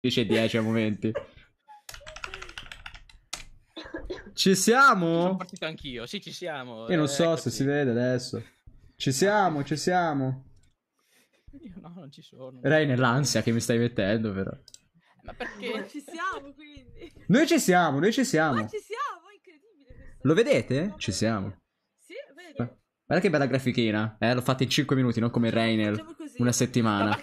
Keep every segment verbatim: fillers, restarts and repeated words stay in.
dice dieci a momenti. Ci siamo? Sono partito anch'io, sì ci siamo. Io non eh, so eccoci. se si vede adesso. Ci siamo, ci siamo. Io no, non ci sono. Rai nell'ansia che mi stai mettendo, però. Ma perché? Ci siamo, quindi. Noi ci siamo, noi ci siamo. Ma ci siamo, è incredibile questa Lo cosa. vedete? Ci siamo. Sì, vedo. Guarda che bella grafichina. Eh, l'ho fatta in cinque minuti, non come Rainer. Facciamo così. Una settimana.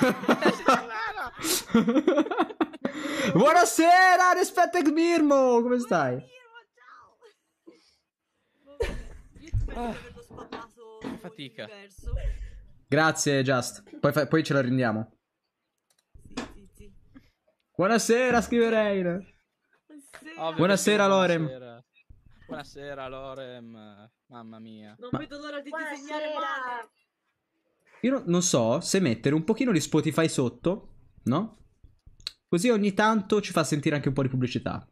No. Buonasera, rispetto a Mirmo. Come stai? Ciao. Vabbè, io ti penso di averlo spammato Che fatica. diverso. Grazie, Just. Poi, fa- poi ce la rendiamo. Sì, sì, sì. Buonasera, scrive Rainer. Buonasera. Ovvio Buonasera, che sì, Lorem. Buonasera. Buonasera Lorem. Mamma mia. Non Ma- vedo l'ora di disegnare Buonasera. male. Io no- non so se mettere un pochino di Spotify sotto, no? Così ogni tanto ci fa sentire anche un po' di pubblicità.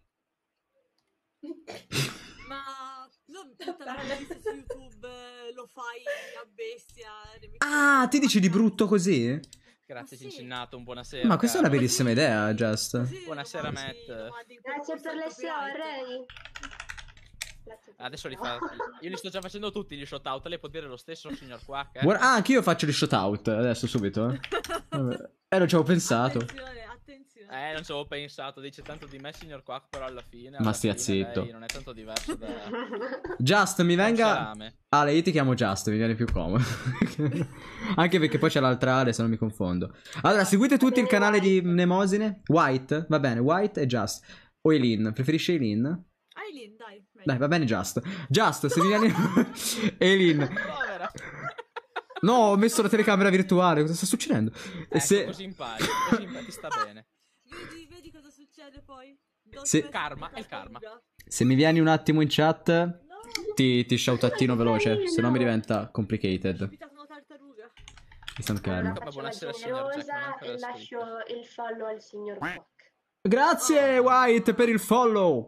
Ma non tutta la rivista su YouTube eh, lo fai a bestia. Ah, ti dici di brutto così? Grazie Ma sì. Cincinnato, un buonasera. Ma questa è una caro. bellissima idea, Just. Così Buonasera, lo mandi- Matt. lo mandi in Grazie concorso per al le copyright. Ray. Grazie per Adesso li le fa. Io li sto già facendo tutti gli shout out. Lei può dire lo stesso, signor Quack. Eh? Buona- Ah, anch'io faccio gli shout out adesso subito. Eh, Vabbè. Eh, non ci avevo pensato. Attenzione, attenzione. Eh, non ci avevo pensato. Dice tanto di me, signor Quack, però alla fine. Ma alla stia fine zitto. lei non è tanto diverso da. Just, mi venga. salame. Ale, io ti chiamo Just, mi viene più comodo. Anche perché poi c'è l'altra Ale, se non mi confondo. Allora, seguite tutti il canale di Mnemosine. White, va bene, White e Just. O Eileen, preferisci Eileen? Aileen, dai. meglio. Dai, va bene Just. Just, se mi vieni. Eileen. Povera. No, ho messo la telecamera virtuale, cosa sta succedendo? E Ecco, se. così impari. Così impari, ti sta bene. Vedi, vedi cosa succede poi? Don't Se- mess Karma, with è il karma. tartaruga. Se mi vieni un attimo in chat, No, ti, ti shoutattino veloce, se no mi diventa ho complicated. ospitato una tartaruga. Instant Allora karma. Come faccio la buonasera, signor Jack, non è generosa ancora e scritto. lascio il follow al signor Quack. Grazie White per il follow.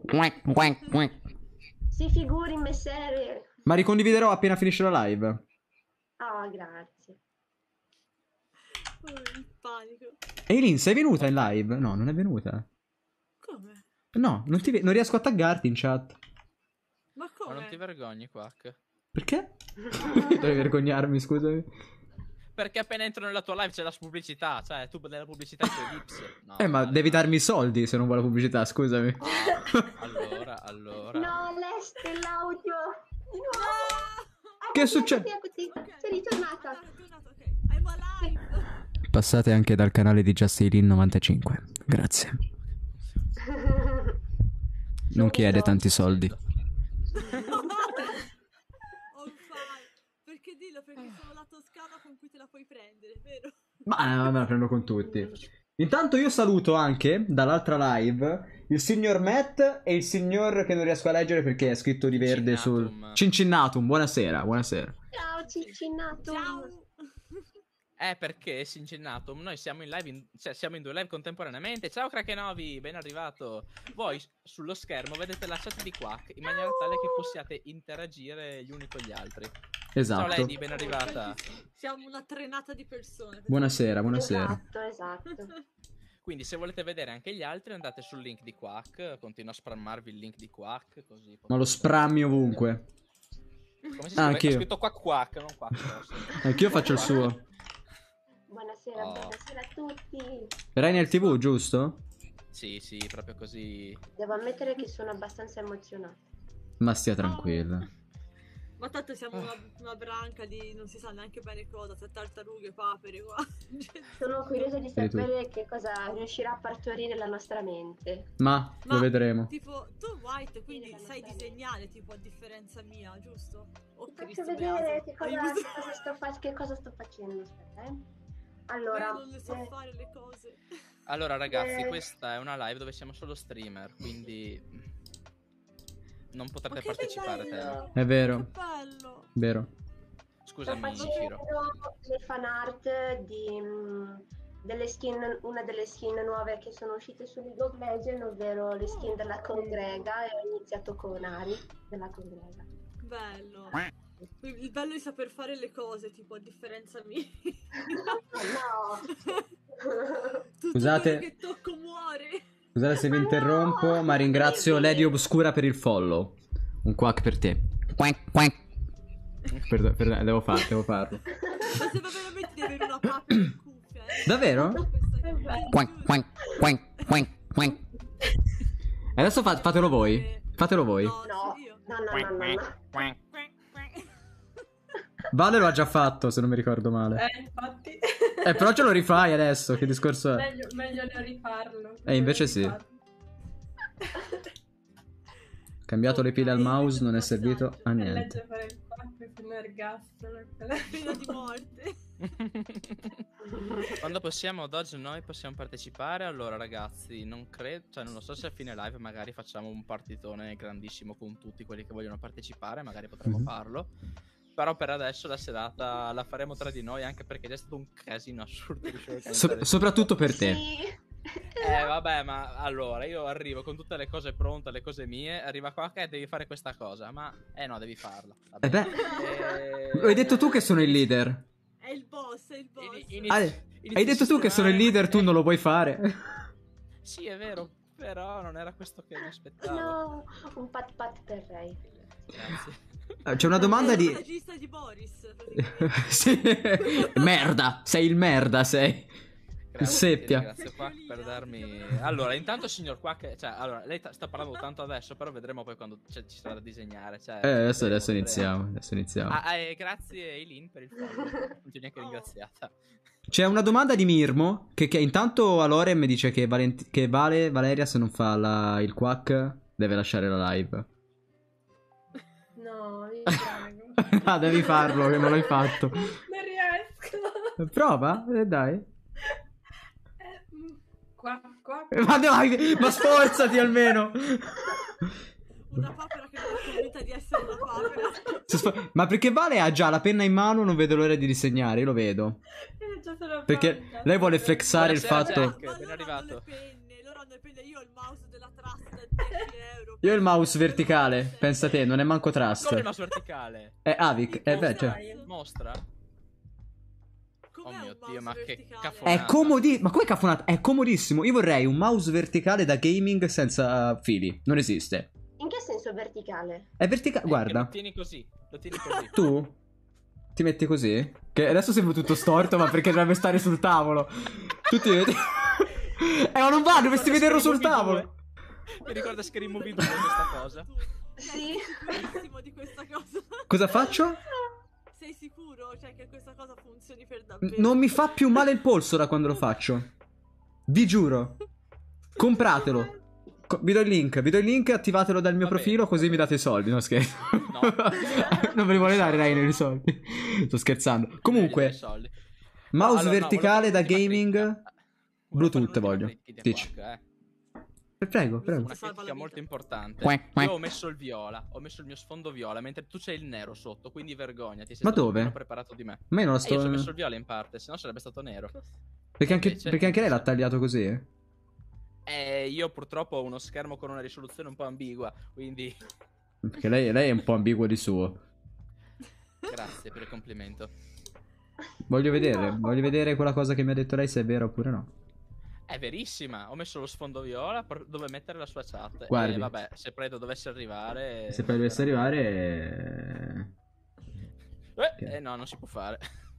Si figuri, messere. Ma ricondividerò appena finisce la live. Ah, grazie. Oh, il panico. Eileen, sei venuta in live? No, non è venuta. Come? No, non, ti ve- non riesco a taggarti in chat. Ma Ma come? non ti vergogni, Quack? Perché? Devi vergognarmi, scusami. Perché appena entro nella tua live c'è la pubblicità. Cioè, tu nella pubblicità c'è Vips. No, Eh, ma dai, devi dai. darmi i soldi se non vuoi la pubblicità, scusami. Allora, allora. No, l'este, l'audio. Di nuovo. No! Che succede? Eccoti, Ok. sei ritornata. Ah, è tornato, ok. I'm alive. Passate anche dal canale di Just Eileen novantacinque. Grazie. Non chiede tanti soldi. On fire. Perché dillo? Perché sono la toscana con cui te la puoi prendere, vero? Ma me la prendo con tutti. Intanto io saluto anche dall'altra live il signor Matt e il signor che non riesco a leggere perché è scritto di verde sul Cincinnatum. Cincinnatum. Buonasera, buonasera. Ciao, Ciccinato. Ciao. Eh, perché Cincinnatum, noi siamo in live, in- cioè siamo in due live contemporaneamente. Ciao Krakenovi, ben arrivato. Voi s- sullo schermo vedete la chat di Quack in maniera tale che possiate interagire gli uni con gli altri. Ciao Esatto. Lady, ben arrivata. Siamo una trenata di persone. Buonasera, buonasera. Esatto, esatto. Quindi se volete vedere anche gli altri andate sul link di Quack, continuo a spammarvi il link di Quack così. Ma lo sprammi ovunque. Come si Ah, scrive? anch'io. Ho scritto Quack Quack, non Quack. Rosso. Anch'io faccio il suo. Buonasera, Oh. buonasera a tutti. Rainer T V, giusto? Sì, sì, proprio così. Devo ammettere che sono abbastanza emozionata. Ma stia tranquilla. Ma tanto siamo una, una branca di non si sa neanche bene cosa, tra tartarughe, papere qua. Cioè, Sono curiosa di Sei tu. sapere che cosa riuscirà a partorire la nostra mente. Ma lo Ma- vedremo. tipo, tu White quindi sai disegnare tipo a differenza mia, giusto? Oh Ti faccio Cristo vedere beato. che cosa, Aiuto. che cosa sto, fa- che cosa sto facendo. Aspetta, eh. Io Allora, non le so eh, fare le cose. Allora ragazzi, Eh. questa è una live dove siamo solo streamer, quindi non Ma potrete che partecipare te. bello. È Che vero, bello. vero. sto Scusami, facendo Ciro. le fan art di mm, delle skin, una delle skin nuove che sono uscite su League of Legends, ovvero le skin della congrega, e ho iniziato con Ari della congrega. Bello. Il bello di saper fare le cose, tipo a differenza mia. No. Tutto Scusate. quello che tocco muore. Scusate se vi interrompo, ma ringrazio Lady Obscura per il follow. Un quack per te. Quack, quack. Perdono, perdono, devo farlo, devo farlo. Ma sembra veramente di avere una pappa in cuffia. Eh. Davvero? Quack, quack, quack, quack, quack. Adesso fa- fatelo voi. Fatelo voi. No, No, io. no, no, no, no, no. Vale lo ha già fatto, se non mi ricordo male. Eh, infatti. Eh, però ce lo rifai adesso, che discorso è? meglio, meglio non rifarlo. Eh, invece sì. Rifarlo. Cambiato le pile al mouse, non è servito a È niente. leggero fare il quattro con l'ergastolo. Pena di morte. Quando possiamo, Dodge, noi possiamo partecipare. Allora, ragazzi, non credo, cioè non lo so se a fine live magari facciamo un partitone grandissimo con tutti quelli che vogliono partecipare, magari potremmo Mhm. farlo. Però per adesso la serata la faremo tra di noi, anche perché è già stato un casino assurdo riuscire a So- organizzare. soprattutto per te. Sì. Eh vabbè, ma allora io arrivo con tutte le cose pronte, le cose mie, arriva qua che devi fare questa cosa, ma eh no, devi farla. Eh Vabbè. beh, Eh, hai detto tu che sono il leader. È il boss, è il boss. ini- ini- Ah, inizio hai detto tu che sono il leader, tu non lo puoi fare. Sì, è vero, però non era questo che mi aspettavo. No, un pat pat per Ray. Grazie. C'è una domanda È il di... stagista di Boris. praticamente. Sì. Merda, sei il merda, sei. Grazie, Seppia. Grazie Quack per darmi. Allora, intanto signor Quack, cioè, allora, lei ta- sta parlando tanto adesso, però vedremo poi quando cioè, ci sarà da disegnare. Cioè, Eh, adesso, adesso vedremo, iniziamo, vedremo. adesso iniziamo. Ah, ah, e grazie Eileen per il follow. Non ti ho neanche Oh. ringraziata. C'è una domanda di Mirmo, che, che intanto a Lorem dice che, Valent- che Vale, Valeria se non fa la- il quack deve lasciare la live. No, vi prego. Ah, devi farlo, che non l'hai fatto. Non riesco. Prova, eh, dai. Eh, mm, Qua, qua. Ma dai, ma sforzati almeno. Una papera che non è convinta di essere una papera. Se sfo- Ma perché Vale ha già la penna in mano, non vedo l'ora di disegnare, io lo vedo. Eh, già sono Perché pronta. lei vuole flexare il Buonasera, fatto... Jack. Ma ben loro arrivato. hanno le penne, loro hanno le penne, io ho il mouse della trust da dieci euro. Io ho il mouse verticale, pensa te, non è manco Come il trust. mouse verticale? È Avic, eh beh, cioè. Mostra. Com'è Oh mio un mouse Dio, ma che verticale? cafonata. È comodissimo, ma come cafonata? È comodissimo. Io vorrei un mouse verticale da gaming senza fili. Non esiste. In che senso verticale? È verticale. Eh, Guarda, Lo tieni così, lo tieni così. tu ti metti così. Che adesso sembra tutto storto, ma perché dovrebbe stare sul tavolo. Tu ti metti. Eh, ma non va, dovresti vederlo sul tavolo. Mi ricorda Scary Movie due questa cosa. Sì. Sei sicurissimo di questa cosa? Cosa faccio? Sei sicuro? Cioè che questa cosa funzioni per davvero? Non mi fa più male il polso da quando lo faccio. Vi giuro. Compratelo. Co- vi do il link, vi do il link, attivatelo dal mio Va bene. profilo così mi date i soldi, no scherzo. No. Non ve li vuole dare Rainer i soldi. Sto scherzando. Gli dai Comunque, i soldi. mouse Allora, no, verticale volevo da fare l'ultima gaming. critica. Bluetooth fare l'ultima voglio. critica, Dici. Quack, eh. Prego, prego. Una Salva la critica vita. molto importante. Quack, quack. Io ho messo il viola, ho messo il mio sfondo viola, mentre tu c'hai il nero sotto, quindi vergognati. Sei Ma stato dove? meno preparato di me. Ma io non la E io ci sto. ho messo il viola in parte, se no sarebbe stato nero. Perché anche, Invece- perché anche lei l'ha tagliato così? E io purtroppo ho uno schermo con una risoluzione un po' ambigua, quindi Perché lei, lei è un po' ambiguo di suo. grazie per il complimento. Voglio vedere, voglio vedere quella cosa che mi ha detto lei se è vera oppure no. È verissima, ho messo lo sfondo viola per dove mettere la sua chat. Guardi. E vabbè, se Predo dovesse arrivare... Se poi dovesse arrivare. Eh, Ok. eh, no, non si può fare.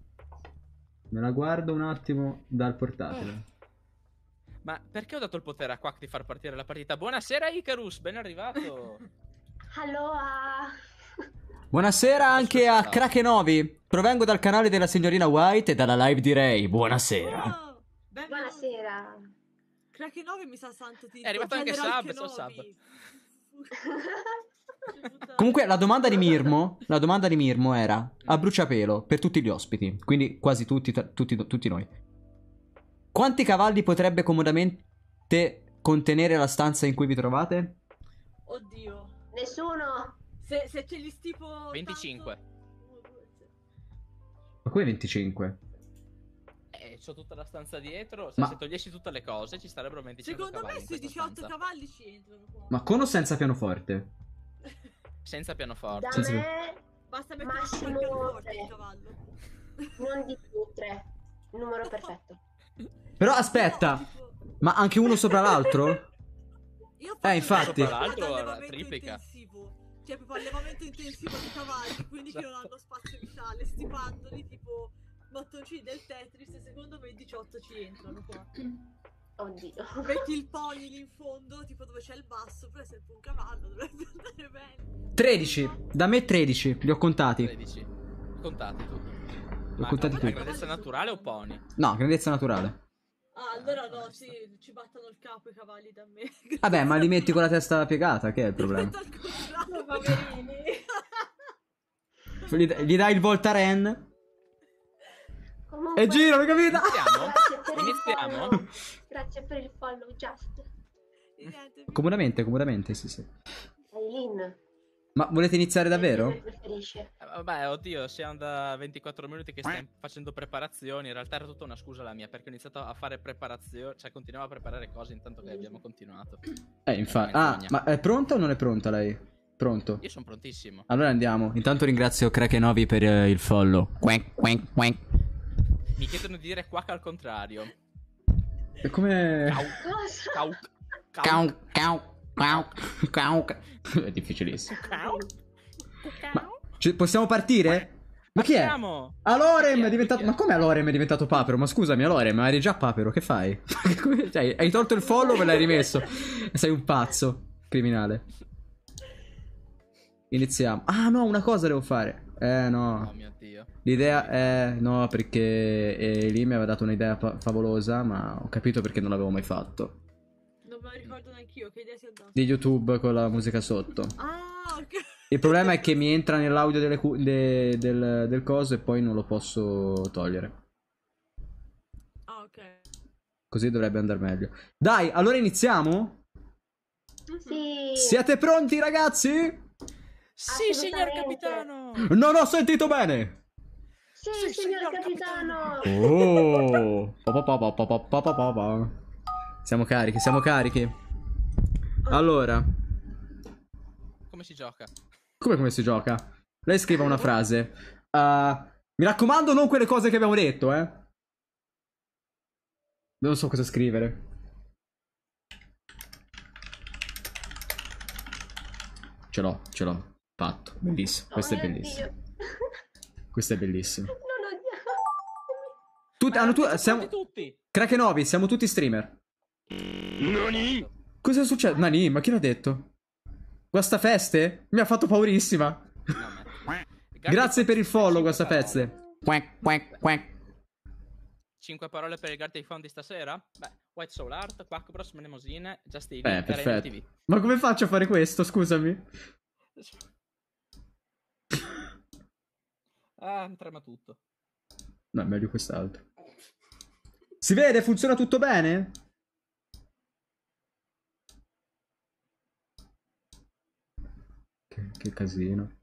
Me la guardo un attimo dal portatile. Ma perché ho dato il potere a Quack di far partire la partita? Buonasera Icarus, ben arrivato. Allora. Buonasera anche a Krakenovi. Provengo dal canale della signorina White e dalla live di Ray. Buonasera. Oh, benvenuto. Buonasera. Crack nove mi sa santo ti È arrivato anche General Sab, ciao, Kenobi. Comunque la domanda di Mirmo, la domanda di Mirmo era a bruciapelo per tutti gli ospiti, quindi quasi tutti, tra- tutti, tutti noi. Quanti cavalli potrebbe comodamente contenere la stanza in cui vi trovate? Oddio. Nessuno. Se, se ce li stipo venticinque. tanto- uno, due, tre. Ma come venticinque? Eh, c'ho tutta la stanza dietro. Se, Ma- se togliessi tutte le cose ci sarebbero venticinque Secondo cavalli me in sui questa diciotto stanza. cavalli ci entrano qua. Ma con o senza pianoforte? Senza pianoforte. Da Sì, sì. me Basta mettere Massimo il pianoforte tre. il cavallo. non di più tre. Numero perfetto. Però aspetta, No, tipo- ma anche uno sopra l'altro? Io ho fatto Eh, infatti. un Tra l'altro, allevamento triplica. intensivo. Cioè, proprio allevamento intensivo di cavalli, quelli che non hanno spazio vitale, stipandoli tipo mattoncini del Tetris, e secondo me diciotto ci entrano qua. Oddio. Metti il pony lì in fondo, tipo dove c'è il basso, però è sempre un cavallo, dovrebbe andare bene. tredici. Da me tredici. Li ho contati. tredici. Contati tu. Li ho Ma contati è tutti. grandezza naturale o pony? No, grandezza naturale. Ah, allora no, sì, ci battono il capo i cavalli da me. Vabbè, ma li metti con la testa piegata, che è il problema? Al contrario. Poverini. Gli, gli dai il Voltaren Comunque, e gira, hai capito? Iniziamo? Grazie per il Iniziamo? follow. Grazie per il follow, Just. E niente, mi- Comodamente, comodamente, sì, sì. Aileen. Ma volete iniziare davvero? Che preferisce? Eh, Vabbè, oddio, siamo da ventiquattro minuti che stiamo facendo preparazioni. In realtà era tutta una scusa la mia, perché ho iniziato a fare preparazioni, cioè continuavo a preparare cose intanto che abbiamo continuato. Eh, infatti. Ah, ma è pronta o non è pronta lei? Pronto. Io sono prontissimo. Allora andiamo. Intanto ringrazio Krakenovi per eh, il follow. Quack, quack, quack. Mi chiedono di dire quack al contrario. E come... Cau, Cosa? cau, cau, Cau, cau, cau, cau, cau. È difficilissimo. cau. Ma ci- possiamo partire? Ma chi è? Partiamo! Alorem Chi è? è diventato... Chi è? Ma come Alorem è diventato Papero? Ma scusami Alorem, eri già Papero, che fai? Come- cioè, hai tolto il follow e l'hai rimesso. Sei un pazzo. Criminale. Iniziamo. Ah no, una cosa devo fare. Eh Oh no. mio Dio. L'idea è... No, perché eh, lì mi aveva dato un'idea fa- favolosa, ma ho capito perché non l'avevo mai fatto. non me lo ricordo neanche io, che idea si è data. Di YouTube con la musica sotto. Ah, ok. Il problema è che mi entra nell'audio delle cu- de- del, del coso e poi non lo posso togliere. Ah, ok. Così dovrebbe andare meglio. Dai, allora iniziamo? Sì. Siete pronti, ragazzi? Sì, signor Assolutamente. capitano! Non ho sentito bene! Sì, Sì, signor signor capitano. Oh! Pa, pa, pa, pa, pa, pa, pa, pa, pa. Siamo carichi, siamo carichi. Allora, Come si gioca? come come si gioca? Lei scriva una frase. Uh, mi raccomando, non quelle cose che abbiamo detto, eh. Non so cosa scrivere. Ce l'ho, ce l'ho. Fatto. Bellissimo. Questo è Oh mio bellissimo. Dio. Questo è bellissimo. Non odiamo. Tutti, Ma hanno tu- siamo siamo... pronti tutti! Krakenovi, siamo tutti streamer. Cosa succede? Nani, ma chi l'ha detto? Guastafeste? Mi ha fatto paurissima. No, ma- Grazie per il follow, Cinque Guastafeste. parole. Quack, quack, quack. Cinque parole per il Garty Found di stasera? Beh, White Soul Art, Quack Bros, Mnemosine, Just Eating, Eh, Arena perfetto. T V. Ma come faccio a fare questo? Scusami. Ah, mi trema tutto. No, è meglio quest'altro. Si vede? Funziona tutto bene? Che, che casino.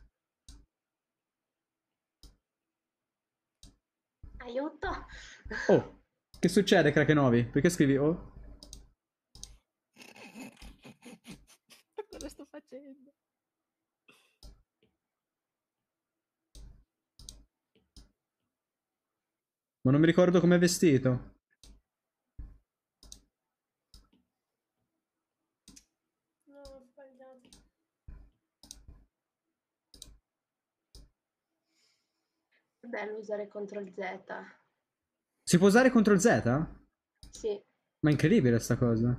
Aiuto. Oh, che succede, Krakenovi? Perché scrivi oh? Cosa sto facendo? Ma non mi ricordo com'è vestito. No, ho sbagliato. È bello usare CTRL Z. Si può usare CTRL Z? Sì. Ma è incredibile sta cosa.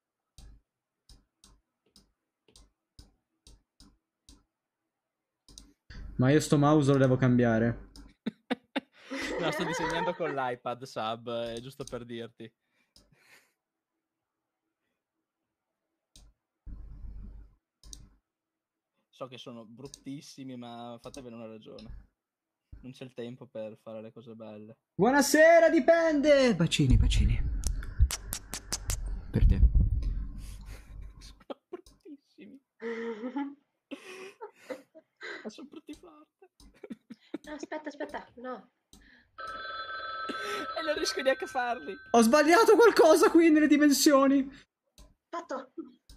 Ma io sto mouse lo devo cambiare. No, sto disegnando con l'iPad, Sub, è giusto per dirti. So che sono bruttissimi, ma fatevene una ragione. Non c'è il tempo per fare le cose belle. Buonasera, dipende. Bacini, bacini. Per te. Sono bruttissimi. Ma sono brutti forte. No, aspetta, aspetta. No. E non riesco neanche a farli. Ho sbagliato qualcosa qui nelle dimensioni. Fatto.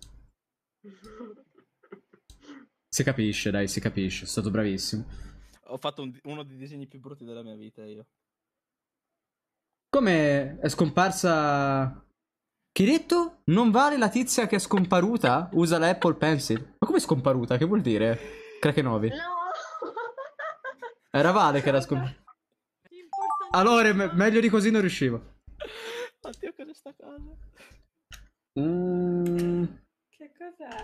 Si capisce, dai, si capisce. È stato bravissimo. Ho fatto un- uno dei disegni più brutti della mia vita io. Come è scomparsa Che hai detto? Non vale la tizia che è scomparuta? Usa l'Apple Pencil. Ma come è scomparuta? Che vuol dire? Krakenovi. No! Era Vale che era scomparuta. Importante. Allora, me- meglio di così non riuscivo. Oddio, cos'è sta cosa? Mm, Che cos'è?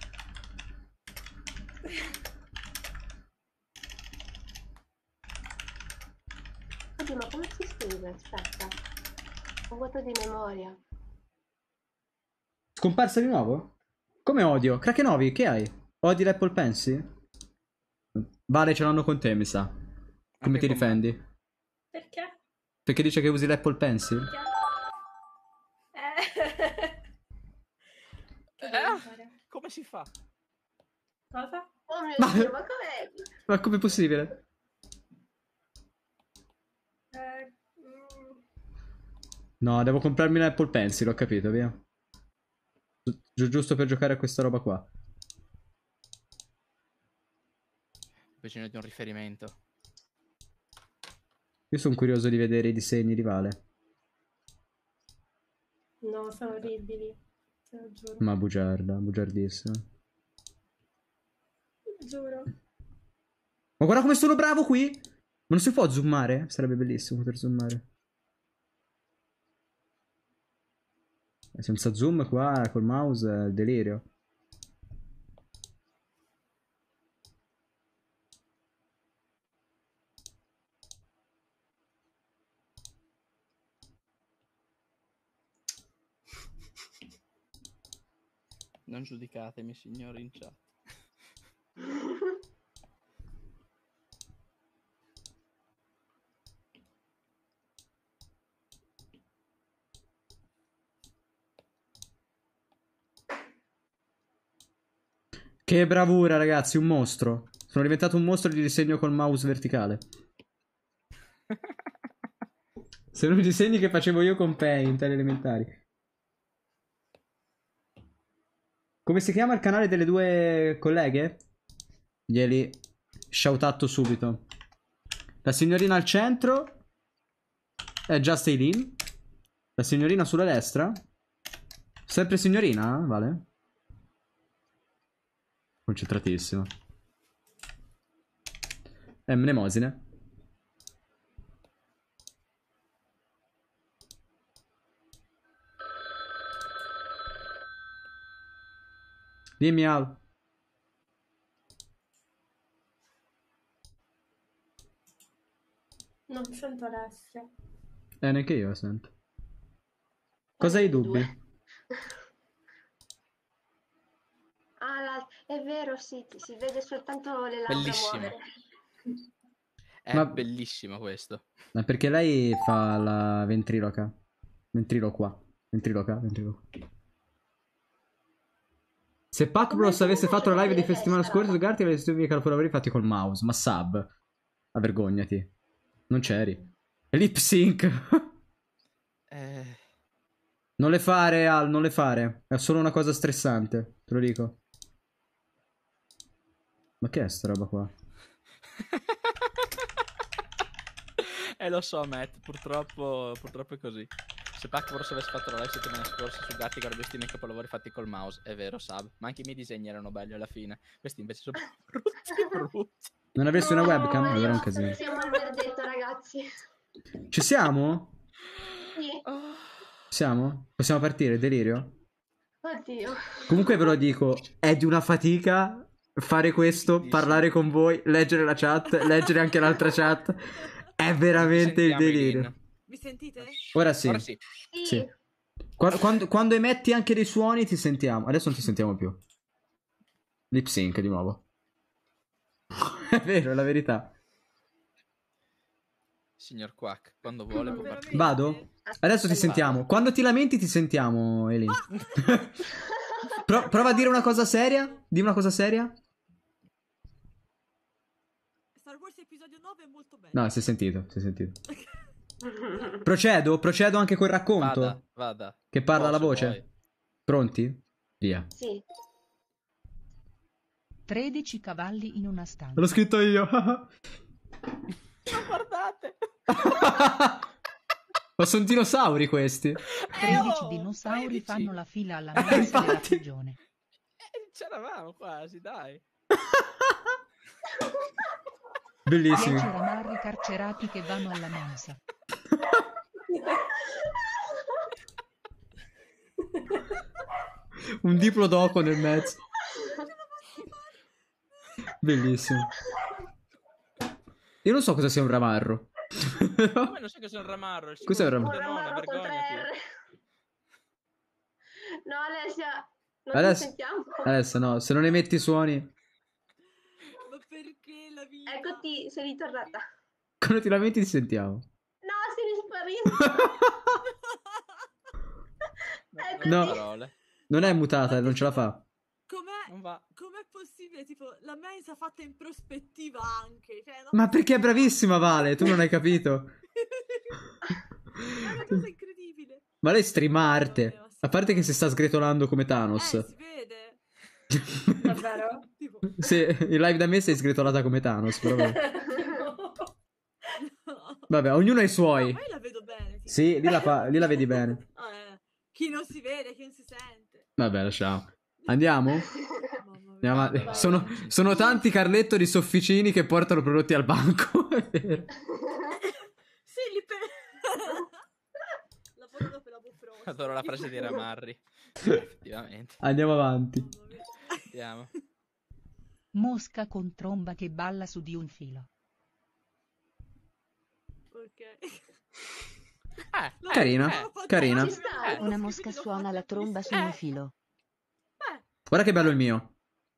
Oddio, ma come si scrive? Aspetta. Ho vuoto di memoria. Scomparsa di nuovo? Come odio? Krakenovi, che hai? Odi l'Apple Pencil? Vale, ce l'hanno con te, mi sa. Come Anche ti con me. difendi? Perché? Perché dice che usi l'Apple Pencil? Perché? Eh. Che devo Eh, fare? come si fa? Cosa? Oh mio Ma- Dio, ma com'è? Ma com'è possibile? Eh, mm, No, devo comprarmi l'Apple Pencil, ho capito, via. Gi- giusto per giocare a questa roba qua. Ho bisogno di un riferimento. Io sono curioso di vedere i disegni di Vale. no, sono orribili. Te lo giuro. Ma bugiarda, bugiardissima. Giuro. Ma guarda come sono bravo qui! Ma non si può zoomare? Sarebbe bellissimo poter zoomare. Eh, Senza zoom qua col mouse è delirio. Non giudicatemi, signori in chat. Che bravura, ragazzi, un mostro. Sono diventato un mostro di disegno col mouse verticale. Sono i disegni che facevo io con Paint alle elementari. Come si chiama il canale delle due colleghe? Glieli shoutatto subito. La signorina al centro è Just Aileen. La signorina sulla destra. Sempre signorina, vale? Concentratissimo. È mnemosine. Dimmi Al. Non sento Alessia. Eh, neanche io la sento. Cosa hai dubbi? Ah, la- è vero, sì, ti- si vede soltanto le labbra Bellissimo. muovere. È Ma- bellissimo questo. Ma perché lei fa la ventriloca? Ventriloqua. Ventriloca? Ventriloqua. Se Pac Come Bros avesse come fatto la live di faccio a settimana vedere scorsa su Garti avresti dovuto i capolavori fatti col mouse. Ma sub. Ma vergognati. Non c'eri. Lip sync. Eh, Non le fare, Al, non le fare. È solo una cosa stressante, te lo dico. Ma che è sta roba qua? eh lo so, Matt, purtroppo, purtroppo è così. Se Pac forse avesse fatto la live settimana scorsa su Gatti che avrebbe visto i miei capolavori fatti col mouse, è vero, Sab. Ma anche i miei disegni erano belli alla fine. Questi invece sono brutti, brutti. Non avresti una webcam? No, Allora è un io- casino. Siamo al verdetto, ragazzi. Ci siamo? Sì. Siamo? Possiamo partire? Delirio? Oddio. Comunque ve lo dico, è di una fatica fare questo, Dici? parlare con voi, leggere la chat, leggere anche l'altra chat. È veramente il Sentiamo, delirio. Eileen. Mi sentite? Ora sì. Ora sì. Sì. Sì. Quando, quando- quando emetti anche dei suoni ti sentiamo. Adesso non ti sentiamo più. Lip sync di nuovo. È vero, è la verità. Signor Quack, quando vuole può Veramente? partire. Vado? Adesso ti sentiamo. Quando ti lamenti ti sentiamo, Eli. Pro- prova a dire una cosa seria. Di una cosa seria. Star Wars episodio nove è molto bello. No, si è sentito, si è sentito. Procedo? Procedo anche col racconto? Vada, vada. Che parla Oh, la se voce? vuoi. Pronti? Via. Sì. tredici cavalli in una stanza. L'ho scritto io. Ma guardate. Ma sono dinosauri questi. tredici oh, dinosauri tredici. fanno la fila alla Eh, mensa della infatti. prigione. Eh, c'eravamo quasi, dai. Bellissimi. dieci ramarri carcerati che vanno alla mensa. Un diplodoco nel mezzo. Bellissimo. Io non so cosa sia un ramarro. Come non so che sono un ramarro? Il Cos'è un sicuro ramarro? Un Pordenone, ramarro con tre vergognati. R. No, Alessia, non Adesso- ti sentiamo. Adesso no, se non emetti i suoni, Ma perché la vita? Eccoti, sei ritornata. quando ti lamenti ti sentiamo. No, sei risparita. Eccoti. No. Parole. Non è mutata, non ce la fa. Com'è, Non va. com'è possibile? Tipo, la mensa fatta in prospettiva anche. Cioè, non- Ma perché è bravissima Vale, tu non hai capito. È una cosa incredibile. Ma lei streama arte. A parte che si sta sgretolando come Thanos. Eh, si vede. Davvero? Tipo, Se in live da me sei sgretolata come Thanos, però vabbè. no. Vabbè, ognuno ha i No, suoi. ma io la vedo bene. Tipo. Sì, lì la, fa- lì la vedi bene. Eh, chi non si vede, chi non si sente. Vabbè, lasciamo. Andiamo? Mamma mia. Andiamo avanti. Sono, sono tanti Carletto di sofficini che portano prodotti al banco. È vero. Sì, li per... Lavoro per la bufrosa. Adoro la frase di Ramarri. Effettivamente. Andiamo avanti. Mamma mia. Andiamo. Mosca con tromba che balla su di un filo. Ok. Eh, No, Carina, no, fa- carina. no, Ci sta. no, Una no, mosca quindi l'ho suona fatta la tromba su benissimo. un filo. Eh, Guarda che bello il mio.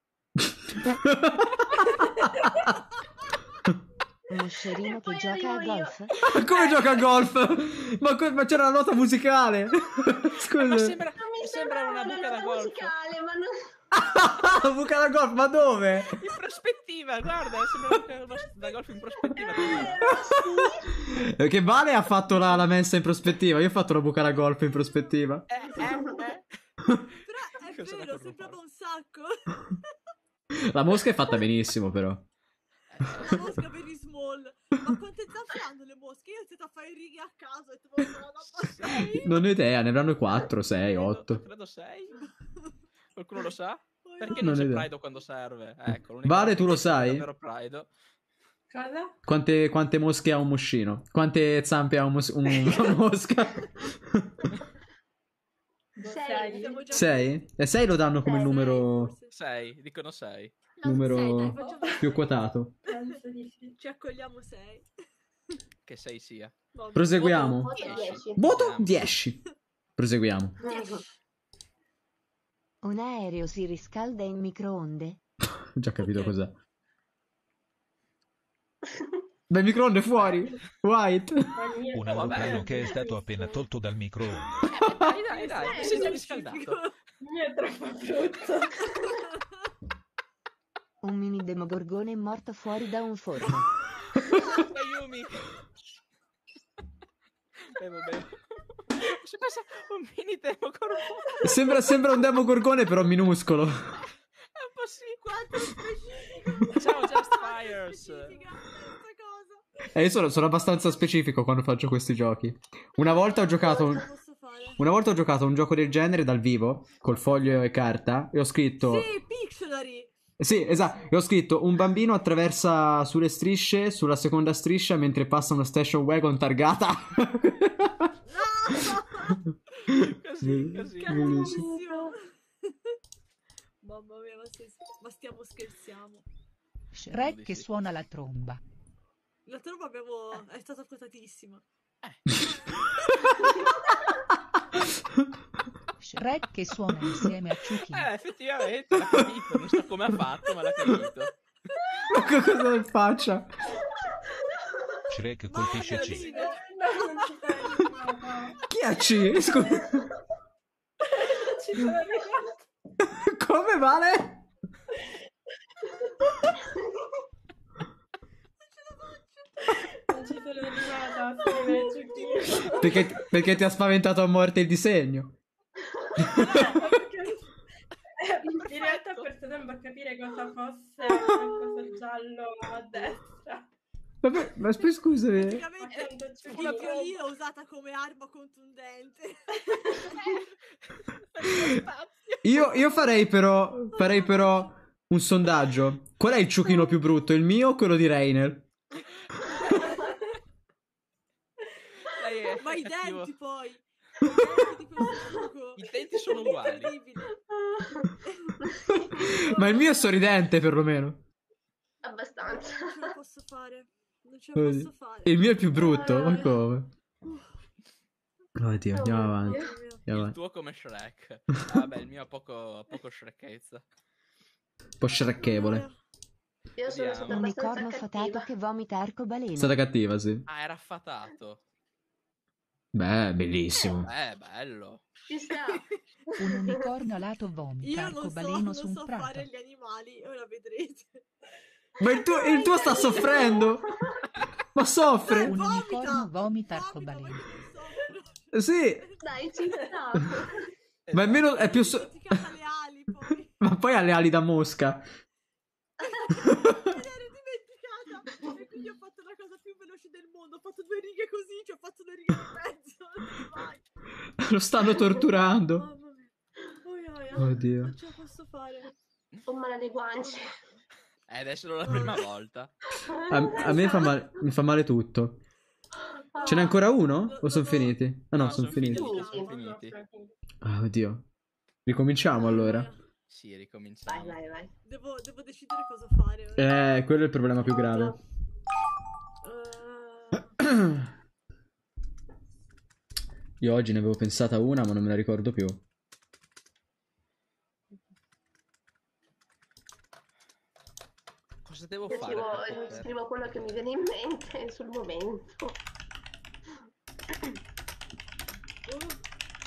Un moscerino E che poi gioca a arrivo io. golf. Come gioca a golf? Ma, co- ma c'era la nota musicale. Scusa. Ma sembra, Non mi sembra sembrava una una buca da nota golf. musicale, ma non... Ah, buca da golf, ma dove? In prospettiva, guarda, sembra una buca da golf in prospettiva. Perché Vale ha fatto la, la mensa in prospettiva. Io ho fatto la buca da golf in prospettiva. Eh, eh, eh. però è Cosa da vero, corrupare? sembrava un sacco. La mosca è fatta benissimo, però. La mosca very small. Ma quante zampe hanno le mosche? Io ho iniziato a fare righe a caso e tipo, no, no, sei. Non ho idea, ne avranno quattro, sei, Credo- otto. Credo sei. Qualcuno lo sa? Poi Perché Non non c'è idea. Pride quando serve? Ecco, l'unica Vale, volta tu lo che c'è sai? davvero Pride. Cosa? Quante, quante mosche ha un moscino? Quante zampe ha un mos- un- una mosca? Sei. Siamo già- Sei? E sei lo danno come Sei, numero, forse. sei, dicono sei. No, numero sei, dai, facciamo- più quotato. Penso di sì. Ci accogliamo sei. Che sei sia. Vabbè. Proseguiamo. Voto dieci. Voto dieci. Proseguiamo. Un aereo si riscalda in microonde. Ho già capito Ok. cos'è. Beh, il microonde è fuori. White. Ma Un niente. aeroplano che è stato appena tolto dal microonde. Dai, dai, dai, Sei si è già specifico. riscaldato. Mi è troppo brutto. Un mini demogorgone morto fuori da un forno. Ayumi. Bevo, bevo. Si passa un mini demogorgone. Sembra, sembra un demogorgone, però minuscolo. È un po' sì. Quanto specifico. Ciao, Just Quanto Fires. specifica questa cosa. E io sono, sono abbastanza specifico quando faccio questi giochi. Una volta ho giocato. Cosa posso fare? Una volta ho giocato a un gioco del genere dal vivo, col foglio e carta, e ho scritto. Sì, Pictionary. Sì, esatto, e ho scritto un bambino attraversa sulle strisce, sulla seconda striscia, mentre passa una station wagon targata. Così, così. Bellissimo. Mamma mia, ma, stai- ma stiamo scherzando. Shrek che suona la tromba. La tromba abbiamo... è stata quotatissima. Shrek che suona insieme a Chucky. Eh, effettivamente, l'ha capito. Non so come ha fatto, ma l'ha capito. Ma che cosa ne faccia? Shrek colpisce C. Sì, No, non ci sono arrivata. Chi ha C? Scusa. Ci sono arrivata. Come vale? Non ci sono arrivata a scrivere Ciuchino. Perché, perché ti ha spaventato a morte il disegno. In realtà ho perso tempo a capire cosa fosse quel coso giallo a destra. Vabbè, ma poi scusami. Praticamente il violino è usata come arma contundente. Io, io farei però. Farei però un sondaggio. Qual è il ciuchino più brutto? Il mio o quello di Reiner? Lei è Ma i cattivo. denti poi. I denti di questo gioco. I denti sono uguali. Terribili. Ma il mio è sorridente, perlomeno. Abbastanza. Non ce la posso fare. Non ce la Vedi? posso fare. Il mio è il più brutto. Ma come? Oddio, andiamo Oh, avanti. Dio. Andiamo Il avanti. tuo come Shrek. Ah, vabbè, il mio ha poco, poco Shrekezza. Un po' sciarracchevole. Io sono stata Un abbastanza unicorno fatato cattiva. che vomita arcobaleno. È stata cattiva, sì. Ah, era affatato. Beh, bellissimo. Eh, bello. Ci sta. Un unicorno alato vomita Io non so, arcobaleno non su un so prato. fare gli animali, ora vedrete. Ma il tuo, il tuo sta soffrendo. Ma soffre. Un Vomita! unicorno vomita Vomita, arcobaleno. ma io non soffro. Sì. Dai, ci sta. Ma almeno è più. So- Dimenticata le ali poi. Ma poi ha le ali da mosca. Me ne ero dimenticata. E quindi ho fatto la cosa più veloce del mondo. Ho fatto due righe così, cioè ho fatto due righe e mezzo. Vai. Lo stanno torturando. Mamma mia. Oh, oh, oh. Oddio. Non ce la posso fare. Ho male alle guance. Eh, adesso è la prima volta. A, a me fa male, mi fa male tutto. Ce n'è ancora uno? O sono finiti? Ah no, No, sono son finiti. finiti. Sono finiti. Ah, oddio. Ricominciamo allora. Sì, ricominciamo. Vai, vai, vai. Devo, devo decidere cosa fare. ora. Eh, quello è il problema più grave. Eh, Io oggi ne avevo pensata una, ma non me la ricordo più. Cosa devo Io fare? scrivo, per io poter- scrivo quello che mi viene in mente sul momento. oh.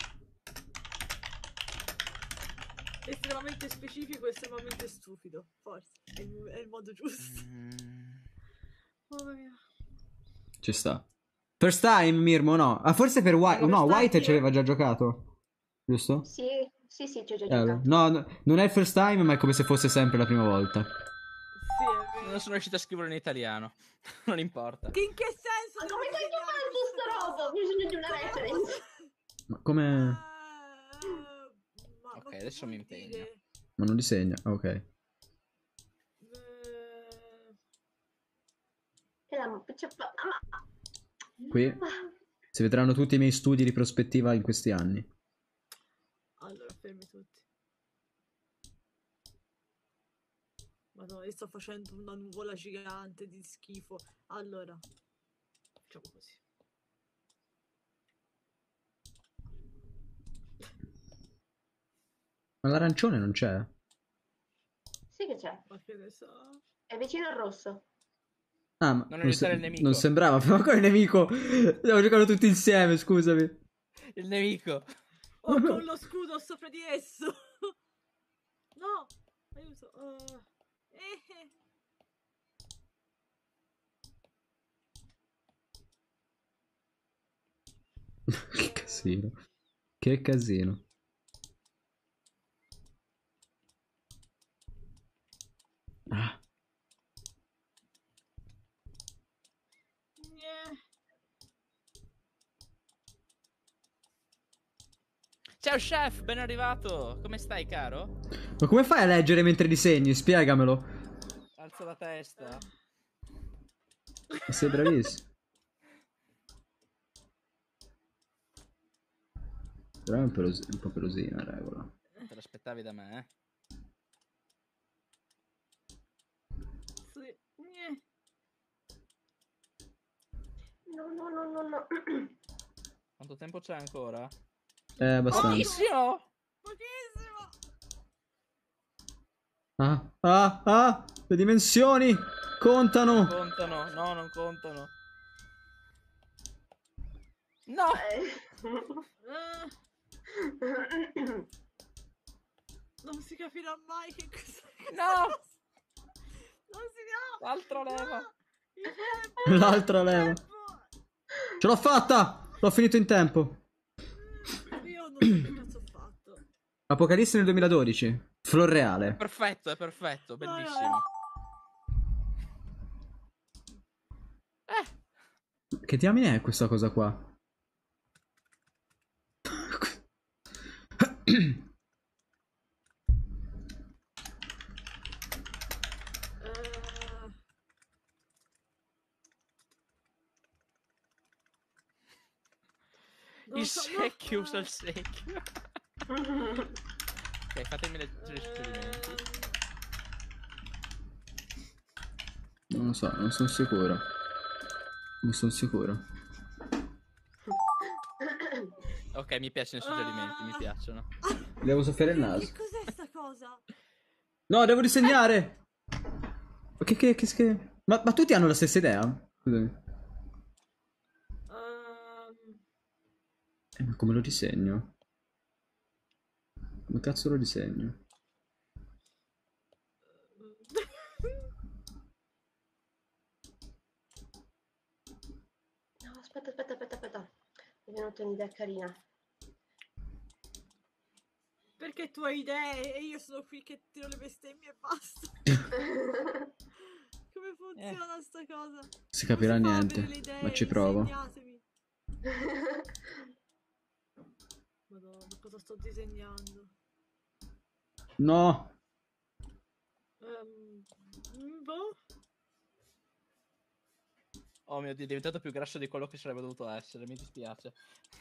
Estremamente specifico, estremamente stupido. Forse è il, è il modo giusto. Mm, Mamma mia. Ci sta. First time, Mirmo, no. Ah, forse per White. No, First White time, ci aveva già giocato. Giusto? Sì, sì, sì, ci ho già Eh, giocato. no, no, non è il first time, ma è come se fosse sempre la prima volta. Sì, è vero. Non sono riuscito a scriverlo in italiano. Non importa. Che in che senso? Ma devo come fai a insegnare fare questa sta roba? cosa? Ho bisogno di una reference. Ma come. Eh, ma- Ok, ma che adesso mi vuol impegno. dire? Ma non disegna. Ah, ok. Eh, E la- cioè, ma- Qui si vedranno tutti i miei studi di prospettiva in questi anni. Allora, fermi tutti. Madonna, io sto facendo una nuvola gigante di schifo. Allora, facciamo così. Ma l'arancione non c'è? Sì che c'è. Ma che ne so. È vicino al rosso. Ah, ma Non aiutare se- il nemico. non sembrava, ma come il nemico? Stiamo giocando tutti insieme, scusami. Il nemico. Oh, con lo scudo sopra di esso. No, aiuto. Uh, eh. Che casino. Che casino. Ah, Gne. Ciao chef, ben arrivato. Come stai, caro? ma come fai a leggere mentre disegni? Spiegamelo. Alza la testa. Sei bravissimo. Però è un, pelos- un po' pelosina la regola. Te l'aspettavi da me, eh? Sì. Gne. No, no, no, no, no. Quanto tempo c'è ancora? Eh, abbastanza. Pochissimo! Pochissimo. Ah, ah, ah, le dimensioni contano. Contano, no, non contano. No! Ah, non si capirà mai che cos'è. No! Non si no. L'altra leva. No. Il tempo. L'altra Il leva. tempo. Ce l'ho fatta! L'ho finito in tempo. Io non so che cazzo ho fatto. Apocalisse nel duemiladodici. Flor reale. Perfetto, è perfetto, No, no, bellissimo. no. Che diamine è questa cosa qua? Eh, non Il so, secchio, no, usa il secchio. Ok, fatemi leggere i suggerimenti. Non lo so, non sono sicuro. Non sono sicuro. Ok, mi piacciono i suggerimenti, mi piacciono. Devo soffiare il Che naso. cos'è sta cosa? No, devo disegnare! Che, che, che, che... Ma, ma tutti hanno la stessa idea? Scusami. Ehm, Eh, ma come lo disegno? Come cazzo lo disegno? No, aspetta, aspetta, aspetta, aspetta. Mi è venuta un'idea carina. Perché tu hai idee e io sono qui che tiro le bestemmie e basta. Come funziona sta cosa? Si capirà Come si fa a niente, avere le idee? ma ci provo. Insegnatemi. Madonna, cosa sto disegnando? No! Ehm, boh. Oh mio Dio, è diventato più grasso di quello che sarebbe dovuto essere, mi dispiace.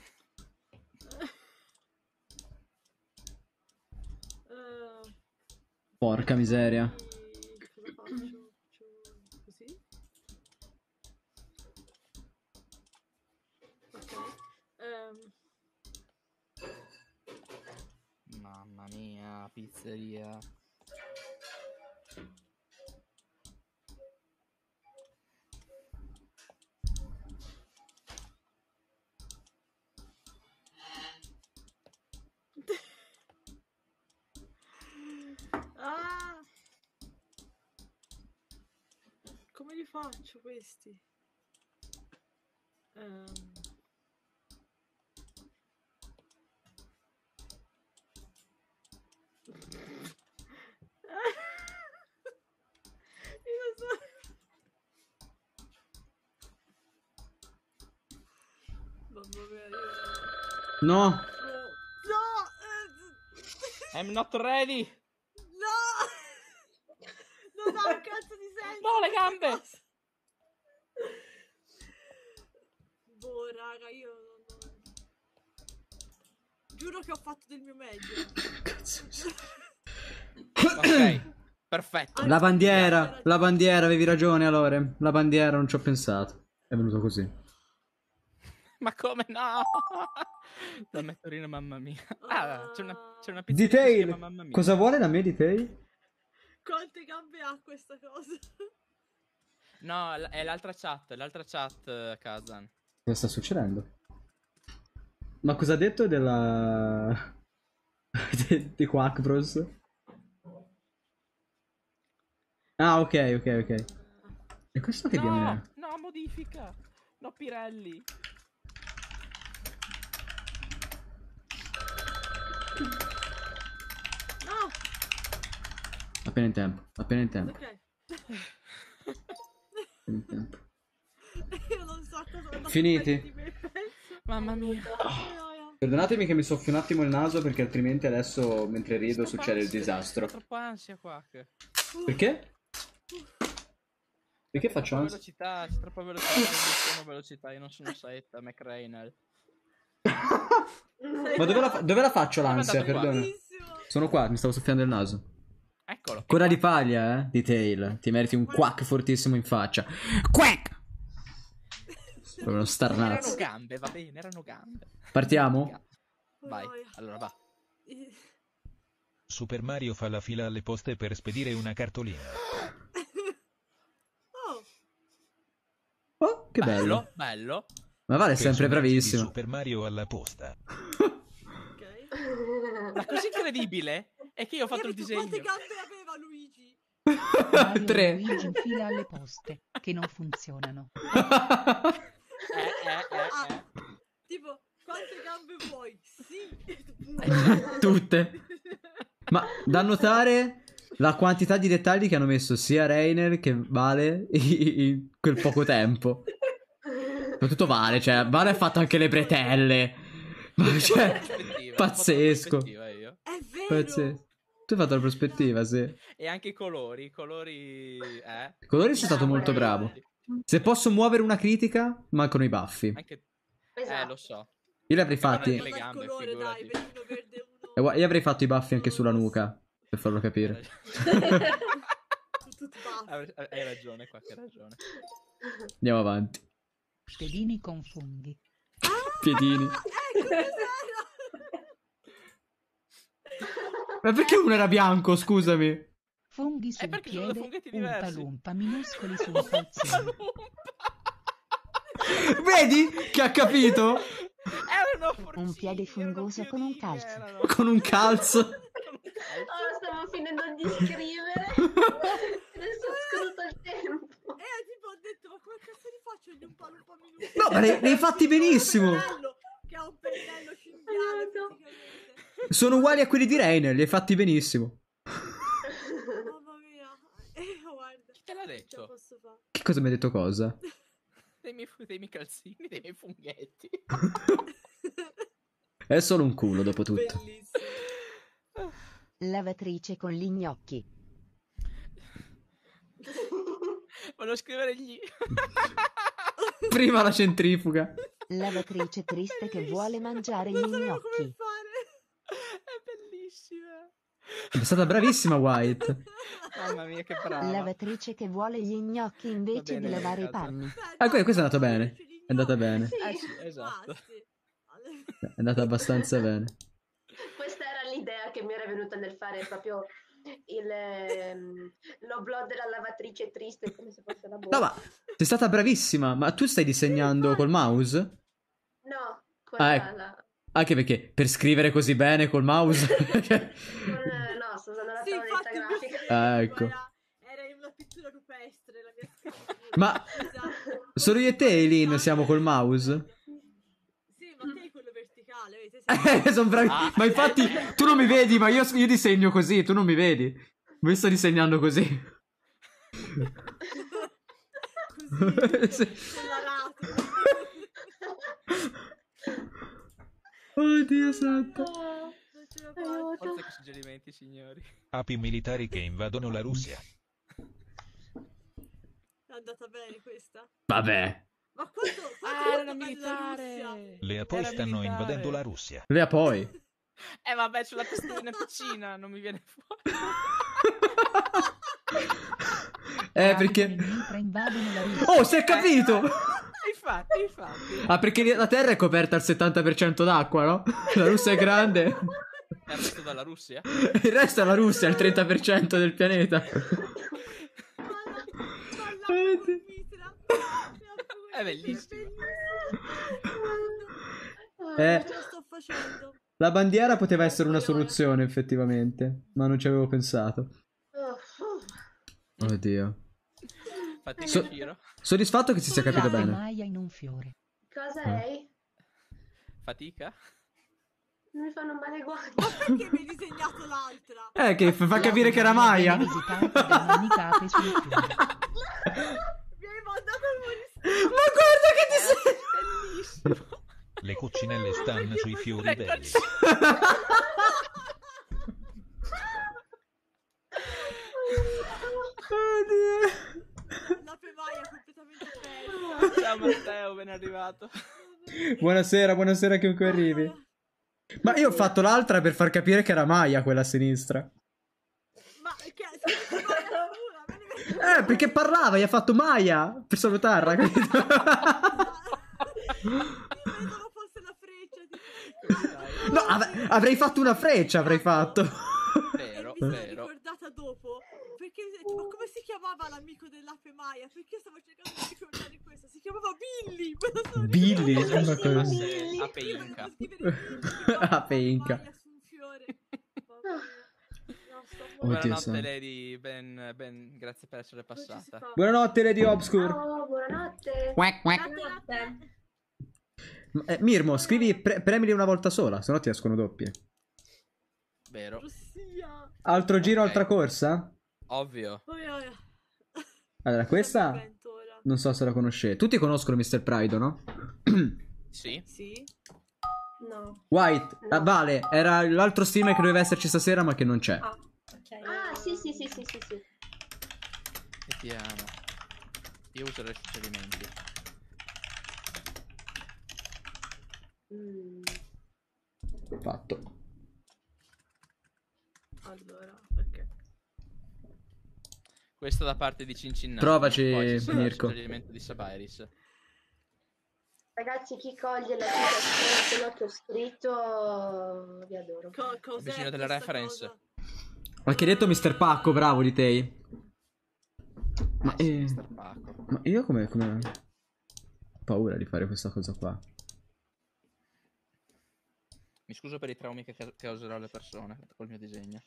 Eh, Porca miseria. Cosa faccio? Faccio così? Ok. Ehm, Mamma mia, pizzeria. ah! Come li faccio questi? Ehm. Io non so. Mamma mia, io... No! No! No! eh, I'm not ready! No! Non ha un cazzo di senso! No, le questa gambe! cosa. Boh, raga, io non... Giuro che ho fatto del mio meglio. Cazzo. Ok, perfetto. La bandiera, la bandiera, avevi ragione, allora. La bandiera, non ci ho pensato. È venuto così. Ma come no? La mettorina, mamma mia. Ah, c'è una, c'è una pizza che si Detail! chiama mamma mia. Cosa vuole da me, Detail? Quante gambe ha questa cosa? No, l- è l'altra chat, l'altra chat, eh, Kazan. Cosa sta succedendo? Ma cosa ha detto della... di, di Quack Bros? Ah, ok, ok, ok. E questo che diamine è? No, no, modifica. No, Pirelli. No! Appena in tempo, appena in tempo, Ok. appena in tempo. Io non so cosa è andato Finiti? meglio di me, penso. Mamma mia. Noia. Perdonatemi che mi soffio un attimo il naso perché altrimenti adesso mentre rido Sto succede il ansia, disastro. Troppa ansia qua. Che... Perché? Perché faccio Troppa ansia? velocità, c'è troppa velocità, io non sono velocità, io non sono Saetta, McRainel. Ma dove la, fa- dove la faccio Dove è l'ansia? andato qua? Perdono. Bellissimo. Sono qua, mi stavo soffiando il naso. Eccolo. Coda di paglia, eh? Di Tail. Ti meriti un quack fortissimo in faccia. Quack! Proprio uno Erano starnazzo. gambe, va bene, erano gambe. Partiamo? Vai, Noia. allora va. Super Mario fa la fila alle poste per spedire una cartolina. Oh, Oh, che bello. Bello, bello. Ma Vale è sempre Personaggi di bravissimo. Super Mario alla posta. ok. La cosa incredibile è che io ho fatto il Capito, quante disegno. gambe aveva Luigi? Mario Tre. e Luigi in fila alle poste, che non funzionano. Eh, eh, eh, eh. Tipo, quante gambe vuoi? Sì. Tutte. Ma da notare la quantità di dettagli che hanno messo sia Reiner che Vale in quel poco tempo. Soprattutto Vale, cioè, Vale ha fatto anche le bretelle. Ma cioè, Prospettiva, pazzesco. prospettiva io. È vero. Pazzesco. Tu hai fatto la prospettiva, sì. E anche i colori, i colori... Eh? I colori sei stato Bravo, molto bravo. bravo. Se posso muovere una critica, mancano i baffi. Anche... Esatto. Eh, lo so. Io li avrei Guarda fatti. che le gambe, colore, dai, figurati. verdino verde uno. E gua- Io avrei fatto i baffi anche sulla nuca. Per farlo capire. Tutti baffi. Hai hai ragione, qua che hai ragione. Andiamo avanti. Pedini con funghi. Piedini. Ecco cos'era. Ma perché uno era bianco, scusami? Funghi sul perché sono piede, funghetti umpa diversi. lumpa minuscoli sul calzone. Vedi che ha capito? Erano porcini, Un piede erano fungoso con un piedini, calzo. erano. Con un calzo. Oh, stavo finendo di scrivere. Adesso ho scaduto il tempo. E eh, tipo ho detto, ma come cazzo li faccio gli un palo un po' minuti? No, ma li li hai fatti benissimo. Che ha un pennello cinghiale praticamente. Sono uguali a quelli di Reiner, li hai fatti benissimo. Mamma mia. Eh, guarda. Chi te l'ha Ce la detto? posso fare. Che cosa mi hai detto cosa? Dei miei, dei miei calzini, dei miei funghetti. È solo un culo, dopo tutto. Bellissimo. Lavatrice con gli gnocchi. Volevo scrivere gli... Prima la centrifuga. Lavatrice triste che vuole mangiare Non gli sapevo come gnocchi. fare. È bellissima. È stata bravissima White. Mamma mia, che brava. Lavatrice che vuole gli gnocchi invece bene, di lavare i ragazza. panni. Beh, Ah, que- dai, questa è andata dai, bene. c'è gli È andata gnocchi. bene. Eh sì, esatto. Basti. È andata abbastanza bene. Questa era l'idea che mi era venuta nel fare proprio il ehm, l'oblò della lavatrice triste, come se fosse la No, bomba. ma sei stata bravissima. Ma tu stai disegnando col mouse? No, con Ah, la, ecco. la- Anche perché per scrivere così bene col mouse. con, eh, no, sto usando la Sì, tavoletta infatti il mio grafica. schermo Ah, ecco. era, era in una pittura rupestre la mia scrittura. Ma Esatto. solo io e te, Eileen, siamo col mouse? Sì, ma te hai quello verticale, vedi? Sei- Eh, sono bravi. Ah. Ma infatti, tu non mi vedi, ma io, io disegno così, tu non mi vedi. Mi sto disegnando così. Così, Sì. con la rata. Oddio santo. Non ce la faccio. Aiuto. Forza che suggerimenti, signori. Api militari che invadono la Russia. È andata bene questa? Vabbè. Ma quanto, quanto Ah, è era andata bene la Russia? militare. Le Apoi Era stanno militare. invadendo la Russia. Lea poi. Eh vabbè, sulla testolina piccina non mi viene fuori. Eh, perché... Mentre invadono la Russia. Oh, si è capito! Infatti, infatti. Ah, perché la Terra è coperta al settanta per cento d'acqua, no? La Russia è grande. È arrivato dalla Russia? Il resto è la Russia, il trenta per cento del pianeta. È bellissimo. Eh, Ce la sto facendo. la bandiera poteva essere una soluzione, effettivamente. Ma non ci avevo pensato. Oh, oh. Oddio. Fatica So- giro. Soddisfatto che si sia capito Latte bene. Maia in un fiore. Cosa Eh. è? Fatica? Non mi fanno male i guanti. Perché mi hai disegnato l'altra? Eh, che f- fa capire che era Maya. Viene visitata da un'unica ape sul fiore. Mi hai mandato a morire. Ma guarda che disegno! Bellissimo. Le coccinelle stanno sui fiori Le belli. Oddio. La pevaia completamente persa. Ciao Matteo, ben arrivato. Buonasera, buonasera chiunque arrivi. Ma io ho fatto l'altra per far capire che era Maya quella a sinistra. Ma che se ne parla una, me ne vedo. Eh, perché parlava, gli ha fatto Maya per salutarla, capito? Mi vedono fosse la freccia tipo. No, av- avrei fatto una freccia, avrei fatto. Vero, Mi sono vero. ricordata dopo. Perché ho detto, ma come si chiamava l'amico dell'ape Maia? Perché io stavo cercando di ricordare questo. Si chiamava Billy. me lo sono Billy, ricordato. ma cosa- Fosse Io Ape volevo Inca. scrivere Billy, Ape Inca. Maia su un fiore. Mamma mia. No, sto Oddio, morendo. Buonanotte santo. Lady, ben, ben, grazie per essere Come ci si passata. fa? Buonanotte, Lady Obscure. Ciao, buonanotte. Quack, quack. Notte. Eh, Mirmo, scrivi pre- premili una volta sola, se no ti escono doppie. Vero, Russia. Altro giro, Ok. altra corsa? ovvio. Oh, yeah, yeah. Allora, questa... Vento ora. Non so se la conoscete. Tutti conoscono mister Pride, no? Sì. Sì. No. White, No. ah, Vale, era l'altro streamer che doveva esserci stasera ma che non c'è. Ah, ok. Ah, sì, sì, sì, sì, sì, sì. Vediamo. Io userò i suggerimenti. Mm. Fatto. Allora, ok. Questo da parte di Cincinnati. Provaci, Poi ci sarà il Mirko. suggerimento di Sabairis. Ragazzi, chi coglie la citazione che ho scritto, vi adoro. Co- cos'è bisogno delle questa reference. cosa? Ma che hai detto mister Pacco, bravo di te. Ma, Eh sì, eh, mister Paco. ma io come, come... Ho paura di fare questa cosa qua. Mi scuso per i traumi che ca- causerò alle persone col mio disegno.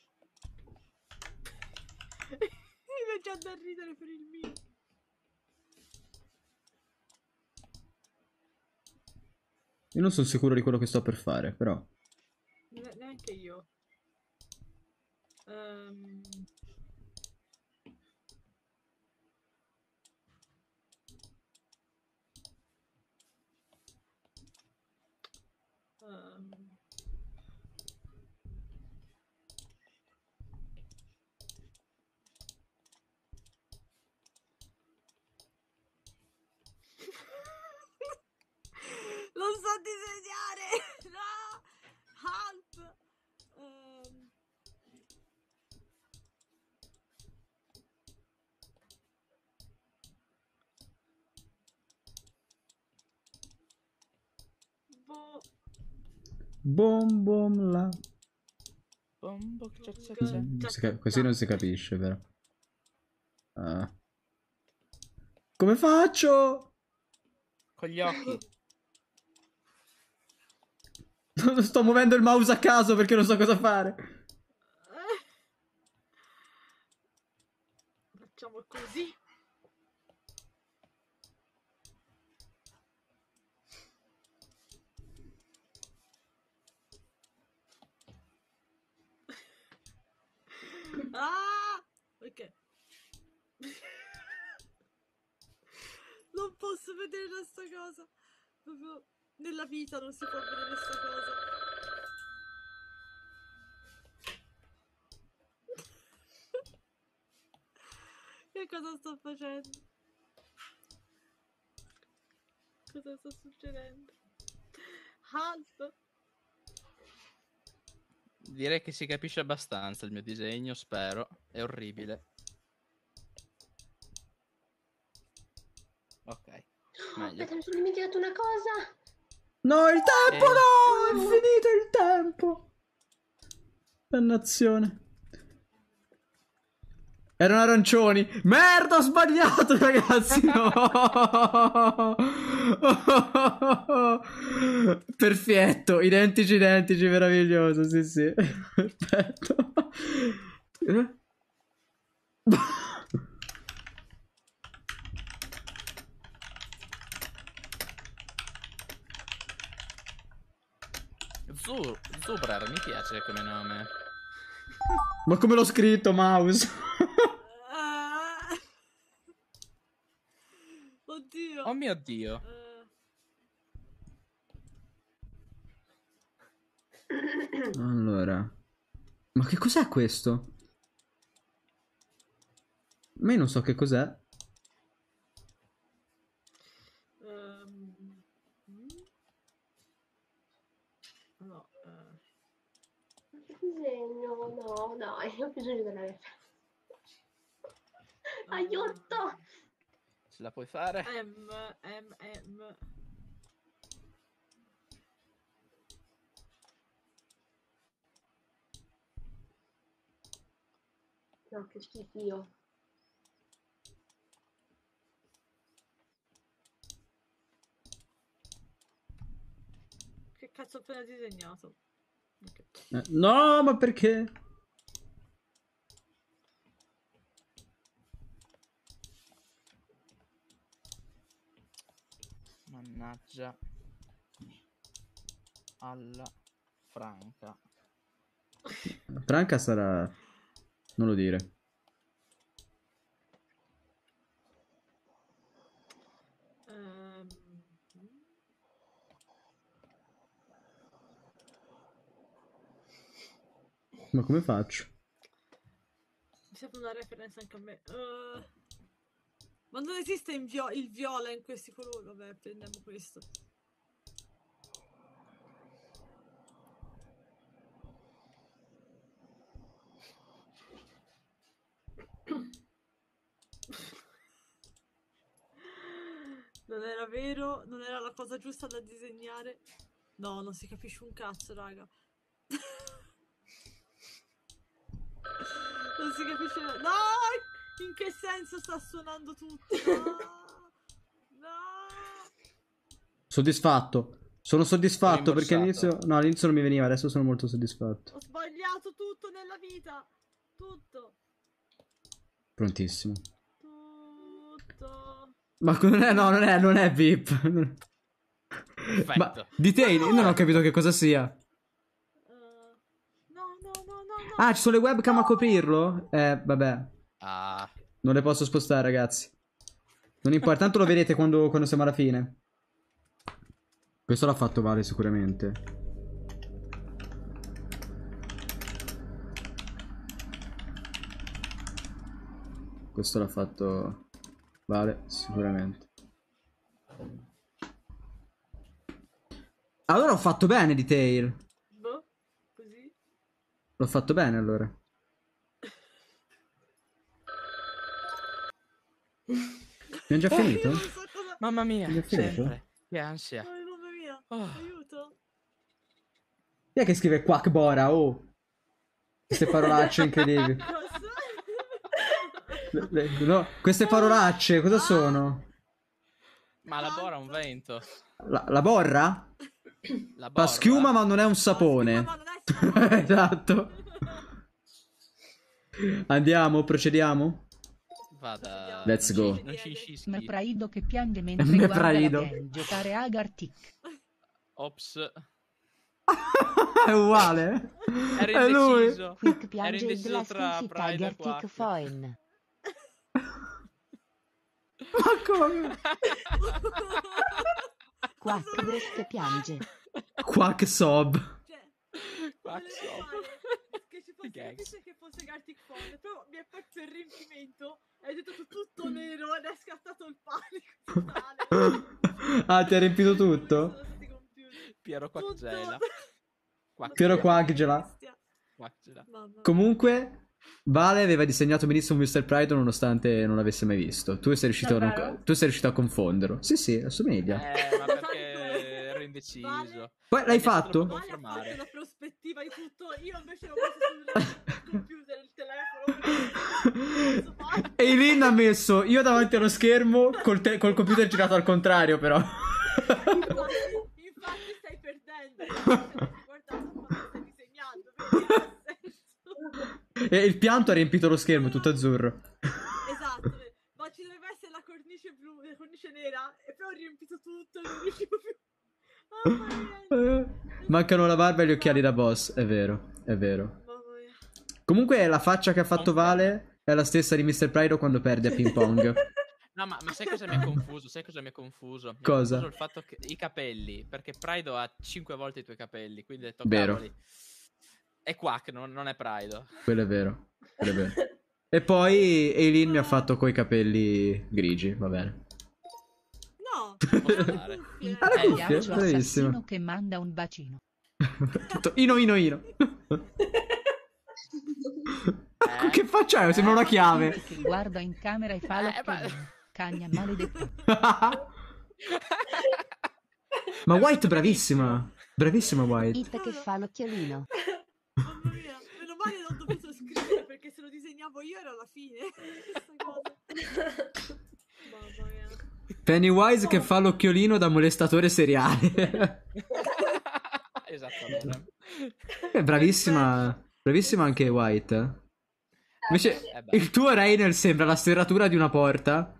Mi fa già da ridere per il mio. Io non sono sicuro di quello che sto per fare, però. Ne- neanche io. Ehm. Ehm. Non so disegnare! No! Help! Ehm. Boh. Bom bom la. Bombo, cia cia Ga- cia. Mm, Già si ca- che così non già. si capisce, però. Ah. Come faccio? Con gli occhi. Sto muovendo il mouse a caso perché non so cosa fare. Eh. Facciamo così. Ah! Ok. Non posso vedere questa cosa. Proprio nella vita non si può vedere questa cosa. Che cosa sto facendo? Cosa sta succedendo? Help! Direi che si capisce abbastanza il mio disegno, spero. È orribile. Ok. Meglio. Aspetta, mi sono dimenticato una cosa. No, il tempo Eh. no! È finito il tempo! Dannazione. Erano arancioni. Merda, ho sbagliato, ragazzi. No. Perfetto, identici, identici, meraviglioso. Sì, sì. Perfetto. Eh? Zu- Zubrar, mi piace come nome. Ma come l'ho scritto, mouse? Ah. Oddio. Oh mio Dio. Eh, Allora. Ma che cos'è questo? Ma io non so che cos'è. ehm, mm? No, eh. Disegno, no, no, io ho bisogno della referenza. Aiuto! Ce la puoi fare? M, M, M. No, che schifo io. Che cazzo ho appena disegnato? Ok. Eh, no, ma perché? Mannaggia. Alla franca. Franca sarà... Non lo dire. Ma come faccio? Mi serve una reference anche a me. Uh, ma non esiste in vio- il viola in questi colori. Vabbè, prendiamo questo. Non era vero, non era la cosa giusta da disegnare. No, non si capisce un cazzo, raga. Non si capisce. No! In che senso sta suonando tutto? No! No! Soddisfatto. Sono soddisfatto Sono perché rimborsato. all'inizio... No, all'inizio non mi veniva, adesso sono molto soddisfatto. Ho sbagliato tutto nella vita. Tutto. Prontissimo. Tutto. Ma non è, no, non è, non è V I P. Perfetto. Ma detail, io non ho capito che cosa sia. Uh, no, no, no, no, no. Ah, ci sono le webcam a coprirlo? Eh, vabbè. Ah, Non le posso spostare, ragazzi. Non importa, tanto lo vedete quando, quando siamo alla fine. Questo l'ha fatto Vale sicuramente. Questo l'ha fatto Vale sicuramente. Allora ho fatto bene Detail. Boh, così. L'ho fatto bene allora. Abbiamo già finito? Io non so cosa... mamma mia, È finito? sempre. Che ansia. Oh, mamma mia. Oh. Aiuto. Chi è che scrive Quack Bora? Oh, queste parolacce incredibili. Cosa? Le- le- no, queste parolacce cosa sono? Ma la bora è un vento. La, la borra? La Fa borra. schiuma ma non è un sapone. Ma non è sapone. Esatto. Andiamo, procediamo? Vada. Let's non go. ci- Non ci inscischi. Me Praido che piange mentre Me guarda Praido. la gang giocare a Gartic. Ops. È uguale. Ero È lui. indeciso. Quick Ero piange indeciso la tra sconfitta Pride e Gartic Quack. Foin. Ma come? Quack Brest piange. Quack sob. Cioè, Quack volevo sob. fare che ci fosse, Gags. capisce che fosse Gartic Phone, però mi ha fatto il riempimento, hai detto tu- tutto nero ed è scattato il panico totale. Ah, ti ha riempito tutto? Sono stati computer. Piero Tutto. Quackgela. Quack- Piero Quackgela. Bestia. Quackgela. Mamma mia. Comunque, Vale aveva disegnato benissimo mister Pride nonostante non l'avesse mai visto. Tu sei riuscito, a, non- Davvero? tu sei riuscito a confonderlo. Sì, sì, assomiglia. Eh, ma perché ero indeciso. Vale. Poi l'hai È stato fatto? un po' Vale ha fatto confermare. la prospettiva di tutto, io invece l'ho messo sul computer, il telefono. perché non posso fare. Eileen ha messo io davanti allo schermo col, te- col computer girato al contrario, però. Infatti, infatti stai perdendo. Guarda cosa stai disegnando. Quindi ha senso. E il pianto ha riempito lo schermo, tutto azzurro. Esatto, ma ci doveva essere la cornice blu, la cornice nera, e poi ho riempito tutto e non riuscivo più. Mamma mia. Eh, Mancano la barba e gli occhiali da boss, è vero, è vero. Mamma mia. Comunque la faccia che ha fatto Vale è la stessa di mister Pride quando perde a ping pong. No, ma, ma sai cosa mi ha confuso? Sai cosa mi ha confuso? Mi ha Cosa? confuso il fatto che i capelli, perché Pride ha cinque volte i tuoi capelli, quindi ho detto Vero. cavoli. È Quack, non, non è Pride. Quello è vero, quello è vero. E poi Eileen mi ha fatto coi capelli grigi, va bene. No, Posso erano andare? cuffie. Ah, le Eh, cuffie? Ghiaccio Bravissimo. assassino che manda un bacino. Tutto ino ino ino. Eh? Che faccia è? Sembra una chiave. Che guarda in camera e fa Eh, ma- l'occhiolino. Cagna maledetta. Ma White bravissima. Bravissima White. It che fa l'occhiolino. Mamma mia, meno male non ho dovuto scrivere perché se lo disegnavo io era la fine. Questa cosa. Mamma mia. Pennywise che fa l'occhiolino da molestatore seriale. Esattamente. È bravissima. Bravissima anche White. eh. Invece Eh beh. il tuo Rainer sembra la serratura di una porta.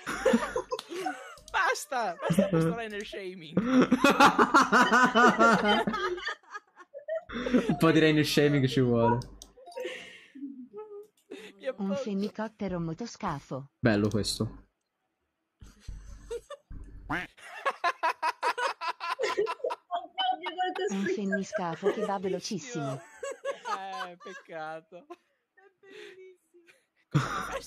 Basta, basta questo Rainer shaming. Un po' di Rainer shaming ci vuole. Io Un posso- fennicottero motoscafo. Bello questo. Oddio, quanto Un sprizzato. fenniscafo che va velocissimo. Eh, Eh, peccato. È bellissimo. Come-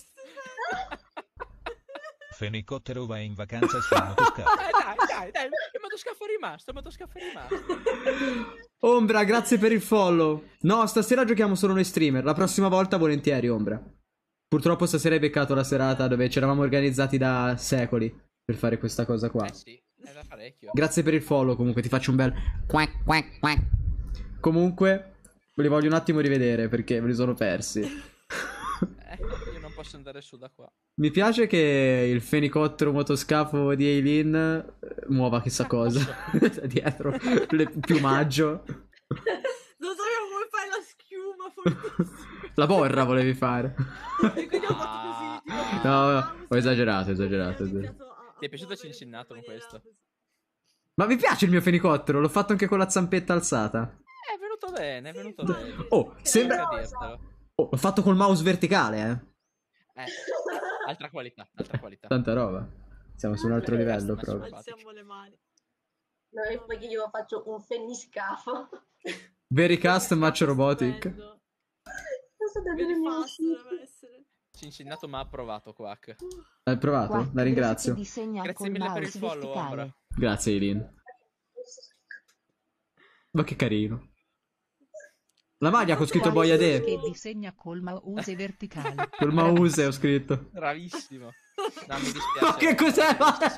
Fenicottero va in vacanza sul motoscafo. Eh, dai, dai, dai, il motoscafo è rimasto, il motoscafo è rimasto. Ombra, grazie per il follow. No, stasera giochiamo solo noi streamer. La prossima volta volentieri, Ombra. Purtroppo stasera hai beccato la serata dove ci eravamo organizzati da secoli per fare questa cosa qua. Eh sì, è da parecchio. Grazie per il follow, comunque ti faccio un bel quack quack quack. Comunque, me li voglio un attimo rivedere perché me li sono persi. Eh, io non posso andare su da qua. Mi piace che il fenicottero motoscafo di Eileen eh, muova chissà cosa dietro il piumaggio. Non sapevo come fare la schiuma, fortissimo. La borra volevi fare. E quindi ho fatto così. tipo, No, no, mouse, ho esagerato, ho esagerato, e ho esagerato. iniziato a- a Ti è piaciuto muovere Cincinnato in con maniera questo? così. Ma mi piace il mio fenicottero, l'ho fatto anche con la zampetta alzata. È venuto bene, è venuto bene. Oh, sembra... Tengo a dirtelo. Oh, l'ho fatto col mouse verticale, eh. Eh, altra qualità, altra qualità. Tanta roba. Siamo su un altro Beh, livello basta, proprio. Alziamo le mani. No, e poi io faccio un fenniscafo. Vericast Match Robotic. Stupendo. Non so da Very dove mi fast uscì. deve essere. Cincinnato ma ha approvato, Quack. Hai provato? Quack La ringrazio. Bruce che disegna Grazie col mille per il mouse follow, verticale. Ombra. Grazie, Eileen. Ma che carino. La maglia con scritto Quack Boia Bruce De. che disegna col mouse verticale. Col mouse ho scritto. Bravissimo. No, mi dispiace. Ma che cos'è?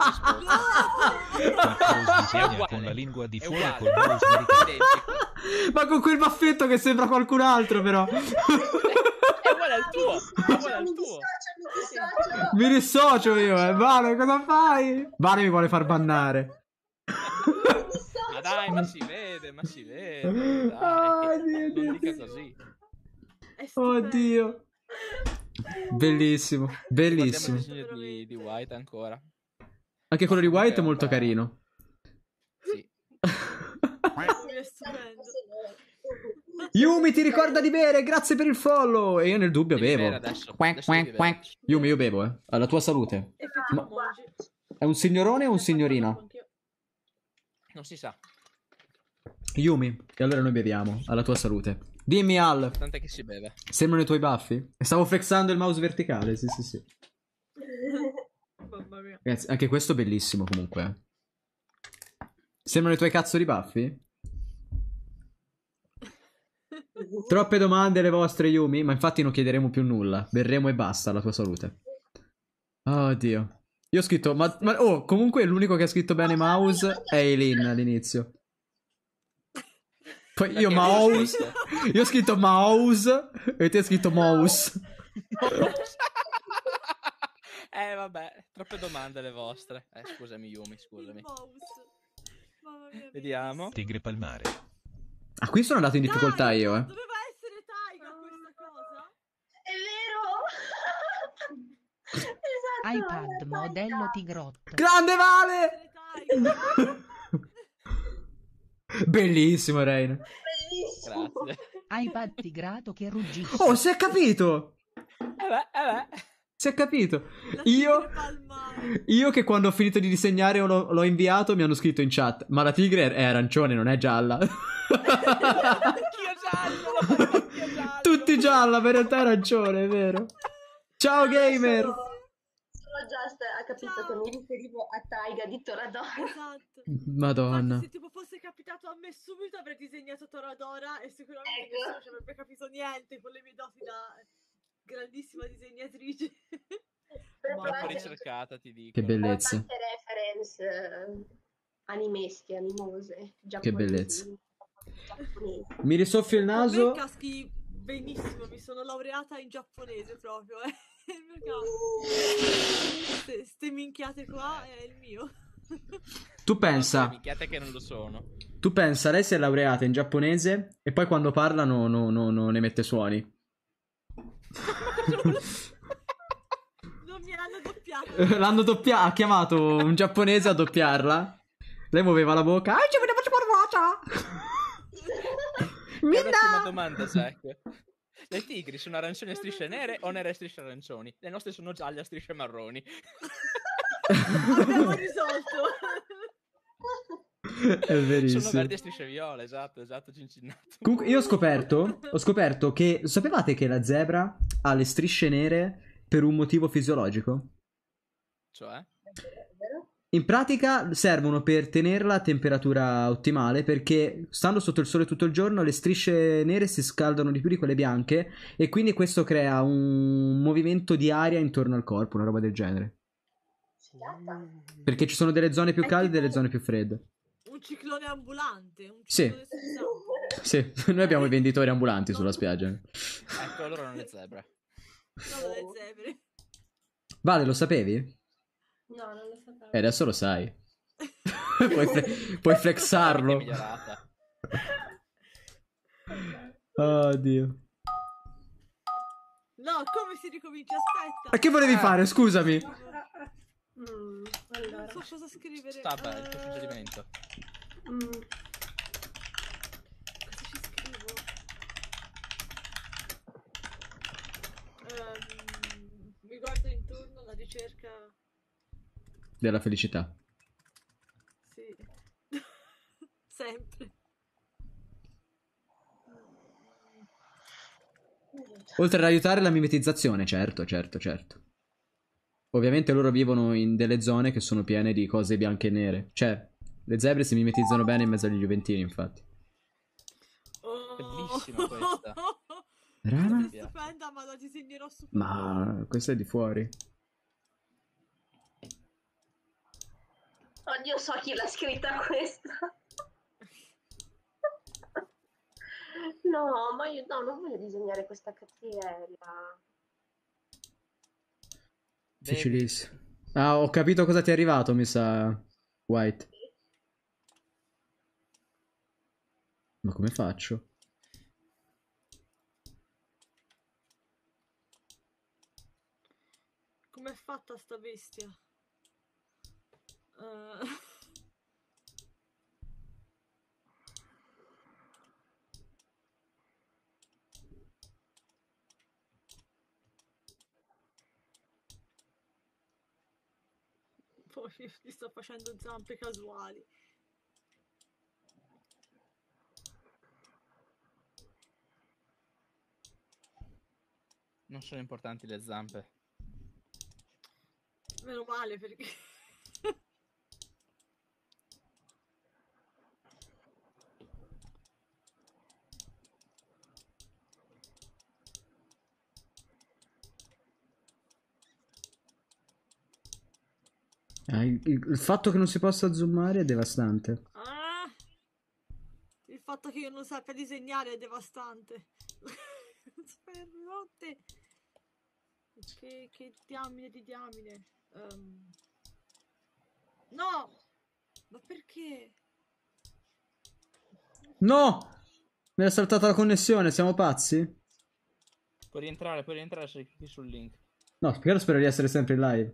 Quattro disegna uguale, con la lingua di è fuori uguale. col mouse verticale. Identico. Ma con quel baffetto che sembra qualcun altro, però. È uguale al tuo. È uguale al Mi tuo. dissocio, mi dissocio. Mi dissocio io, eh. Vale, cosa fai? Vale mi vuole far bannare. Ma dai, ma si vede, ma si vede. Dai, Ah, Dio, non Dio, dica Dio. così. È stupendo. Oddio. Bellissimo, Guardiamo bellissimo. il disegno di, di White ancora. Anche quello di White è Ok, molto vabbè. carino. Sì. È stupendo. Yumi ti ricorda di bere, grazie per il follow. E io nel dubbio Devi bevo. bere adesso. Quack, Adesso devi quack, quack. bere. Yumi, io bevo, eh. Alla tua salute. Effettivo Ma- emoji. È un signorone o un signorino? Non si sa. Yumi, e allora noi beviamo. Alla tua salute. Dimmi Al, Tant'è che si beve. sembrano i tuoi baffi? Stavo flexando il mouse verticale, sì sì sì. Mamma mia. Ragazzi, anche questo è bellissimo comunque. eh. Sembrano i tuoi cazzo di baffi? Troppe domande le vostre, Yumi, ma infatti non chiederemo più nulla. Berremo e basta, alla tua salute. Oddio. Io ho scritto, ma, ma- oh, comunque l'unico che ha scritto bene mouse è Eileen all'inizio. Poi io Perché mouse, l'ho scritto? io ho scritto mouse e te hai scritto mouse. Eh vabbè, troppe domande le vostre. Eh scusami Yumi, scusami. Il mouse. Mamma mia, Vediamo. Tigre palmare. Ah, qui sono andato in difficoltà Dai, io, eh. Doveva essere Taiga questa cosa? È vero! Esatto, iPad era modello Taiga. Tigrotto. Grande Vale! Essere Taiga. Bellissimo, Rain. Bellissimo. Grazie. iPad tigrato che ruggisce. Oh, si è capito! Eh beh, eh beh. Si è capito. La Io, tigre palmare. io che quando ho finito di disegnare o l'ho, l'ho inviato mi hanno scritto in chat. Ma la tigre è arancione, non è gialla. Anch'io giallo, l'ho fatto anch'io giallo. Tutti gialla, ma in realtà è arancione, è vero. Ciao gamer. Solo, solo Just ha capito Ciao. che mi riferivo a Taiga di Toradora. Esatto. Madonna. Infatti, se tipo fosse capitato a me subito avrei disegnato Toradora e sicuramente Ecco. nessuno ci avrebbe capito niente con le mie doti da grandissima disegnatrice. Troppo Mamma mia. ricercata, ti dico. Che Ho bellezza. tante reference eh, animesche, animose, Che bellezza. giapponesi, giapponesi. Mi risoffio il Con naso. me caschi benissimo, mi sono laureata in giapponese proprio, eh. Il mio caso. Ste, ste minchiate qua è il mio. Tu No, pensa, minchiate che non lo sono. tu pensa, lei si è laureata in giapponese e poi quando parla no, no, no, non emette suoni. Non mi hanno doppiato. L'hanno doppia- ha chiamato un giapponese a doppiarla. Lei muoveva la bocca. Ah, ci vedevo E un'ultima Minna! domanda, Zack. Le tigri sono arancioni a strisce nere o nere a strisce arancioni? Le nostre sono gialle a strisce marroni. Abbiamo risolto. È verissimo. Sono verdi e strisce viola, esatto, esatto, cincinnato. Comunque, io ho scoperto, ho scoperto che sapevate che la zebra ha le strisce nere per un motivo fisiologico? Cioè? In pratica servono per tenerla a temperatura ottimale, perché stando sotto il sole tutto il giorno le strisce nere si scaldano di più di quelle bianche e quindi questo crea un movimento di aria intorno al corpo, una roba del genere. Perché ci sono delle zone più È calde e tipo delle zone più fredde. un ciclone ambulante, un Sì. ciclone senza- Sì, noi abbiamo i venditori ambulanti sulla spiaggia. Ecco, allora non le zebre. No, le zebre. Vale, lo sapevi? No, non lo sapevo. E adesso lo sai. puoi, fle- puoi È flexarlo. migliorata. Oh Dio. No, come si ricomincia? Aspetta. Ma che volevi Ah. fare? Scusami. Mm, Non allora. so cosa scrivere. Sta bene, il tuo Eh, suggerimento. Mm, Cosa ci scrivo? Ehm, mi guardo intorno alla ricerca. Della felicità. Sì. Sempre. Oltre ad aiutare la mimetizzazione, certo, certo, certo. Ovviamente loro vivono in delle zone che sono piene di cose bianche e nere. Cioè, le zebre si mimetizzano bene in mezzo agli juventini, infatti. Oh. Bellissima questa. Rana? È stupenda, ma la disegnerò su. Ma questa è di fuori. Oddio, so chi l'ha scritta questa. No, ma io no, non voglio disegnare questa cattiveria. Difficilissimo. Ah, ho capito cosa ti è arrivato, mi sa. White. Ma come faccio? Com'è fatta sta bestia? Eh, Poi gli sto facendo zampe casuali. Non sono importanti le zampe. Meno male perché. Ah, il, il- il fatto che non si possa zoomare è devastante. Ah, il fatto che io non sappia disegnare è devastante. Notte. Che, che diamine di diamine. Ehm, No! Ma perché? No! Mi è saltata la connessione, siamo pazzi? Puoi rientrare, puoi rientrare se clicchi sul link. No, perché spero di essere sempre in live.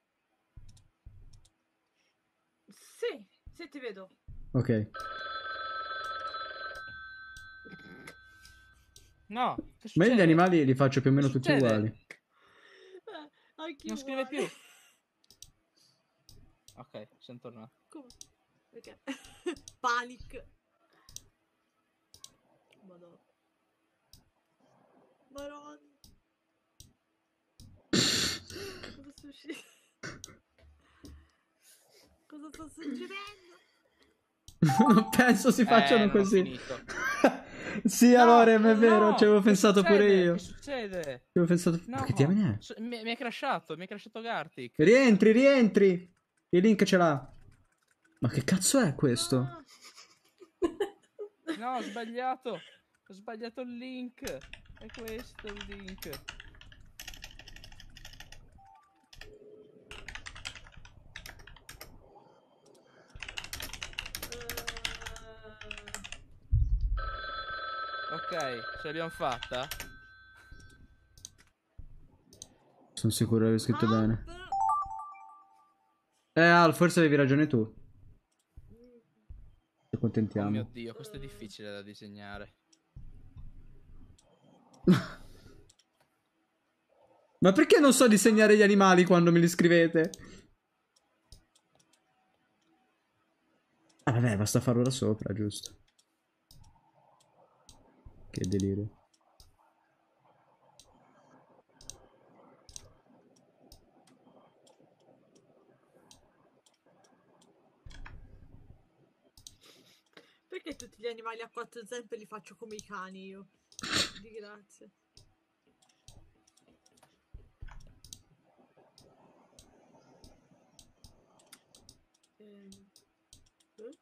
Sì, sì, ti vedo. Ok. No, che Ma io succede? gli animali li faccio più o meno Che tutti succede? uguali. Eh, anche Non scrive uguale. più. Ok, sono tornato. Come? Perché? Panic. Madonna. Madonna. Cosa succede? Cosa sta succedendo? Non penso si facciano Eh, non ho così. finito. Sì, No, allora, è vero, no, ci avevo che pensato pure succede? io. Che succede? Ci avevo pensato. No, Ma che diamine è? su- mi, mi è crashato, mi è crashato Gartic. Rientri, rientri. Il link ce l'ha. Ma che cazzo è questo? Ah, No, ho sbagliato. Ho sbagliato il link. È questo il link. Ok, ce l'abbiamo fatta. Sono sicuro di aver scritto ah, bene. però- Eh, Al, forse avevi ragione tu. Ci Oh accontentiamo. mio Dio, questo è difficile da disegnare. Ma perché non so disegnare gli animali quando me li scrivete? Ah vabbè, basta farlo da sopra, giusto. Che delirio. Perché tutti gli animali a quattro zampe li faccio come i cani io? Di grazie. Ehm, eh?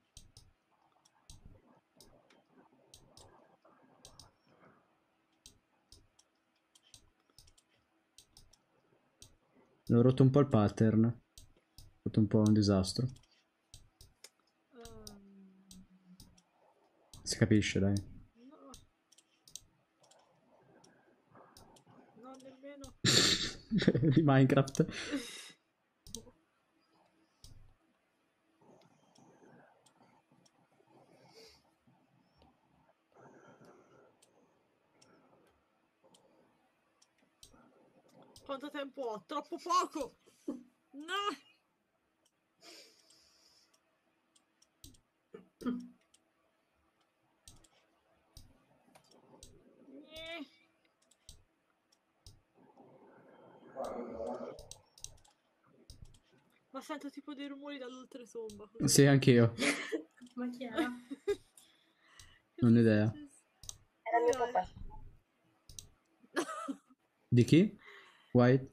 Ho rotto un po' il pattern. Ho fatto un po' un disastro. Ehm, Si capisce, dai. no. No, nemmeno. Di Minecraft. Quanto tempo ho? Troppo poco! No! Nyeh. Ma sento tipo dei rumori dall'oltretomba. così. Sì, anch'io. Ma chi era? Non ho idea. Era mio papà. Di chi? White?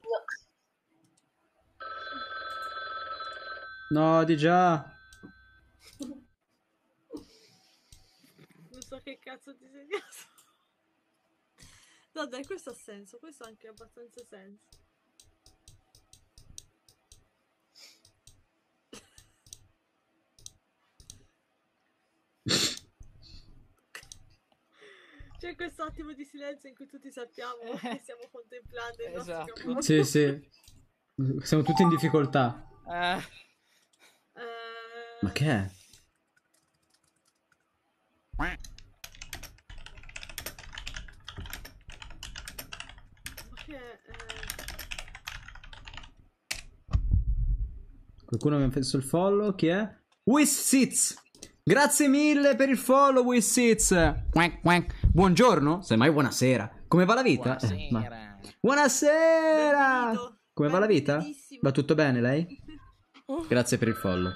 No, di già. Non so che cazzo ho disegnato. No dai, questo ha senso, questo ha anche abbastanza senso. C'è questo attimo di silenzio in cui tutti sappiamo che stiamo contemplando il nostro Esatto. capolavoro. Sì, sì. Siamo tutti in difficoltà. Eh, Eh, Ma che è? ma che è? Eh, Qualcuno mi ha messo il follow. Chi è? Wissits. Grazie mille per il follow, Wissits. Quack, quack. Buongiorno. Semmai buonasera. Come va la vita? Eh, ma- buonasera. Buonasera. benvenuto. Come va la vita? Benvenidissimo. Va tutto bene, lei? Grazie per il follow.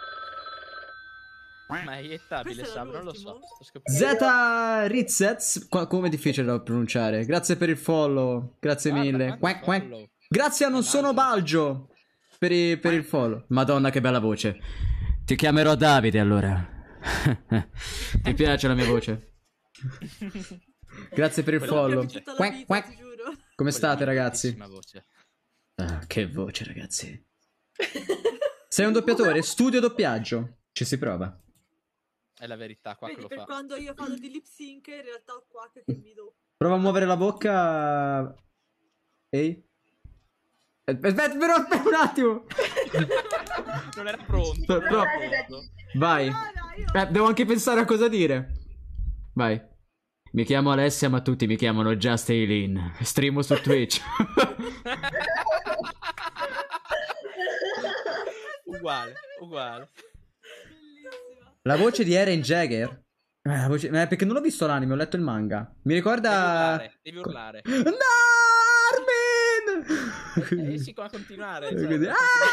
Ma è iettabile, Questo era Sab, non lo so. l'ultimo? Sto scoprendo. Z Rizzets. Qua- come è difficile da pronunciare. Grazie per il follow. Grazie Guarda, mille. quanti Quack, quack. follow. Grazie a non sono Balgio per, i- per il follow. Madonna, che bella voce. Ti chiamerò Davide allora. Ti piace la mia voce? Grazie per il Quella follow. voce. Tutta la Quack, vita, quack. ti giuro. Come state, Quella ragazzi? bellissima voce. Ah, che voce, ragazzi. Sei un doppiatore? Studio doppiaggio. Ci si prova. È la verità, qua che Vedi, lo per fa. quando io parlo di lip sync, in realtà ho qua che mi do. Prova a muovere la bocca. Ehi. Aspetta, però aspetta un attimo. Non era pronto. Pro- non pro- era pronto. Vai. Eh, devo anche pensare a cosa dire. Vai. Mi chiamo Alessia, ma tutti mi chiamano Just Aileen. Streamo su Twitch. Uguale, uguale. Bellissima. La voce di Eren Jaeger. Eh, la voce- eh, perché non l'ho visto l'anime, ho letto il manga. Mi ricorda. Devi urlare, No, devi urlare. Armin! Eh sì, come continuare? E Cioè, quindi- come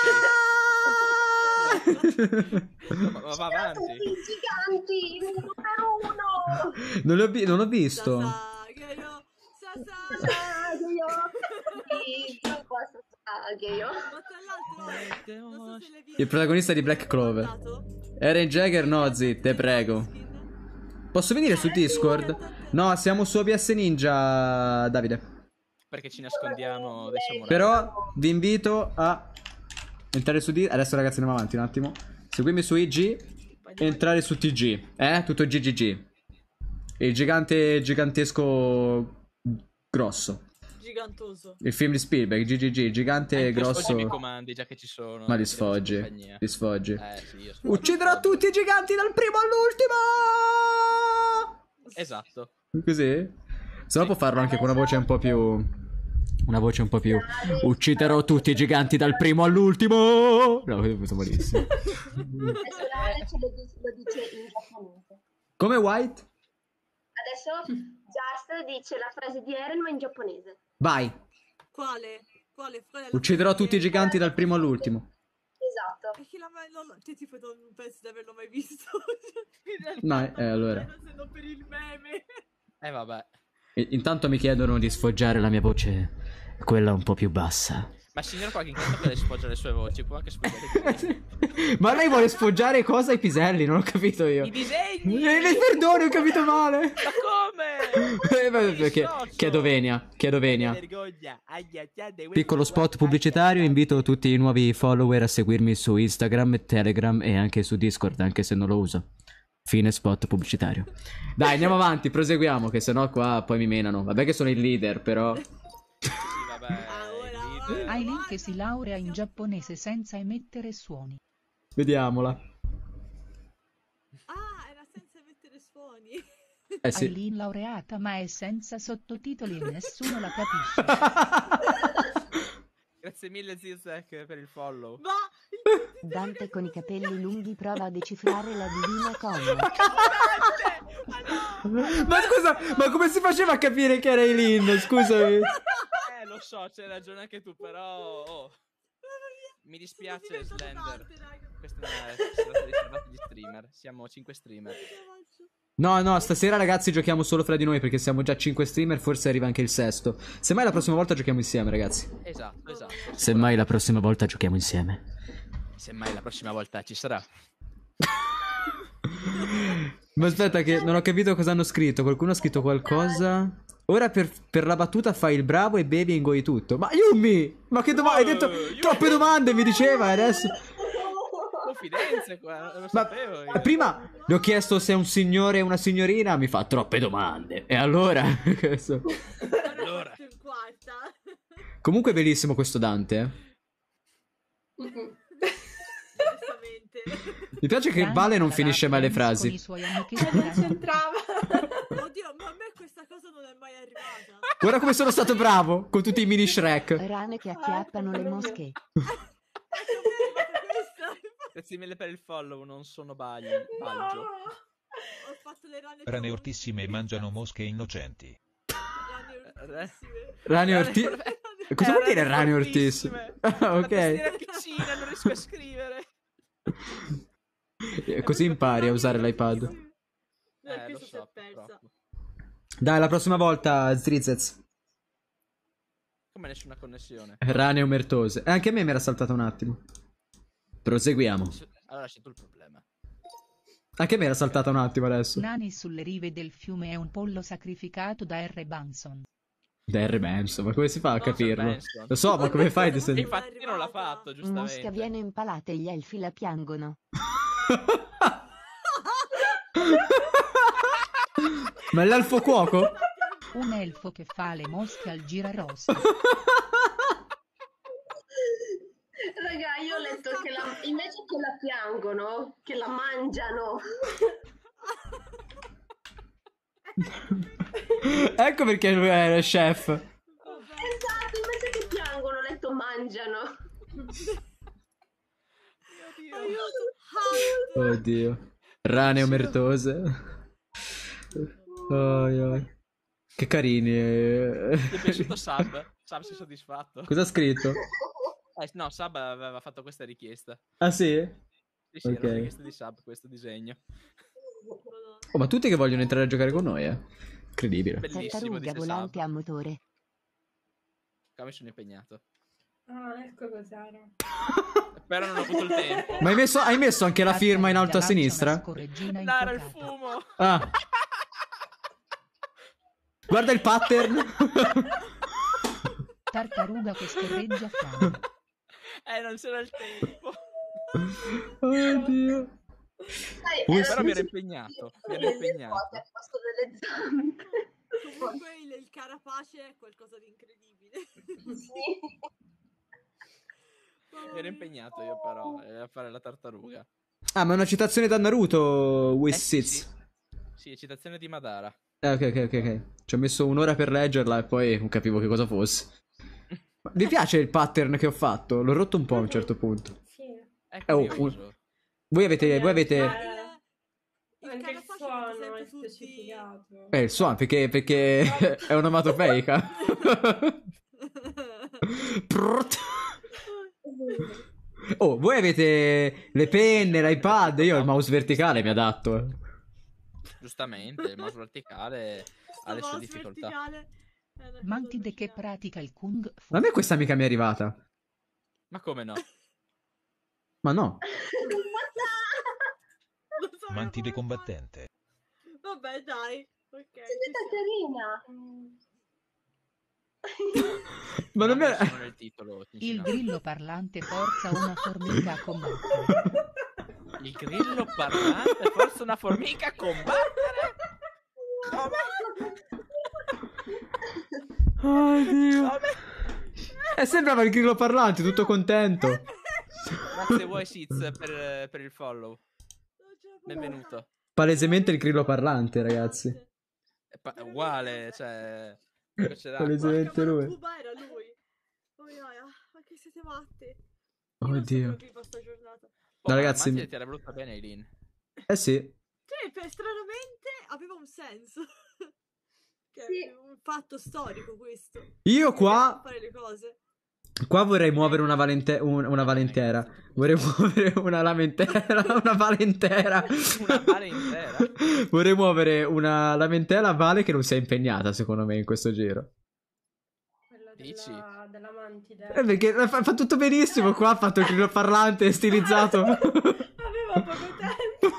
Ah! Ma va avanti. I giganti, uno per uno. Non l'ho, vi- non l'ho visto. Sasageo, Sasageo. Sasageo. Sì, io qua Sasageo. Ma tra l'altro, non so se l'hai visto. Il protagonista di Black Clover. Guardato? Eren Jaeger, no, zit, te prego. Posso venire su Discord? No, siamo su O B S Ninja, Davide. Perché ci nascondiamo dei samurai. Però vi invito a entrare su Discord. Adesso ragazzi andiamo avanti un attimo. Seguimi su I G. Entrare su T G. Eh? Tutto G G G. Il gigante gigantesco grosso. Gigantoso. Il film di Spielberg, G G G, gigante Anche grosso. sfoggi i miei comandi, già che ci sono. Ma li Ti faccio sfoggi. compagnia. Li sfoggi. Eh sì, io sono Ucciderò d'accordo. tutti i giganti dal primo all'ultimo. Esatto. Così? Se no Sì. può farlo anche con una voce un po' più Una voce un po' più... Ucciderò tutti i giganti dal primo all'ultimo! No, questo malissimo. Adesso Alex lo, dice- lo dice in giapponese. Come White? Adesso Just dice la frase di Eren ma in giapponese. Vai. Quale? Quale? Qual è la Ucciderò frase tutti i che- giganti dal primo all'ultimo. Esatto. E chi l'ha mai... Non... Te tipo non penso di averlo mai visto. In realtà No, non eh, allora. credo, se non per il meme. Eh vabbè. E- intanto mi chiedono di sfoggiare la mia voce, quella un po' più bassa. Ma signor Quack intanto che lei sfoggia le sue voci, può anche sfoggiare Ma lei vuole sfoggiare cosa ai piselli? Non ho capito io. i disegni. Eh, le perdoni, ho capito male. Ma come? Eh, beh, perché- chiedo venia, chiedo venia. Vergogna. Aia, tiade, Piccolo spot pubblicitario, invito tutti i nuovi follower a seguirmi su Instagram, Telegram e anche su Discord, anche se non lo uso. Fine spot pubblicitario. Dai, andiamo avanti, proseguiamo, che sennò qua poi mi menano. Vabbè che sono il leader, però... Sì, vabbè. Ora, il leader. Aileen che si laurea in giapponese senza emettere suoni. Vediamola. Ah, era senza mettere suoni. Eh sì. Aileen laureata ma è senza sottotitoli e nessuno la capisce. Grazie mille Zizek per il follow. Ma... Dante con i capelli lunghi prova a decifrare la divina comma. Ma scusa, ma come si faceva a capire che era Eileen? Scusami. Eh, lo so, c'hai ragione anche tu, però... oh, mi dispiace, Slender. Questa è una serata riservata agli streamer. Siamo cinque streamer. No, no, stasera ragazzi giochiamo solo fra di noi perché siamo già cinque streamer, forse arriva anche il sesto. Semmai la prossima volta giochiamo insieme, ragazzi. Esatto, esatto. Semmai la prossima volta giochiamo insieme. Semmai la prossima volta ci sarà. Ma aspetta che non ho capito cosa hanno scritto. Qualcuno ha scritto qualcosa. Ora per, per la battuta fai il bravo e bevi e ingoi tutto. Ma Yumi! Ma che domande? Hai detto troppe domande, mi diceva, e adesso... Confidenze qua, non lo Ma sapevo io. prima le ho chiesto se è un signore o una signorina, mi fa troppe domande. E allora... Questo- Allora. Quarto in quarta. Comunque è bellissimo questo Dante. eh. Onestamente. Mi piace che Vale non finisce mai le Con frasi. i suoi amici Non strani. c'entrava. Oddio, ma a me questa cosa non è mai arrivata. Guarda come sono stato bravo con tutti i mini Shrek. Rane che acchiappano le mosche. Ecco, per questa. Grazie mille per il follow, non sono bagli, No. Baggio. Ho fatto le rane Rane più- ortissime mangiano mosche innocenti. Rane ortissime. Rane orti... Cosa vuol dire rane ortissime? Ah, La ok. tastiera è piccina, non riesco a scrivere. Eh, Così impari a usare l'iPad. No, Eh, lo questa si so, è persa. purtroppo. Dai, la prossima volta, Zrizez. Come nessuna connessione. Rane omertose. E anche a me mi era saltata un attimo. Proseguiamo. Allora c'è tu il problema. Anche a me era saltata un attimo adesso. Nani sulle rive del fiume è un pollo sacrificato da R. Banson. Da R. Manson, ma come si fa a Non so, capirlo? Manson. Lo so, ma come fai di E sen- infatti non l'ha fatto, giustamente. Mosca viene impalata e gli elfi la piangono. Ma è l'elfo cuoco? Un elfo che fa le mosche al girarossa. Raga, io ho letto che la, invece che la piangono, che la mangiano. Ecco perché lui è il chef. Esatto, invece che piangono, ho letto mangiano. Aiuto. Oddio. Rane omertose. Oi, oi. Che carini. eh. Ti è piaciuto Sab? Sab si è soddisfatto? Cosa ha scritto? Eh, no, Sab aveva fatto questa richiesta. Ah sì? Sì, sì, Ok. era una richiesta di Sab questo disegno. Oh, ma tutti che vogliono entrare a giocare con noi, eh. Incredibile. Bellissimo, Tartaruga dice volante Sab. a motore. Qua mi sono impegnato. Ah, ecco cos'era. Però non ho avuto il tempo. Ma hai messo, hai messo anche la firma in alto a sinistra? Scorreggina No, era il infuocata. fumo. Ah. Guarda il pattern. Tartaruga che scorreggia fame. Eh, non c'era il tempo. Oddio. Sai, Ui, era sì. Però mi ero così- impegnato. Mi ero delle impegnato. foto al posto delle zampe. Comunque il, il carapace è qualcosa di incredibile. Sì. Mi ero impegnato io però eh, a fare la tartaruga. Ah, ma è una citazione da Naruto, Eh, With sì, Sits. sì. Sì, citazione di Madara. Eh, ok, ok, ok, ok. Ci ho messo un'ora per leggerla e poi non capivo che cosa fosse. Mi piace il pattern che ho fatto. L'ho rotto un po' a un certo punto. Sì. È Oh, curioso. un- Voi avete... Voi avete... Eh, Il Anche il Canafascio suono sempre è tutti- specificato. Eh, il suono, perché, perché è onomatopeica. Prrrt. Oh, voi avete le penne, l'iPad, io il mouse verticale mi adatto. Giustamente, il mouse verticale ha le sue mouse difficoltà. verticale è una Mantide cosa che pratica il Kung Fu. Ma a me questa mica mi è arrivata. Ma come no? Ma no. Non so Mantide come fare. combattente. Vabbè, dai. Ok. Sei ci carina. Ma non mi è è... solo il titolo. Il Cincinnati. grillo parlante forza una formica a combattere. Il grillo parlante, forse una formica a combattere? Oddio. Come? Eh, sembrava il grillo parlante, tutto contento. Grazie voi Siz per, per il follow. Non ce la posso Benvenuto. fare. Palesemente il grillo parlante, ragazzi. È pa- è uguale, cioè... gocce d'acqua. Palesemente Porca, ma lui. Buba era lui. Oh, Iaia, ma che siete matti? Io non so Oddio. come vivo sta giornata. Oh, No, ma ragazzi- Matti ti era brutta bene Eileen. Eh sì. Cioè, per, stranamente aveva un senso. Che Sì. è un fatto storico questo. Io Che qua... dobbiamo fare le cose. Qua vorrei muovere una, valente... un- una valentera. Vorrei muovere una lamentela. Una valentera. Una vale intera? Vorrei muovere una lamentela a Vale che non si è impegnata, secondo me, in questo giro. Quella Dici? della, della mantide. Eh, perché fa, fa tutto benissimo. Qua ha fatto il grillo parlante stilizzato. Aveva poco tempo.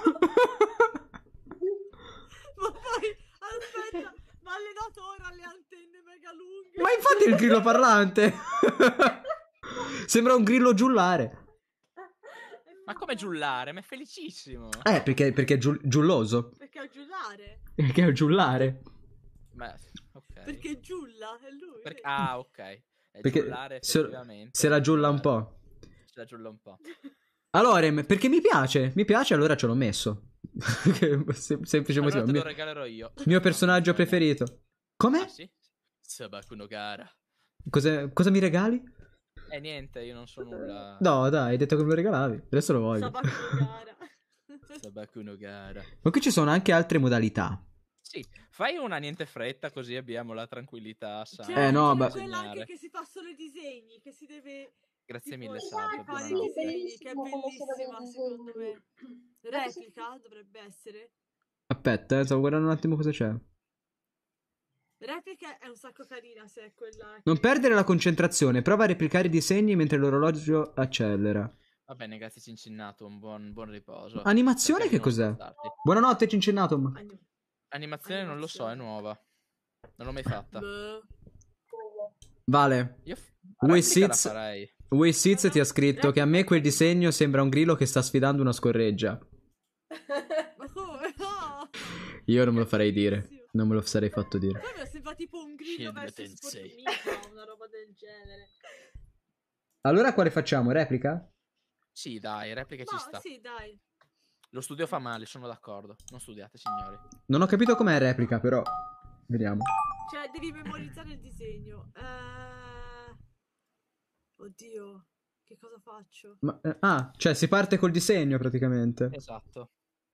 Ma poi, aspetta, ma ha allenato ora le antenne mega lunghe. Ma infatti è il grillo parlante. Sembra un grillo giullare. Ma come giullare? Ma è felicissimo. Eh, perché, perché è giul- giulloso. Perché a giullare? Perché è giullare. Ma, ok. Perché giulla, è lui. Perché- vedi? Ah, ok. È Perché giullare se, effettivamente. se la giulla un po'. Se la giulla un po'. Allora, em- perché mi piace. Mi piace, allora ce l'ho messo. Che sem- semplice Allora motivo. te lo Mio, regalerò io. mio personaggio No, preferito. Come? Ah sì? Sabakuno Gara. Cosa, cosa mi regali? Eh niente, io non so nulla. No, dai, hai detto che me lo regalavi. Adesso lo voglio. Sabacuno gara. Sabakuno Gara. Ma qui ci sono anche altre modalità. Sì, fai una niente fretta così abbiamo la tranquillità sana. Cioè, Eh, no, c'è beh. quella anche Segnare. che si fa solo i disegni, che si deve Grazie tipo, mille, fare Sab. i buonanotte. disegni, che è Bellissimo come sono bellissima dei secondo me. disegni. Replica dovrebbe essere. Aspetta, eh, stavo guardando un attimo cosa c'è. Replica è un sacco carina se è quella. Non che- perdere la concentrazione. Prova a replicare i disegni mentre l'orologio accelera. Va bene, grazie Cincinnato, un buon, buon riposo. Animazione Cerca che di non cos'è? spostarti. Buonanotte, Cincinnatum. Anim- Animazione non lo so, è nuova. Non l'ho mai fatta. Boh. Vale. Io f- Wei replica la Sits- farei. Wei Sits ti ha scritto che a me quel disegno sembra un grillo che sta sfidando una scorreggia. Ma come? No! Io non me lo farei dire. Non me lo sarei fatto dire. Poi mi sembra tipo un grillo Shin verso Tensei. Sportmica, una roba del genere. Allora quale facciamo? Replica? Sì, dai, replica ci Ma sta. sì, dai. Lo studio fa male, sono d'accordo. Non studiate, signori. Non ho capito com'è replica, però. Vediamo. Cioè, devi memorizzare il disegno. Eh... Oddio, che cosa faccio? Ma, eh, ah, cioè si parte col disegno praticamente. Esatto.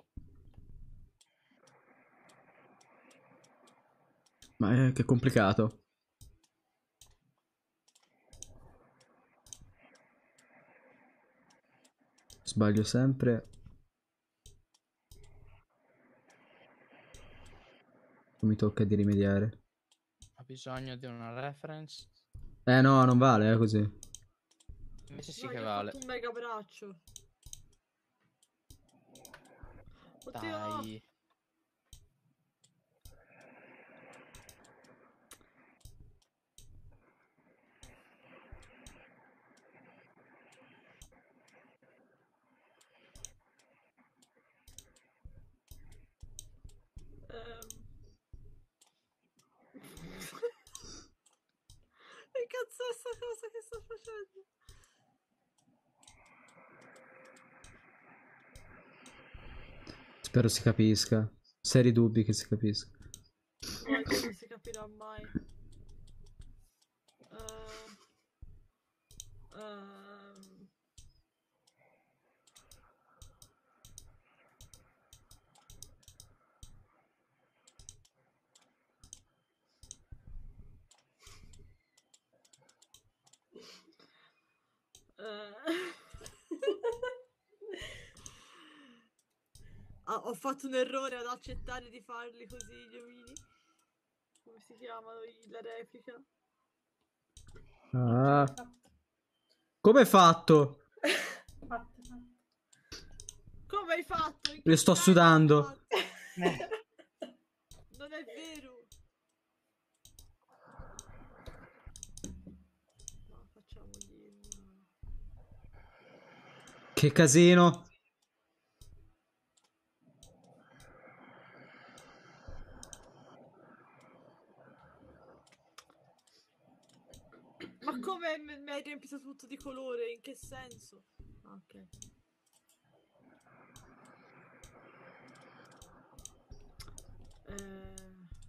Ma è che complicato. Sbaglio sempre. Mi tocca di rimediare. Ho bisogno di una reference. Eh no, non vale, è così. Invece sì No, che gli ho vale. fatto un mega braccio. Oddio. Dai. Ehm. Che cazzo è sta cosa che sto facendo? Spero si capisca. Seri dubbi che si capisca. No, che non si capirà mai. Eh, Ah, ho fatto un errore ad accettare di farli così gli omini. Come si chiamano i- la replica? Ah. Come è fatto? Fatto, fatto. Come hai fatto? In Io che sto senso hai sudando. fatto? Non è vero. No, facciamogli un... Che casino. Ma come mi mi hai riempito tutto di colore? In che senso? Ah, ok. Eh...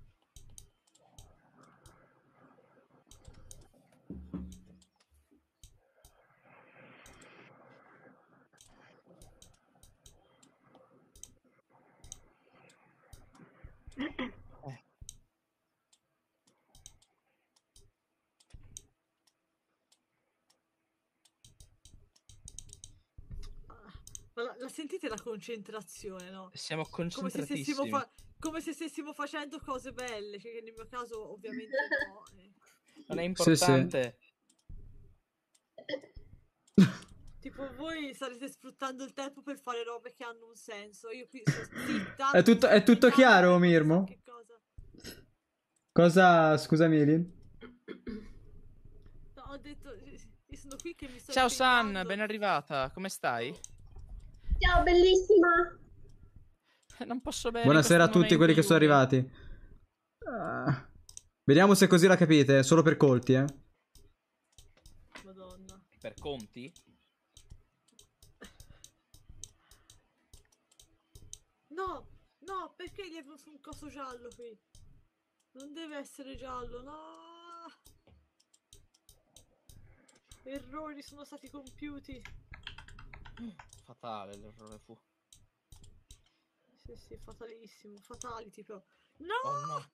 Ma la, la sentite la concentrazione, no? Siamo Come se stessimo, concentratissimi. fa- come se stessimo facendo cose belle, cioè che nel mio caso ovviamente no. eh. Non è Sì, sì. importante. Tipo voi starete sfruttando il tempo per fare robe che hanno un senso. Io qui sto zitta. È tutto- sto è tutto aspettando chiaro, che non si sa Mirmo? che cosa. Cosa... Scusami, Elin? No, ho detto, io sono qui che mi sto Ciao San, impegnando. ben arrivata. Come stai? Ciao, bellissima. Non posso bere. Buonasera a in questo tutti quelli che sono momento, arrivati. Ah. Vediamo se così la capite. Solo per colti, eh. Madonna. Yumi. Per conti? No, no, perché gli è venuto un coso giallo qui? Non deve essere giallo, no. Errori sono stati compiuti. Fatale l'errore fu. Sì, sì, fatalissimo, fatality proprio. No! Oh no.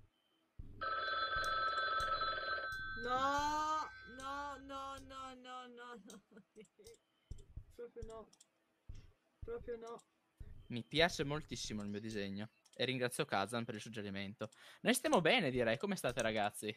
No, no, no, no, no, no, no. Proprio no. Proprio no. Mi piace moltissimo il mio disegno. E ringrazio Kazan per il suggerimento. Noi stiamo bene, direi. Come state, ragazzi?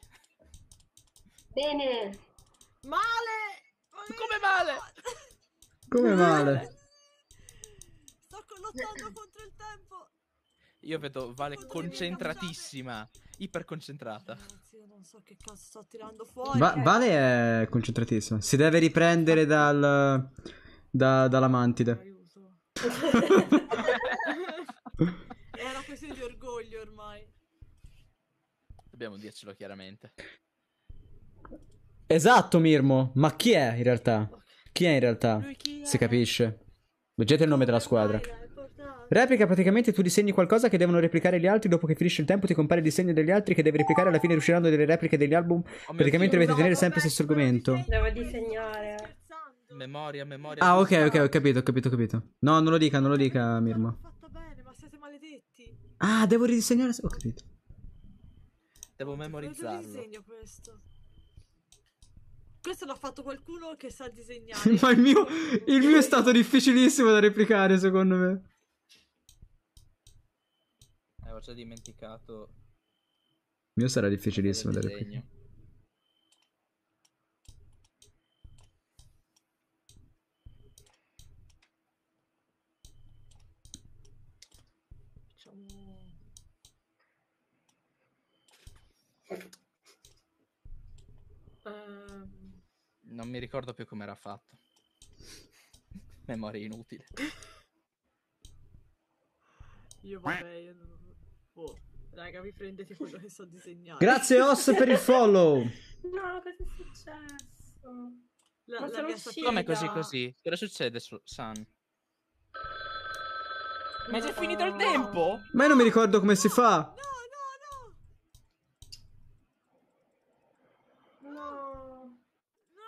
Bene. Male! Come male? Come male? Sto lottando contro il tempo. Io vedo Vale Contro le mie concentratissima. Iper concentrata. Ragazzi, io non so che cazzo sto tirando fuori. Va- eh. Vale è concentratissima. Si deve riprendere dal... Da, dalla mantide. Aiuto. È una questione di orgoglio ormai. Dobbiamo dircelo chiaramente. Esatto, Mirmo. Ma chi è in realtà? Chi è in realtà? Lui chi è? Si capisce. Leggete il nome della squadra. Ormai l'hai portato. Replica, praticamente tu disegni qualcosa che devono replicare gli altri. Dopo che finisce il tempo ti compare il disegno degli altri che deve replicare. Alla fine riusciranno delle repliche degli album. Oh mio Praticamente Dio, dovete No, tenere vabbè, sempre lo stesso come lo argomento. disegni? Devo Stai disegnare. scherzando? Memoria, memoria. Ah, ok, visuale. ok, ho capito, ho capito, ho capito. No, non lo dica, non lo dica, L'ho Mirmo. fatta bene, ma siete maledetti. Ah, devo ridisegnare. Ho capito. Devo Dove memorizzarlo. disegno questo? Questo l'ha fatto qualcuno che sa disegnare. Ma il mio, il mio è stato difficilissimo da replicare, secondo me. Eh, ho già dimenticato. Il mio sarà il difficilissimo da replicare. disegno. Facciamo... Ehm, Non mi ricordo più come era fatto. Memoria inutile. io vabbè, io non... Boh, raga, vi prendete quello che so disegnare. Grazie, Os, per il follow. No, cosa è successo? La, Ma la sono mia uscita. sapienza- Come così così? Cosa succede, su- San? Ma è già No. finito il tempo? Ma io non mi ricordo come si fa. No, no, no! No, No!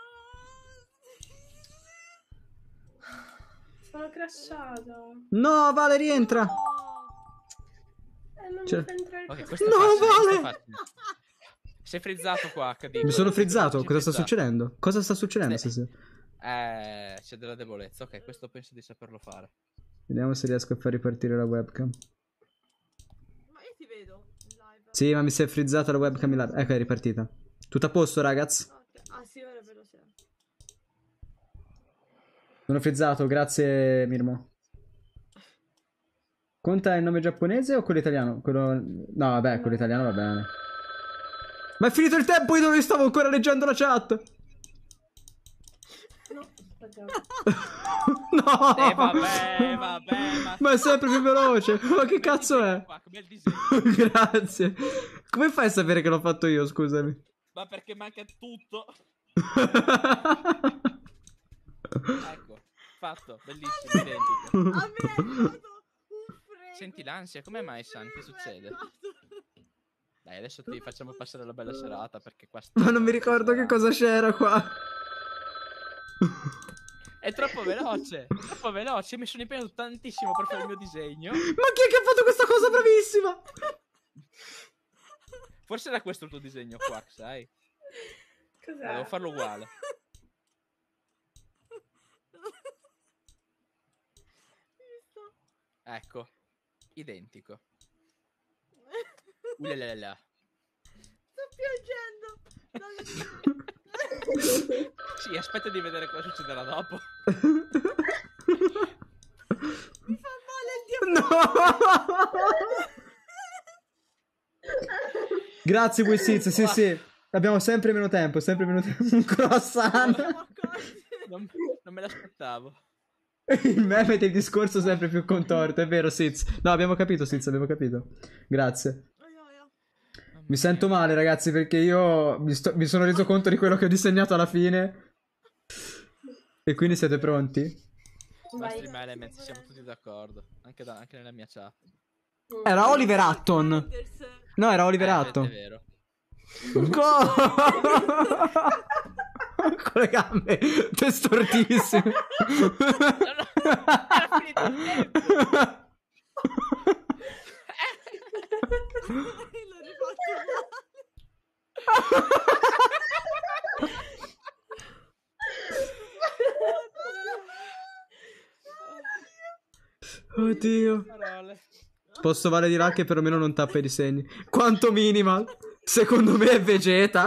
sono crashato. No, Vale, rientra. Eh, non Cioè- mi fa entrare il Ok, coso. questo è No, facile, questo è Vale! facile. Sei frizzato qua, dico. Mi sono frizzato, Sei cosa sta frizzato. succedendo? Cosa sta succedendo? Sì. Sì, sì. Eh, c'è della debolezza. Ok, questo penso di saperlo fare. Vediamo se riesco a far ripartire la webcam. Ma io ti vedo in live. Sì, ma mi si è frizzata la webcam in live. Ecco, è ripartita. Tutto a posto, ragazzi? Ok. Ah sì, ora vedo se. Sono frizzato, grazie Mirmo. Conta il nome giapponese o quello italiano? Quello... No, vabbè, quello italiano va bene. Ma è finito il tempo, io non stavo ancora leggendo la chat. No, aspetta. No. Eh, vabbè, vabbè, ma... Ma è sempre più veloce. Ma che cazzo è? Qua, bel disegno. Grazie. Come fai a sapere che l'ho fatto io, scusami? Ma perché manca tutto. Ecco, fatto, bellissimo, identico. A me è dato un freddo. Senti l'ansia, come mai, San? Che succede? Dai, adesso ti facciamo passare la bella serata perché qua... Ma non mi ricordo che cosa c'era qua. È troppo veloce, è troppo veloce. Mi sono impegnato tantissimo per fare il mio disegno. Ma chi è che ha fatto questa cosa bravissima? Forse era questo il tuo disegno qua, sai? Cos'è? Devo farlo uguale. Ecco, identico. Ulalala. Sto piangendo. Sì, aspetta di vedere cosa succederà dopo. Mi fa male il No! Grazie, Wissiz, sì, sì. Abbiamo sempre meno tempo, sempre meno tempo. Un croissant. Non, non me l'aspettavo. Il meme del discorso sempre più contorto, è vero, Siz. No, abbiamo capito, Siz, abbiamo capito. Grazie. Mi sento male, ragazzi, perché io mi, sto- mi sono reso conto di quello che ho disegnato alla fine. E quindi siete pronti? Nostri elementi, siamo tutti d'accordo. Anche, da- anche nella mia chat. Era Oliver Hutton. No, era Oliver Eh, Hutton. È vero. Go! Con le gambe testortissime. Era finito il tempo. L'ho rifatto Oddio. Parole. Posso vale di là che perlomeno non tappa i disegni. Quanto minimal. Secondo me è Vegeta.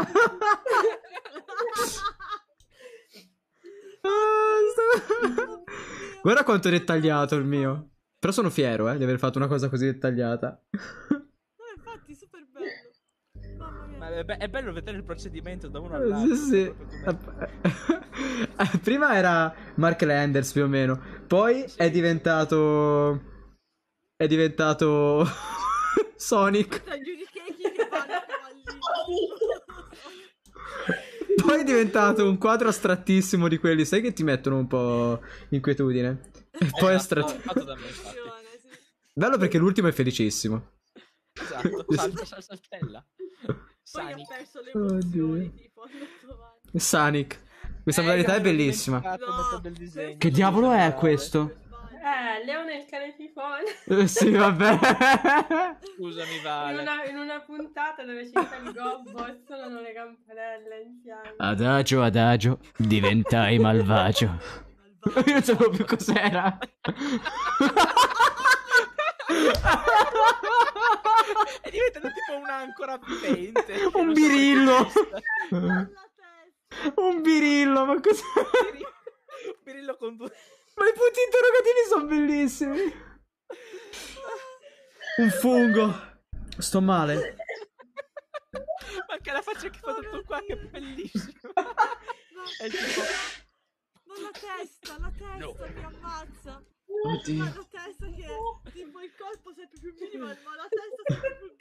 Guarda quanto è dettagliato il mio. Però sono fiero, eh, di aver fatto una cosa così dettagliata. No, infatti, super bello. Mamma mia. Ma è, be- è bello vedere il procedimento da uno Sì, all'altro. sì. proprio come- Prima era Mark Landers più o meno. Poi è diventato... È diventato... Sonic. Tagli di cake che vanno a cavallino. Poi è diventato un quadro astrattissimo di quelli, sai, che ti mettono un po' inquietudine. E poi è Esatto, astrat... fatto da me, infatti. Sì. Bello perché l'ultimo è felicissimo. Esatto, salta, salta, saltella. Poi Sonic. ho perso le Oddio. emozioni, tipo, andato avanti. Sonic. Questa Eh, modalità è mi ero bellissima. dimenticato No, metà del disegno. Che diavolo è questo? Eh, Leone il cane fifone. Eh, sì, vabbè. Scusami, In Vale. una, in una puntata dove c'è il gobbo e suonano le campanelle insieme. Adagio, adagio, diventai malvagio. Io non sapevo più cos'era. È diventato tipo un'ancora vivente. Un birillo. Alla testa. Un birillo, ma cos'è? Un birillo con due... Ma i punti interrogativi sono bellissimi. Un fungo. Sto male. Ma anche la faccia che fa tutto qua, che è bellissimo. È il tipo... Ma la testa, la testa No. mi ammazza. Oddio. Ma la testa che tipo il colpo sempre più minimal, ma la testa sempre più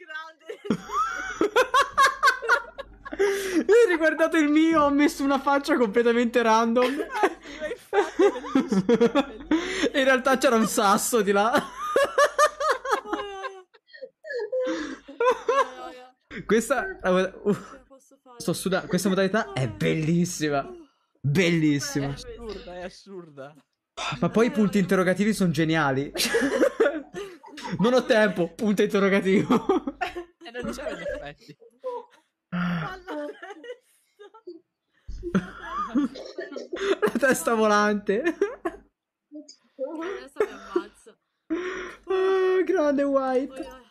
grande. Io ho riguardato il mio, ho messo una faccia completamente random. Ma infatti è bellissimo, è bellissimo. In realtà c'era un sasso di là. Questa uh, Posso fare? sto sudando. Questa modalità è bellissima. È Bellissima. assurda, è assurda. Ma poi i punti interrogativi sono geniali. Non ho tempo, punto interrogativo. E non c'è in effetti. Alla testa. La testa volante. Adesso mi ammazza. Oh, grande White. Poi, eh,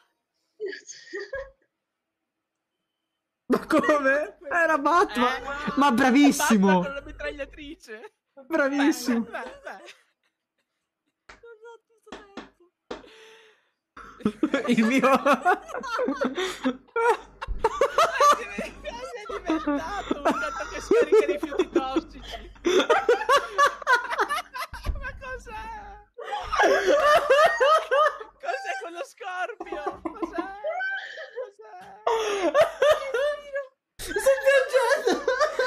Ma come? Era Batman. Eh, Ma bravissimo. Batman con la mitragliatrice. Bravissimo. Beh, beh, beh. non ho tutto tempo. Il mio. È diventato un gatto che scarica rifiuti tossici. Ma cos'è? Cos'è quello scorpio? Cos'è? Cos'è? Sto piangendo.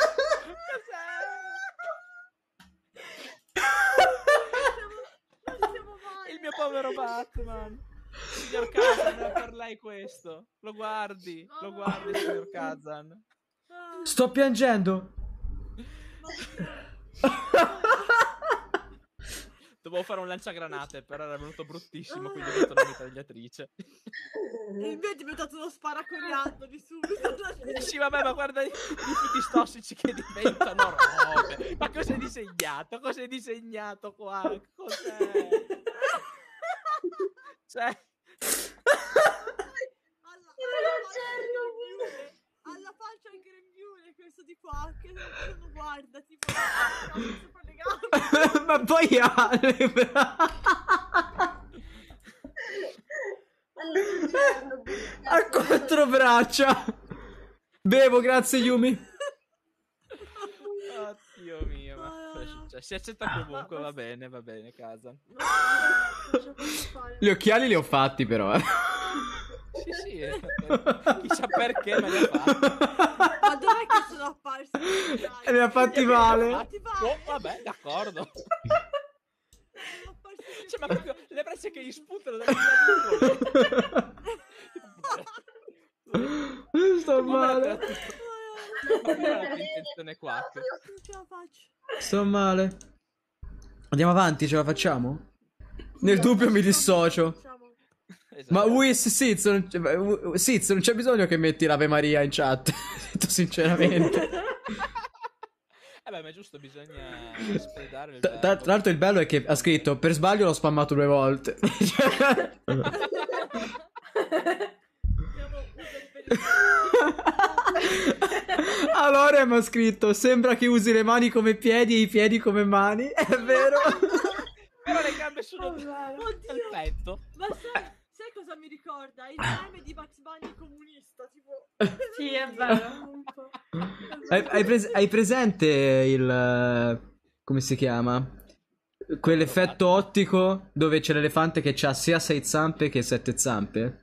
Non siamo mai. Il mio povero Batman. Signor Kazan, è per lei questo. Lo guardi, lo guardi, signor Kazan. Sto piangendo. Dovevo fare un lanciagranate, però era venuto bruttissimo, quindi ho fatto una mitragliatrice. E invece è diventato uno sparacoriando di subito. Sì, vabbè, ma guarda i rifiuti tossici che diventano robe. Ma cos'è disegnato? Cos'è disegnato qua? Cos'è? Cioè... alla, alla, faccia alla faccia il grembiule questo di qua che non guarda tipo sopra le gambe. Ma poi ha le bra- ha quattro braccia. Bevo, grazie Yumi. Oddio mio, ma cioè, si accetta comunque, va bene, va bene, casa. Gli occhiali li ho fatti però, eh. Sì, sì, eh, chissà perché me li ha fatti. Ma dov'è che sono apparsi? E li ha fatti male. Oh, vabbè, d'accordo. Cioè, ma proprio le braccia che gli spuntano dalle nuvole. Sto male. Ma qual era la tua intenzione qua? Non ce la faccio. Sto male. Andiamo avanti, ce la facciamo? Nel dubbio mi dissocio. Esatto. Ma Wiss, Siz, non c'è, Siz, non c'è bisogno che metti l'Ave Maria in chat. Detto sinceramente. Eh beh, ma è giusto, bisogna spredare il Tra, tra- tra l'altro il bello è che ha scritto per sbaglio l'ho spammato due volte. Allora mi ha scritto sembra che usi le mani come piedi e i piedi come mani. È vero. Però le gambe sono Oddio. al petto. Ma sai, sai cosa mi ricorda? Il meme di Bugs Bunny comunista, tipo... Sì, è vero. Un po'. Hai, hai, pres- hai presente il... come si chiama? Quell'effetto ottico dove c'è l'elefante che ha sia sei zampe che sette zampe?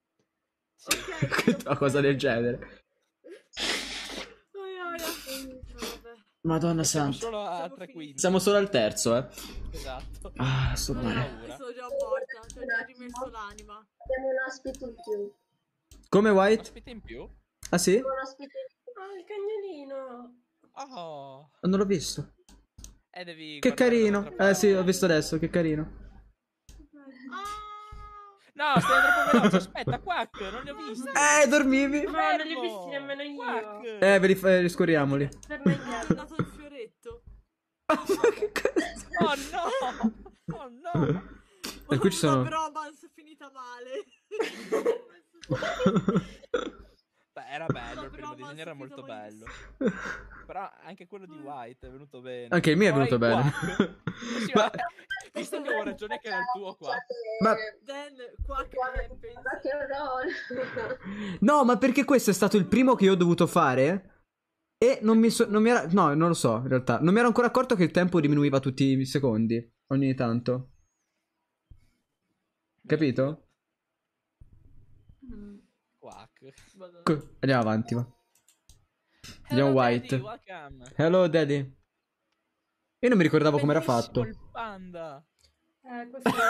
Una cosa del genere. Madonna Siamo santa. solo a tre quinti. Siamo solo al terzo, eh. Esatto. Ah, sto No, male. no, sono già morta, ci ho già rimesso l'anima. Abbiamo un ospite in più. Come White? Ospite in più? Ah sì? Un ospite in Ah, il cagnolino. Oh. Non l'ho visto. Eh, devi Che guardare carino. dall'altra Eh sì, parte. ho visto adesso, che carino. No, stai troppo veloce. Aspetta, Quack, non li ho visti. Eh, dormivi? No, non li ho visti nemmeno io. Quack. Eh, ve li fa- riscorriamoli. Per me Mi è andato il fioretto. Che cazzo? Oh no! Oh no! E qui ci sono... La bromance è finita male. Beh, era bello, il Però primo disegno era basta, molto finito bello. Però anche quello di White è venuto bene. Anche il mio è Poi venuto bene. Quack. Sì, Ma- ma... Visto che avevo ragione che era il tuo qua. Ma... Dan, qua che pensi? Rock and roll. No, ma perché questo è stato il primo che io ho dovuto fare e non mi, so- non mi era... No, non lo so, in realtà. Non mi ero ancora accorto che il tempo diminuiva tutti i secondi, ogni tanto. Capito? Quack. Co- Andiamo avanti, va. Andiamo Hello, White. Daddy, welcome. Hello, daddy. Io non mi ricordavo come era Bellissimo fatto. il panda. Eh, questo è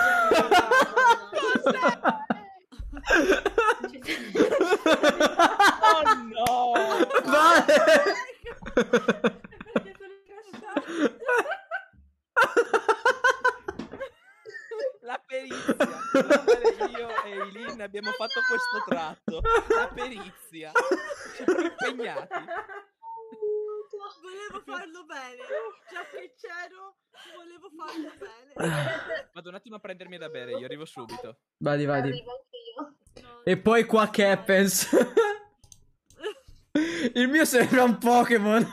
Oh no! Vale! Perché sono incrociato. La perizia. La- Io e Eileen abbiamo fatto questo tratto. La perizia. Ci abbiamo insegnati. Volevo farlo bene. Già che c'ero, volevo farlo bene. Vado un attimo a prendermi da bere, io arrivo subito. Vadi, vadi. Arrivo anche io. No, E poi qua che happens. Il mio sembra un Pokémon.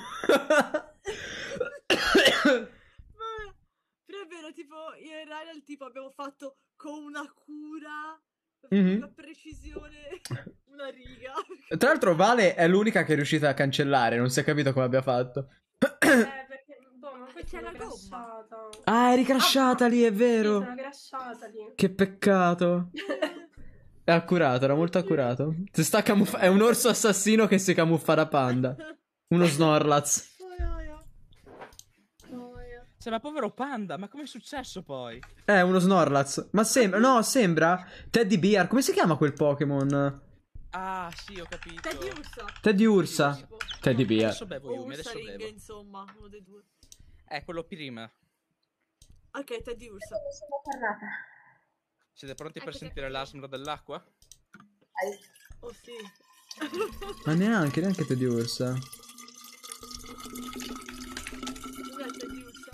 Però è vero, tipo, io e Ryan, tipo, abbiamo fatto con una cura, Mhm. una precisione, una riga. Tra l'altro Vale è l'unica che è riuscita a cancellare, non si è capito come abbia fatto. Eh, perché, boh, ma poi C'è sono la gomma. crashata. Ah, è ricrasciata lì, è Sì, vero. sono crashata lì. Che peccato. È accurato, era molto accurato. Si sta camuff- è un orso assassino che si camuffa da panda. Uno Snorlax. Noia. Noia. Cioè, ma povero panda, ma com'è successo poi? È uno Snorlax. Ma sembra, no, sembra Teddy Bear. Come si chiama quel Pokémon? Ah, sì, ho capito. Teddy Ursa. Teddy Ursa. Tipo. Teddy Bear. Adesso bevo O Yumi, adesso Ursaring, bevo. insomma, uno dei due. Eh, quello prima. Ok, Teddy Ursa. Mi sono fermata. Siete pronti per Ecco, sentire ecco. l'asmro dell'acqua? Oh sì. Ma neanche, neanche Teddy Ursa. Cos'è Teddy Ursa?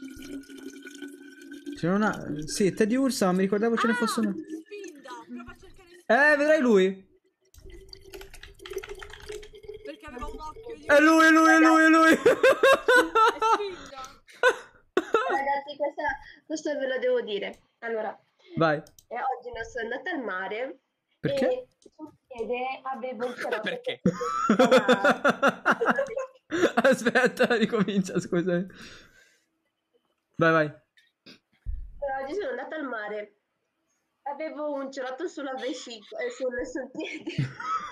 C'era una... Sì, Teddy Ursa, ma mi ricordavo ce ne fosse una. Spinda, prova a cercare Spinda, Eh, vedrai lui. perché aveva un occhio di... È lui, è lui, è lui, è lui. È Spinda. Ragazzi, questa, questo ve lo devo dire. Allora, Vai. eh, oggi non sono andata al mare. Perché? E sul piede avevo il cerotto. Perché? Aspetta, ricomincia, scusami. Vai, vai. Però oggi sono andata al mare. Avevo un cerotto sulla vescica e sul, sul piede.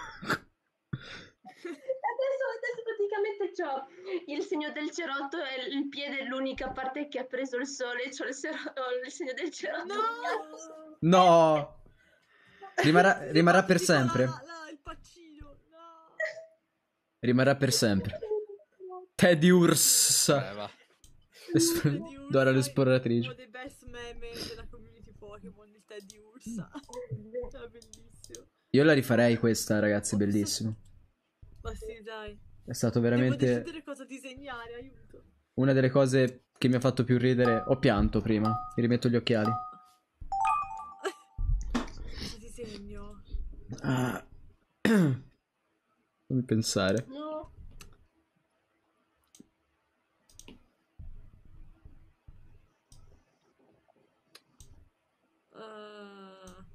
Adesso, adesso praticamente c'ho il segno del cerotto e il piede è l'unica parte che ha preso il sole. C'ho il, sero- ho il segno del cerotto. No! No. Rimarrà, rimarrà per sempre. La, la, il paccino, no! Rimarrà per sempre. Teddy Ursa. Eh, va. Esp- Teddy Ursa Dora è l'esploratrice. uno dei best meme della community Pokémon, il Teddy Ursa. È bellissimo. Io la rifarei questa, ragazzi, bellissimo. Ma sì, dai. È stato Devo veramente decidere cosa disegnare, aiuto. una delle cose che mi ha fatto più ridere. Ho pianto prima. Mi rimetto gli occhiali. Cosa disegno? Ah. Fammi pensare. No. Uh...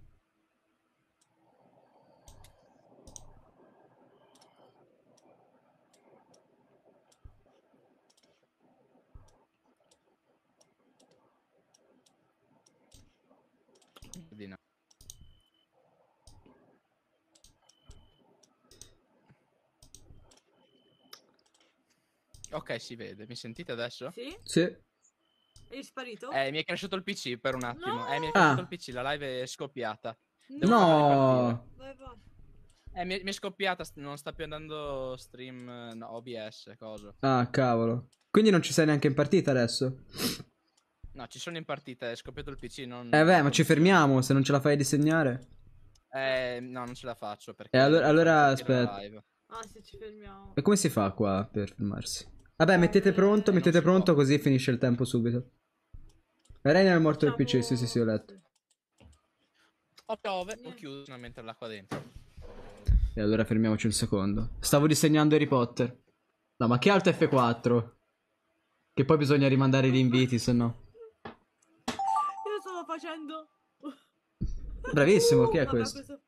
Di no. Ok, si vede. Mi sentite adesso? Sì? Sì. È sparito? Eh, mi è cresciuto il P C per un attimo. No! Eh, mi è cresciuto Ah. il P C, la live è scoppiata. No! Devo farla No. Vai, vai. Eh, mi è, mi è scoppiata, st- non sta più andando stream, eh, no, O B S, cosa. Ah, cavolo. Quindi non ci sei neanche in partita adesso? No, ci sono in partita, è scoppiato il P C, non... Eh beh, ma ci fermiamo se non ce la fai a disegnare. Eh, no, non ce la faccio perché... Eh, allora- allora, perché la aspetta. live. Ah, se ci fermiamo. E come si fa qua per fermarsi? Vabbè, mettete pronto, Eh, mettete non si pronto può. così finisce il tempo subito. Rainer è morto il P C, sì sì sì, ho letto. O piove o Niente. chiuso mentre l'acqua dentro. E allora fermiamoci un secondo. Stavo disegnando Harry Potter. No, ma che alto F quattro? Che poi bisogna rimandare gli inviti, se no. Io stavo facendo... Bravissimo, chi è Vabbè, questo?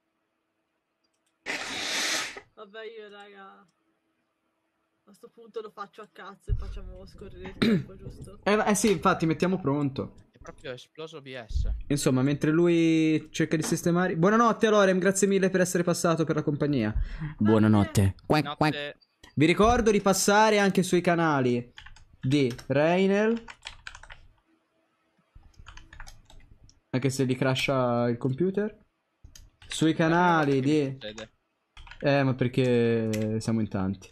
Vabbè, io, raga... A sto punto lo faccio a cazzo e facciamo scorrere il tempo, giusto? Eh, eh sì, infatti, mettiamo pronto. È proprio esploso O B S. Insomma, mentre lui cerca di sistemare... Buonanotte, Lorem, grazie mille per essere passato per la compagnia. Buonanotte. Quack, quack. Notte... Vi ricordo di passare anche sui canali di Rainer. Anche se gli crasha il computer. Sui canali di... Succede. Eh, ma perché siamo in tanti.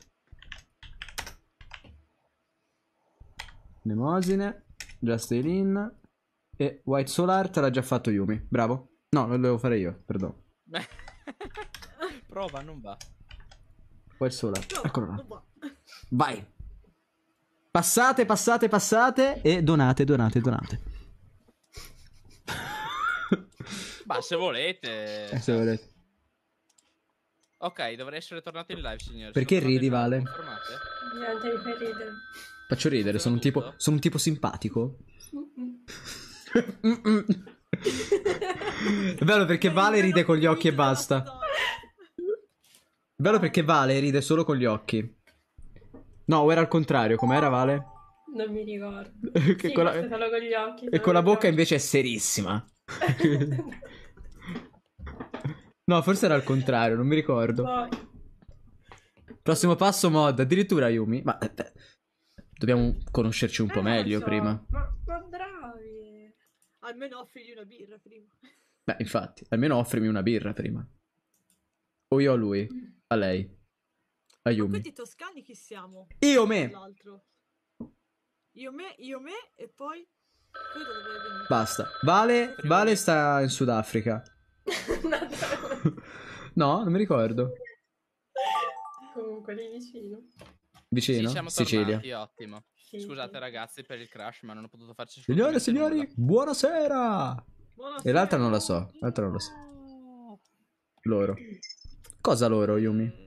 Nemosine, Just Eileen e White Soul Art l'ha già fatto Yumi. Bravo. No, lo devo fare io, perdono. Prova, non va. Qua il sole. No, Eccolo là. non va. Vai. Passate, passate, passate e donate, donate, donate. Ma se volete. Eh, se volete. Ok, dovrei essere tornato in live, signori. Perché Sono tornato ridi, in live, Vale? confermate? Niente, mi fai ridere. Faccio ridere, sono un tipo, sono un tipo simpatico. Mm-mm. È bello perché Vale ride con gli occhi e basta. È bello perché Vale ride solo con gli occhi. No, o era al contrario, com'era Vale? Non mi ricordo. Che Sì, con la- forse solo con gli occhi. E solo con la gli bocca occhi. invece è serissima. No, forse era al contrario, non mi ricordo. Poi, Prossimo passo mod, addirittura Yumi. Ma eh, beh, dobbiamo conoscerci un po' eh, non meglio so, prima. Ma, ma bravi. Almeno offrigli una birra prima. Beh, infatti, almeno offrimi una birra prima. O io a lui, a lei, a Ma Yumi. quindi toscani chi siamo? Io me. L'altro. Io me, io me e poi... Poi da dove venite? Basta. Vale, Vale sta in Sudafrica. No, non mi ricordo. Comunque lì vicino. Vicino? Sì, siamo Sicilia. tornati, ottimo. Sì, Scusate sì. ragazzi per il crash, ma non ho potuto farci Signore e assolutamente signori, buonasera. Buonasera. E l'altra non la so, l'altra non la so. Loro. Cosa loro, Yumi?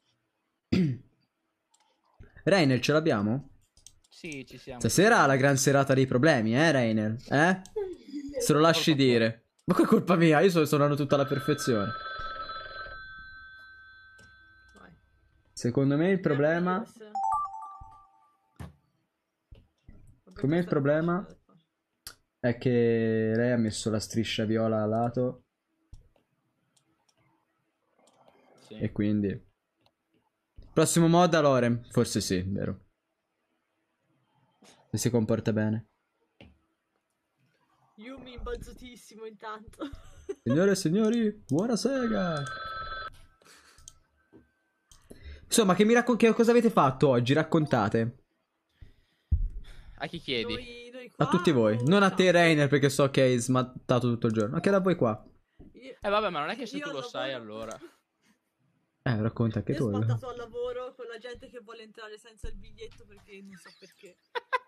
Reiner, ce l'abbiamo? nulla. Sì, ci siamo. Stasera ha la gran serata dei problemi, eh, Reiner? Eh? Se lo lasci Colpa tua. dire. Ma qua è colpa mia, io sto suonando tutta alla perfezione. Vai. Secondo me il problema... Vabbè, Secondo me il questo è problema facile da fare. è che lei ha messo la striscia viola a lato Sì. e quindi... Prossimo mod a Lorem, forse sì, vero. Se si comporta bene. Yumi imbazzutissimo intanto. Signore e signori, buonasera. Insomma, che mi racco- che cosa avete fatto oggi? Raccontate. A chi chiedi? Noi, noi qua A tutti voi. o- Non a te, no. Reiner, perché so che hai smattato tutto il giorno. Anche da voi qua. Io- Eh vabbè, ma non è che se io tu lo al sai lavoro- allora. Eh, racconta anche Io tu. ho allora. smattato al lavoro con la gente che vuole entrare senza il biglietto perché non so perché.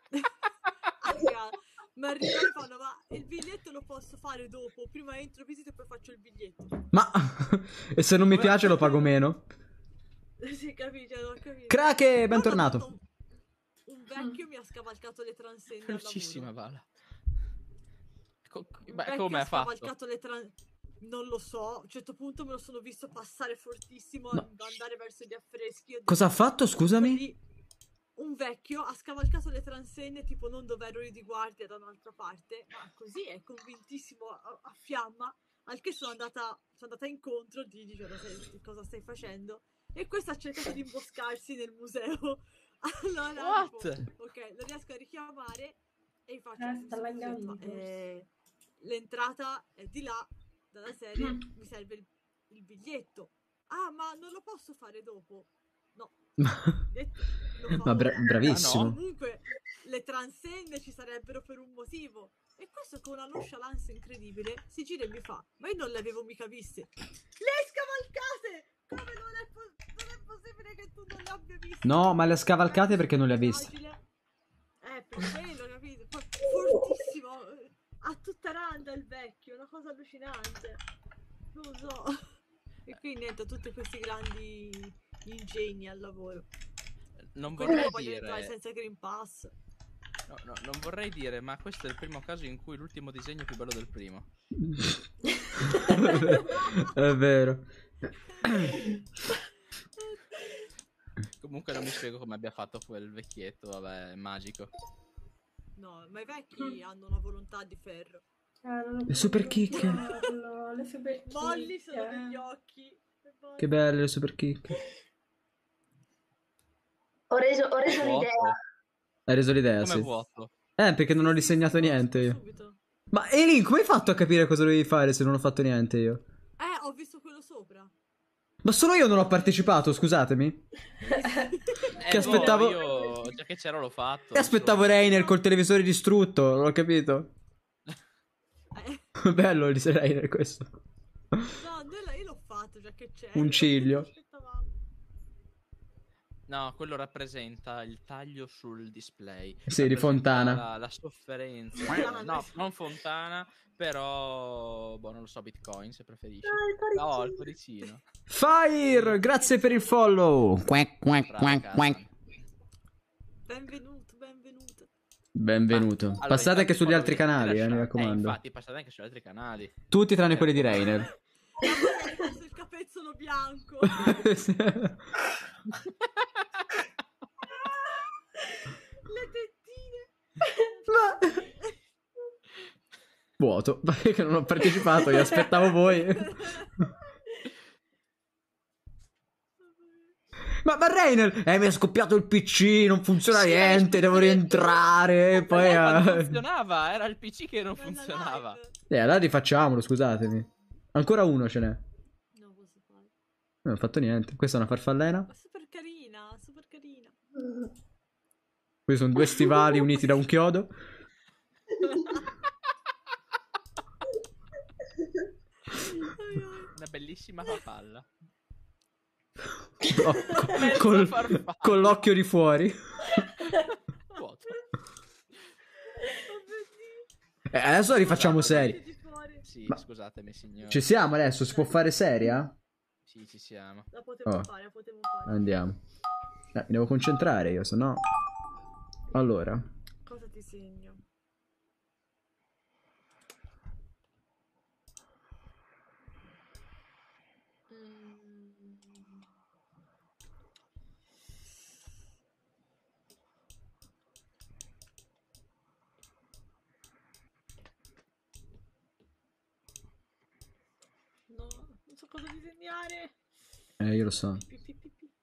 Ma arrivano e fanno, ma il biglietto lo posso fare dopo, prima entro, visito e poi faccio il biglietto. Ma... e se non mi piace lo pago meno? Sì, capisci, non ho capito. Crake, bentornato. Un, un vecchio mi ha scavalcato le transenne al Velocissima, lavoro. Vala. Co- Un Beh, vecchio come ha ha fatto? scavalcato le transenne. Non lo so, a un certo punto me lo sono visto passare fortissimo, No. andare verso gli affreschi. Ho Cosa ha detto, fatto, scusami? Lì un vecchio ha scavalcato le transenne tipo non dove ero io di guardia da un'altra parte, ma così è convintissimo a, a fiamma, al che sono andata, sono andata incontro, gli dicevo cosa stai facendo, e questo ha cercato di imboscarsi nel museo. Allora What? tipo, ok, lo riesco a richiamare e gli faccio Eh, "Scusi, sta laggando, ma, forse." eh, l'entrata è di là, dalla serie, mi serve il, il biglietto. Ah, ma non lo posso fare dopo? No. Detto, lo fa Ma bra- ora. bravissimo. Ah, no? Comunque le transenne ci sarebbero per un motivo. E questo con una nonchalance incredibile si gira e mi fa, ma io non le avevo mica viste. Le hai scavalcate! Come non è, po- non è possibile che tu non le abbia viste? No, ma le ha scavalcate perché non le ha viste. Agile. Eh, per quello, capito? Poi fortissimo. A tutta randa il vecchio, una cosa allucinante. Non lo so. E quindi niente, tutti questi grandi ingegni al lavoro. Non Quindi vorrei voglio entrare dire... senza Green Pass. No, no, non vorrei dire, ma questo è il primo caso in cui l'ultimo disegno è più bello del primo. È vero. Comunque non mi spiego come abbia fatto quel vecchietto, vabbè, è magico. No, ma i vecchi hanno una volontà di ferro. Ah, non ho Le super potuto chicche. farlo, le super Molli sono chicche. degli occhi. E poi- Che belle le super kick. Ho reso, ho reso Vuoto. l'idea. Hai reso l'idea, Come sì. vuoto. Eh, perché non ho disegnato niente io. Subito. Ma Elin, come hai fatto a capire cosa dovevi fare se non ho fatto niente io? Eh, ho visto quello sopra. Ma solo io non ho partecipato, scusatemi. Eh, Che aspettavo- boh, io, già che c'ero l'ho fatto. E aspettavo Reiner col televisore distrutto, non ho capito. Eh, Bello il Reiner questo. no, noi la- io l'ho fatto già che c'è. Un ciglio. Aspettavamo. No, quello rappresenta il taglio sul display. Sì, di Rappresenta Fontana. La, la sofferenza. No, non Fontana, però... Boh, non lo so, Bitcoin se preferisci. No, il cuoricino. Fire, grazie per il follow. Quack, quack, Bravo, quack, cara. quack. Benvenuto, benvenuto. Benvenuto. Allora, Passate intanto anche sugli follow altri vi- vi canali, eh, lascio- mi Eh, raccomando. infatti, passate anche sugli altri canali. Tutti tranne quelli di Reiner. Hai messo il capezzolo bianco. Le tettine. Vuoto, perché non ho partecipato, io aspettavo voi. Ma, ma Reiner, eh, mi è scoppiato il P C, non funziona Sì, niente, hai devo rientrare. E poi... Ma non eh, funzionava, era il P C che non Bella funzionava. live. Eh, allora rifacciamolo, scusatemi. Ancora uno ce n'è. Non posso fare. Non ho fatto niente. Questa è una farfallena. Ma super carina, super carina. Qui sono due stivali uniti da un chiodo. Una bellissima farfalla. Oh, col- farfalla. con l'occhio di fuori. Vuoto. Eh, adesso la rifacciamo serie. Di fuori. Sì, Ma- scusatemi signore. Ci siamo adesso? Si può fare seria? Sì, ci siamo. La potevo Oh. fare, la potevo fare. Andiamo. Eh, mi devo concentrare io, se no... Allora. Cosa ti segno? Mm. No, non so cosa disegnare. Eh, io lo so. Pi, pi, pi, pi.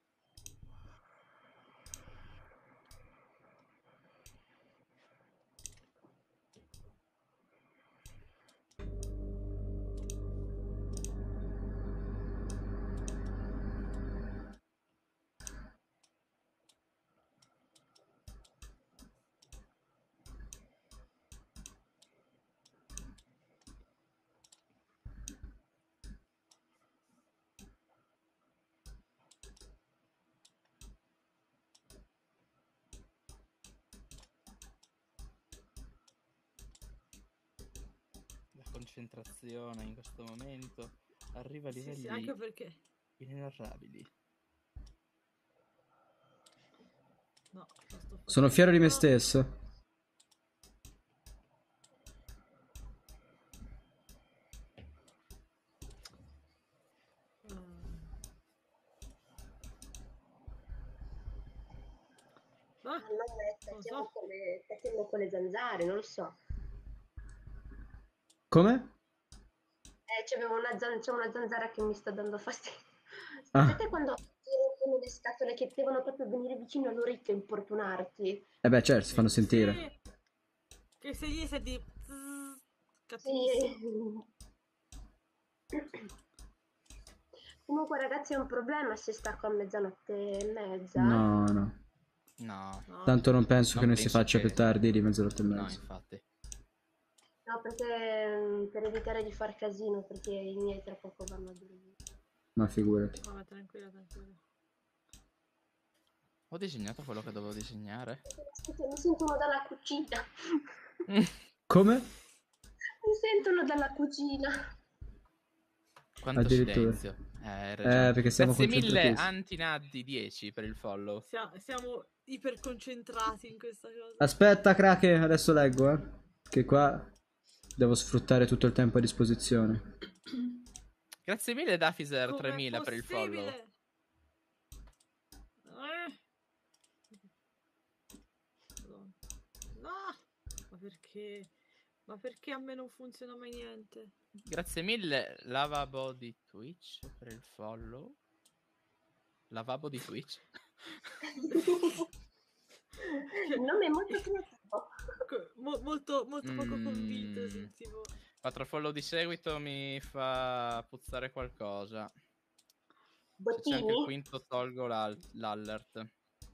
La concentrazione in questo momento arriva a Sì, livelli sì, anche perché... inenarrabili. No, non sto facendo. Sono fiero di me stesso. Ah, Ah, no, è non facciamo so. con le, facciamo con le zanzare, non lo so. Come? Eh, c'avevo una, zan- c'è una zanzara che mi sta dando fastidio. Ah. Sapete quando sono le scatole che devono proprio venire vicino all'orecchio e importunarti? Eh beh, certo, si fanno sentire. Sì. Che se gli senti... zzz, Sì. capisco. Comunque ragazzi è un problema se stacco a mezzanotte e mezza. No, no. No, No. Tanto non penso Non che non si penso faccia che- più tardi di mezzanotte e no, mezza. infatti. No, perché mm, per evitare di far casino, perché i miei tra poco vanno a dormire. Ma figurati. No, tranquilla, tranquilla. Ho disegnato quello che dovevo disegnare. Aspetta, mi sentono dalla cucina. Come? Mi sentono dalla cucina. Quanto Addirittura. silenzio. Eh, hai ragione. Eh, perché siamo Grazie mille concentratissimi. Antinaddi dieci per il follow. Sia- siamo iper concentrati in questa cosa. Aspetta, Krake, adesso leggo, eh. Che qua devo sfruttare tutto il tempo a disposizione. Grazie mille Dafiser Com'è tremila per il follow. possibile? Eh? Madonna. No! Ma perché? Ma perché a me non funziona mai niente? Grazie mille Lavabo di Twitch per il follow. Lavabo di Twitch. Il nome è molto creativo. Co- mo- molto, molto poco Mm. convinto, sentivo. quattro follow di seguito mi fa puzzare qualcosa. Se c'è anche il Bottini? quinto tolgo l'al- l'alert.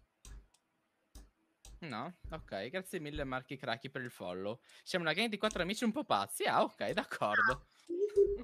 No, ok, grazie mille Marchi Cracky per il follow. Siamo una gang di quattro amici un po' pazzi. Ah, ok, d'accordo.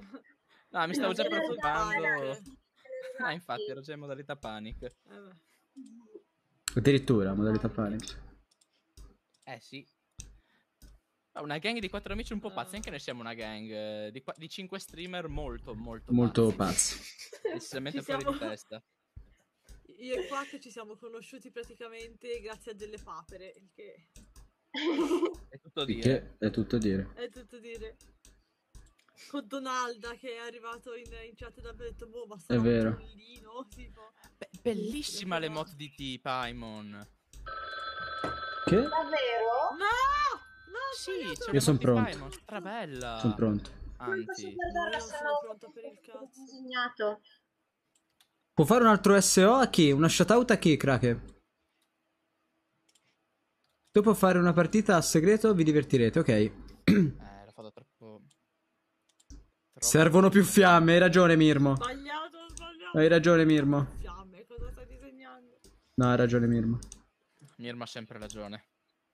No, mi stavo già Era preoccupando. panic. Ah, infatti, ero già in modalità panic. Eh beh. Addirittura, modalità panic. Eh sì. Ah, una gang di quattro amici un po' pazzi, anche noi siamo una gang eh, di, qua- di cinque streamer molto molto Molto pazzi. pazzi. Decisamente Ci fuori siamo- di testa. Io e qua che ci siamo conosciuti praticamente grazie a delle papere, il che È tutto Il dire. che è tutto dire. è tutto dire. Con Donalda che è arrivato in, in chat e abbiamo detto, boh, ma sarà un vero. trollino, tipo. Be- bellissima l'emote di T Paimon. Che? Davvero? No! No, ho Sì, sbagliato! c'è Io son l'emote di pronto. Paimon, strabella. Sono pronto. Non posso Anzi, guardarla, No, io non se sono no pronta per il ho cazzo. disegnato. Può fare un altro S O a chi? Una shoutout a chi, Krake? Dopo fare una partita a segreto vi divertirete, ok. eh, l'ho fatto troppo... troppo... Servono più fiamme, hai ragione Mirmo. Sbagliato, ho sbagliato. Hai ragione Mirmo. Fiamme, cosa stai disegnando? No, hai ragione Mirmo. Mirma ha sempre ragione.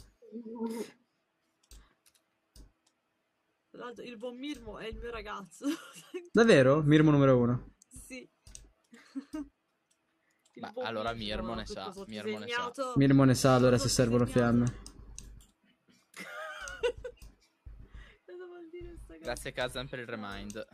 Tra l'altro, il buon Mirmo è il mio ragazzo. Davvero? Mirmo numero uno. Sì. Il Beh, buon allora Mirmo ne che sa, cosa ho Mirmo ne sa. disegnato. Mirmo ne sa allora Cosa se ho servono disegnato? fiamme. Cosa vuol dire sta cosa? Grazie Kazan per il remind.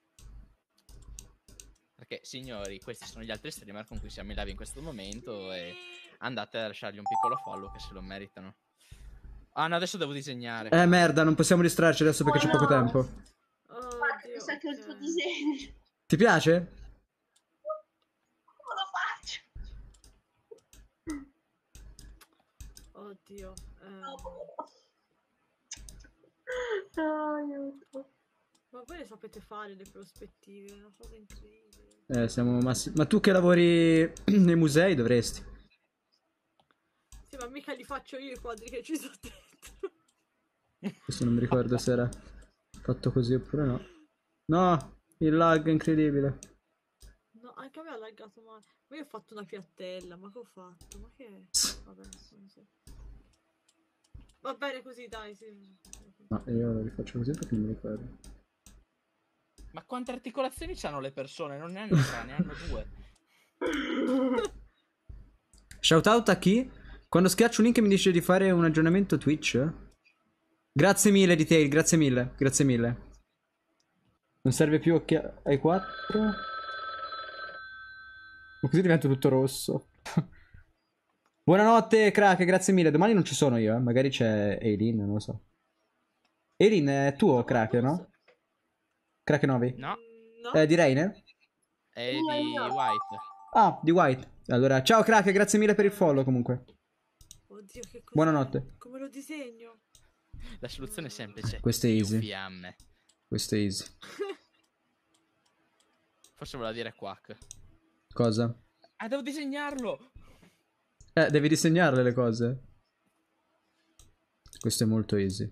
Perché signori, questi sono gli altri streamer con cui siamo in live in questo momento e andate a lasciargli un piccolo follow che se lo meritano. Ah no, adesso devo disegnare. Eh merda, non possiamo distrarci adesso perché c'è Oh, poco no. tempo. Oh, Guarda, Dio, mi sa che il tuo ok. disegno. Ti piace? Come lo faccio? Oddio. eh, No, aiuto. Ma voi le sapete fare le prospettive, è una cosa incredibile. Eh, siamo massi- Ma tu che lavori nei musei dovresti. Sì, ma mica li faccio io i quadri che ci sono dentro. Questo non mi ricordo se era fatto così oppure no. No, il lag è incredibile. No, anche a me ha laggato male. Ma io ho fatto una piattella, ma che ho fatto? Ma che è? Vabbè, non so. Va bene così, dai, sì. No, io lo rifaccio così perché non mi ricordo. Ma quante articolazioni hanno le persone? Non ne hanno tre, ne hanno due. Shoutout a chi? Quando schiaccio un link mi dice di fare un aggiornamento Twitch. Grazie mille Detail, grazie mille, grazie mille. Non serve più occhia- ai quattro. Ma così divento tutto rosso. Buonanotte Crack, grazie mille. Domani non ci sono io, eh. Magari c'è Eileen, non lo so. Eileen è tuo Crack, no? Crack Novi? No, No? Eh, di Reine? è di White. Ah, di White. Allora, ciao Crack, grazie mille per il follow comunque. Oddio, che cosa. Buonanotte. Come lo disegno? La soluzione è semplice. Questo è Più easy. fiamme. Questo è easy. Forse voleva dire quack. Cosa? Ah, devo disegnarlo! Eh, devi disegnarle le cose. Questo è molto easy.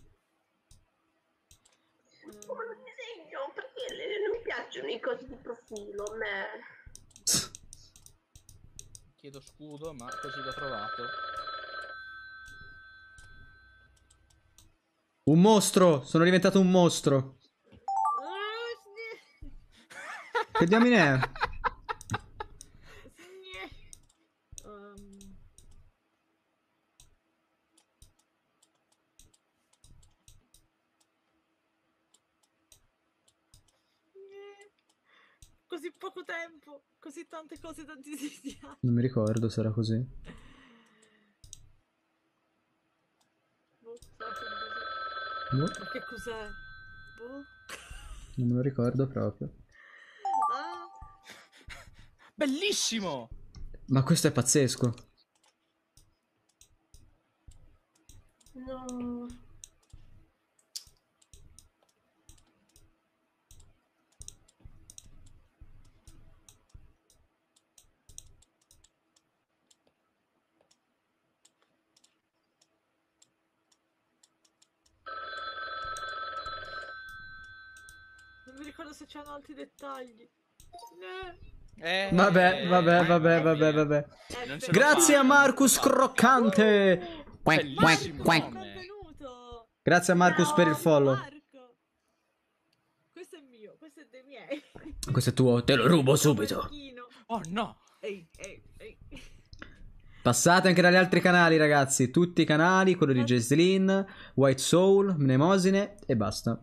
Come lo disegno? Perché le- non mi piacciono i cosi di profilo, a me. Chiedo scudo, ma così l'ho trovato. Un mostro! Sono diventato un mostro. Ah, sì. Che diamine è? Ehm, Così poco tempo, così tante cose da disegnare. Non mi ricordo se era così. Boh, sarà sempre così. Boh, Ma che cos'è? Boh. non me lo ricordo proprio. Ah, Bellissimo! Ma questo è pazzesco. No. non mi ricordo se c'erano altri dettagli. Eh, Eh, Vabbè, vabbè, vabbè, vabbè, vabbè. Non ce F. lo Grazie a fai, Marcus non ce lo fai. Croccante. Quack, Bellissimo quack, quack. nome. Benvenuto. Grazie a Marcus per il follow. Marco. Questo è mio, questo è dei miei. Questo è tuo, te lo rubo subito. Marchino. Oh no! Ehi, ehi, ehi. Passate anche dagli altri canali, ragazzi. Tutti i canali, quello di Jesslyn, White Soul, Mnemosine e basta.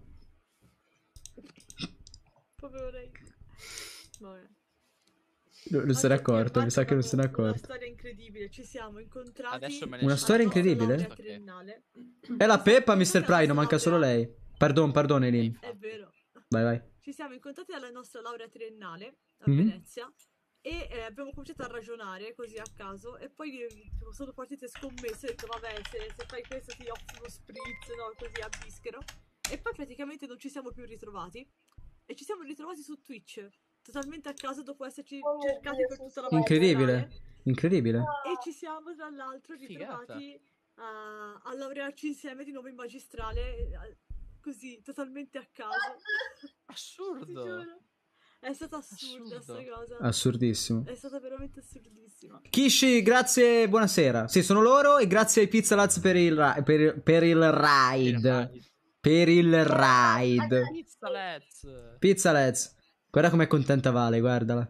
Povero Ray. Vabbè. Non se n'è Anche perché accorto, mi sa che non se n'è abbiamo Una accorto. storia incredibile, ci siamo incontrati. Adesso me ne Una sono storia accorto. incredibile? Laurea triennale. È la Peppa, Ci mister siamo incontrati Pride, alla manca nostra solo laurea- lei. Pardon, pardon, Elin. È vero. Vai, vai. Ci siamo incontrati alla nostra laurea triennale a Mhm. Venezia e eh, abbiamo cominciato a ragionare così a caso e poi eh, tipo, sono partite scommesse, ho detto vabbè se, se fai questo ti offro uno spritz, no, così a bischero, e poi praticamente non ci siamo più ritrovati e ci siamo ritrovati su Twitch totalmente a caso dopo esserci cercati per tutta la Incredibile. Incredibile. e ci siamo tra l'altro Figata. ritrovati a, a laurearci insieme di nuovo in magistrale eh, così totalmente a caso. Ti Assurdo. giuro. È stata assurda Assurdo. sta cosa. Assurdissimo. È stata veramente assurdissima. Kishi, grazie, buonasera. Sì, sono loro e grazie ai Pizza Lads per il, ra- per, il- per il ride. Per il ride. Pizza Let's. Pizza Lads. Guarda com'è contenta Vale, guardala.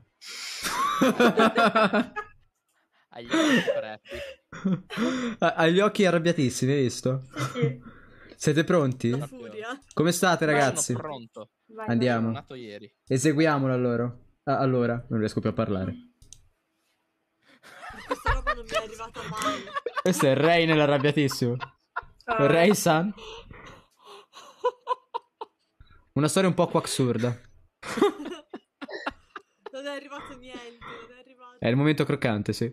Agli occhi preppi. Ha ha gli occhi arrabbiatissimi, hai visto? Sì. Siete pronti? La furia. Come state, ragazzi? Sono pronto. Vai, Andiamo. Sono nato ieri. Eseguiamolo allora. Ah, allora, non riesco più a parlare. Questa roba non mi è arrivata mai. Questo è Rain arrabbiatissimo. vai. Ray San. Una storia un po' assurda. Non è arrivato niente. Non è arrivato. È il momento croccante, sì.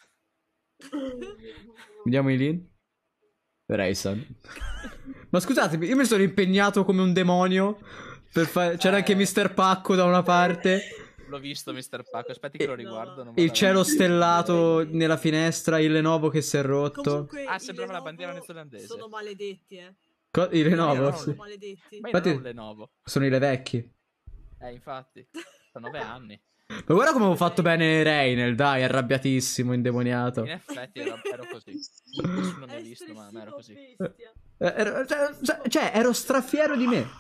Vediamo Eileen. Ray San. Ma scusatemi, io mi sono impegnato come un demonio. Per fa- C'era anche mister Pacco da una parte. L'ho visto mister Paco, aspetti che lo riguardo. non Il vado cielo avanti. stellato nella finestra, il Lenovo che si è rotto. Comunque, Ah, i sembrava la Lenovo bandiera neozelandese. Sono maledetti, eh. Co- il Lenovo? Io no, Sì. Sono maledetti. Ma io Infatti- non ho un Lenovo. Sono i le vecchi. Eh, infatti. Sono nove anni. Ma guarda come avevo fatto bene Reynel, dai, arrabbiatissimo, indemoniato. In effetti ero, ero così. Nessuno mi È ha visto, ma ma ero così. espressivo bestia. Eh, ero- cioè, cioè, ero strafiero di me.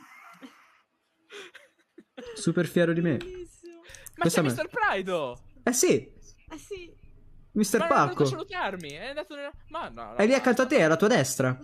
Super fiero di me. Bellissimo. Ma Questa c'è me- mister Prido! Eh sì, Eh sì. mister Ma è venuto a Pacco. salutarmi. È andato nella... Ma no, no, È lì no, accanto a te, alla tua destra.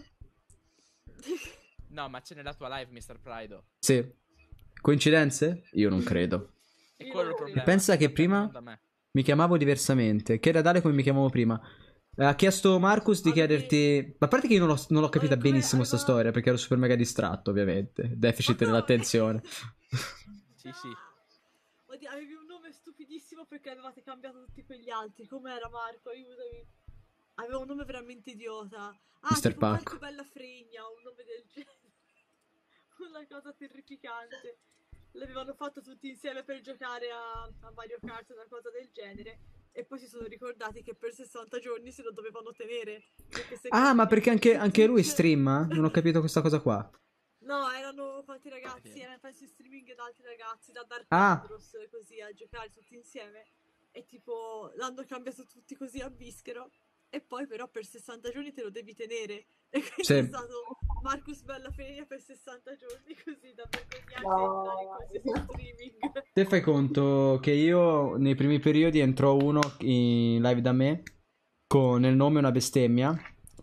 No, ma c'è nella tua live, mister Prido. Sì. Coincidenze? Io non credo. E quello è il problema. Pensa che prima- Non da me. Mi chiamavo diversamente. Chiede a Dale come mi chiamavo prima. Eh, Ha chiesto Marcus di Allora, chiederti. Ma a parte che io non l'ho, non l'ho capita Allora, come benissimo sta aveva- storia, perché ero super mega distratto, ovviamente. Deficit Ma no. dell'attenzione. Sì, sì. Oddio, avevi un nome stupidissimo perché avevate cambiato tutti quegli altri. Com'era Marco? Aiutami. Aveva un nome veramente idiota. Ah, mister tipo Pacco. Marco Bella Fregna, un nome del genere. Una cosa terrificante. L'avevano fatto tutti insieme per giocare a, a Mario Kart, una cosa del genere. E poi si sono ricordati che per sessanta giorni se lo dovevano tenere. Perché se Ah, ma perché anche, anche lui Twitch- streama? Non ho capito questa cosa qua. No, erano quanti ragazzi? Erano penso in streaming da altri ragazzi, da Dark Ah. Andros, così a giocare tutti insieme. E tipo l'hanno cambiato tutti così a bischero. E poi però per sessanta giorni te lo devi tenere. E quindi Sì. è stato Marcus Bellafegna per sessanta giorni così da vergognarsi No. e entrare in qualsiasi streaming. Te fai conto che io nei primi periodi entrò uno in live da me con nel nome una bestemmia.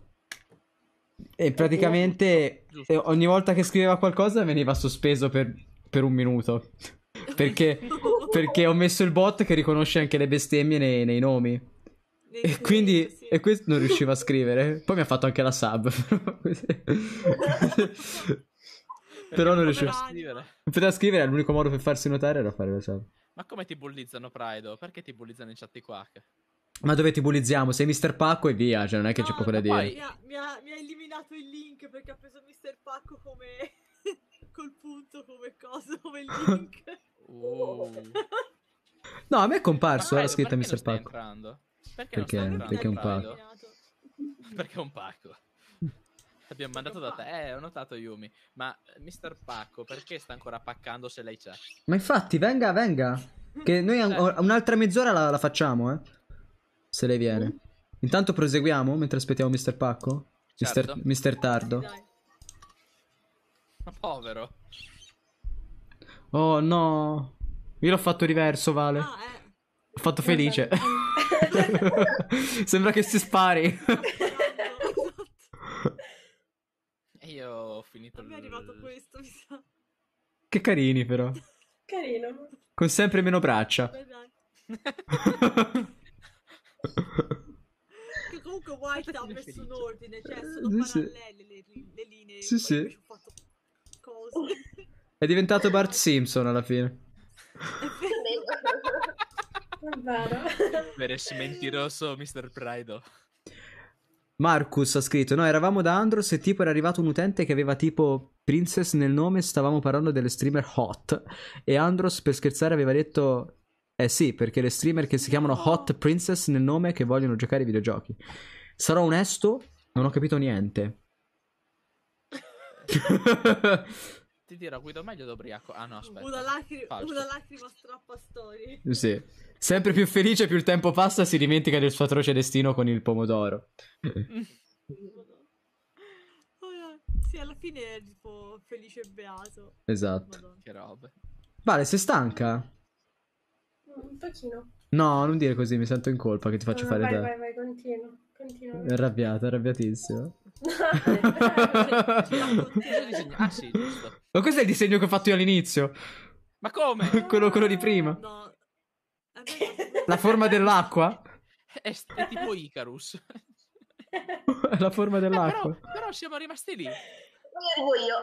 E praticamente Giusto. eh, ogni volta che scriveva qualcosa veniva sospeso per, per un minuto. Perché, perché ho messo il bot che riconosce anche le bestemmie nei, nei nomi. Nei E streaming, quindi sì. e questo non riusciva a scrivere. Poi mi ha fatto anche la sub. Però non riusciva. Poteva scrivere. Poteva scrivere, l'unico modo per farsi notare era fare la sub. Ma come ti bullizzano, Prido? Perché ti bullizzano in chat di Quack? Ma dove ti bullizziamo? Sei mister Pacco e via, cioè non è che c'è No, poco da ma dire. poi- Mi ha, mi, ha, mi ha eliminato il link perché ha preso mister Pacco come col punto come cosa, come il link. Uh. No, a me è comparso, Ma era Prido, scritta perché mister non stai Pacco. entrando? Perché, Perché- non stai perché è un entrando, Pacco. Prido? Perché è un Pacco. L'abbiamo mandato da te, eh, ho notato Yumi. Ma mister Pacco, perché sta ancora paccando se lei c'è? Ma infatti, venga, venga. Che noi an- un'altra mezz'ora la, la facciamo, eh. Se lei viene. Intanto proseguiamo mentre aspettiamo mister Pacco? Mister, Certo. mister Tardo. Dai. Ma povero. Oh no. Io l'ho fatto diverso, Vale. Ah, eh. L'ho fatto felice. Sembra che si spari. Esatto. E io ho finito A me è arrivato questo, mi sa. Che carini però. Carino. Con sempre meno braccia. Beh, dai. Che comunque White ha messo un ordine, cioè sono Sì, sì. parallele le, le linee. Sì, poi sì. invece ho fatto cose. È diventato Bart Simpson alla fine. È vero. Veres mentiroso mister Prido. Marcus ha scritto: no, eravamo da Andros e tipo era arrivato un utente che aveva tipo Princess nel nome. Stavamo parlando delle streamer hot. E Andros per scherzare aveva detto: eh sì, perché le streamer che si chiamano Hot Princess nel nome che vogliono giocare ai videogiochi. Sarò onesto, non ho capito niente. Ti dirò, guido meglio da ubriaco. Ah no, aspetta. Una, lacri- Falso. una lacrima strappa storie. Sì. Sempre più felice, più il tempo passa, si dimentica del suo atroce destino con il pomodoro. Oh, sì, alla fine è tipo felice e beato. Esatto. Madonna. Che robe. Vale, sei stanca? Un pochino. No, non dire così, mi sento in colpa che ti faccio Ah, fare vai, te. vai, vai, continua. Continua. È arrabbiata, è arrabbiatissima. Cosa disegna? Ah sì, giusto. Ma questo è il disegno che ho fatto io all'inizio. Ma come? quello, quello di prima. No. A me La forma dell'acqua? È, è tipo Icarus. È la forma Eh, però, dell'acqua. però siamo rimasti lì. Mi arrivo io.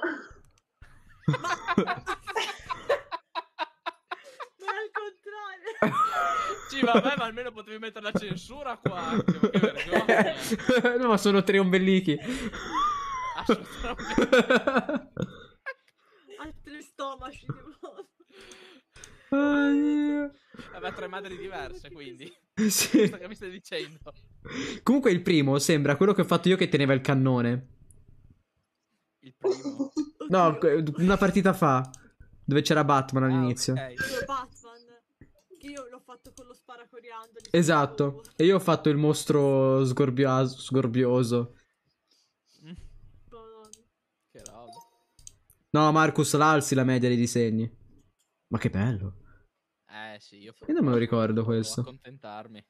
Ma è al contrario. Sì, vabbè, ma almeno potevi mettere la censura qua. Che vergogna. No, ma sono tre ombelichi. Assolutamente. Altri stomaci. Tipo. Oh, Dio. Aveva tre madri diverse, quindi. Sì. Questo che mi stai dicendo. Comunque il primo sembra quello che ho fatto io che teneva il cannone. Il primo. No, una partita fa. Dove c'era Batman Ah, all'inizio. ok. Io Batman. Che io l'ho fatto con lo sparacoriandoli. Esatto. E io ho fatto il mostro sgorbia- sgorbioso. Madonna. Che roba. No, Marcus, la alzi la media dei disegni. Ma che bello. Eh sì, io Io non me lo ricordo devo questo. accontentarmi.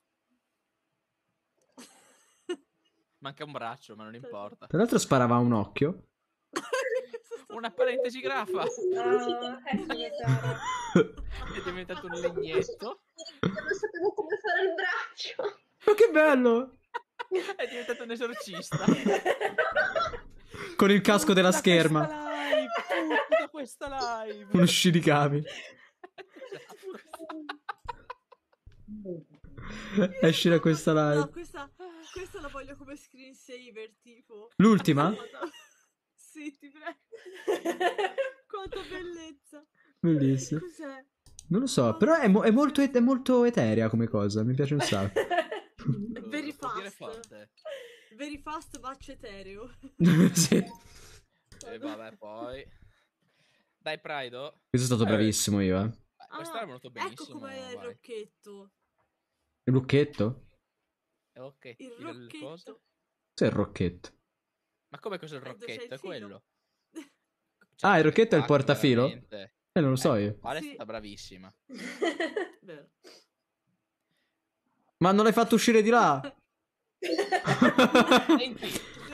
Manca un braccio, ma non importa. Tra l'altro sparava a un occhio. Una parentesi grafa. Ah, è finita. È diventato un legnetto. Non sapevo come fare il braccio. Ma che bello! È diventato un esorcista. Con il casco della Da scherma. questa live, tutti da questa live. Uno scilicami. Esci da questa No, live. questa, questa la voglio come screensaver, tipo. L'ultima? Sì, ti prego. Quanta bellezza. Bellissimo. Cos'è? Non lo so, però è, mo- è molto, è molto eterea come cosa. Mi piace un sacco. È very Può dire fast. forte. Very fast match etereo. Sì. E vabbè, poi. Dai, Prido. Questo è stato bravissimo io, eh. Eh, Questo Ah, era venuto ecco benissimo. com'è il vai. rocchetto. Il lucchetto? Eh, Ok, Il il rocchetto. cosa? Cos'è il rocchetto? Ma come cos'è il Eh, dove c'è rocchetto? il È filo. quello. Ah, il rocchetto è il Cacchio, portafilo? veramente. Eh, non lo so Ecco, io. Vale è Sì. stata bravissima. Vero. Ma non l'hai fatto uscire di là? Senti,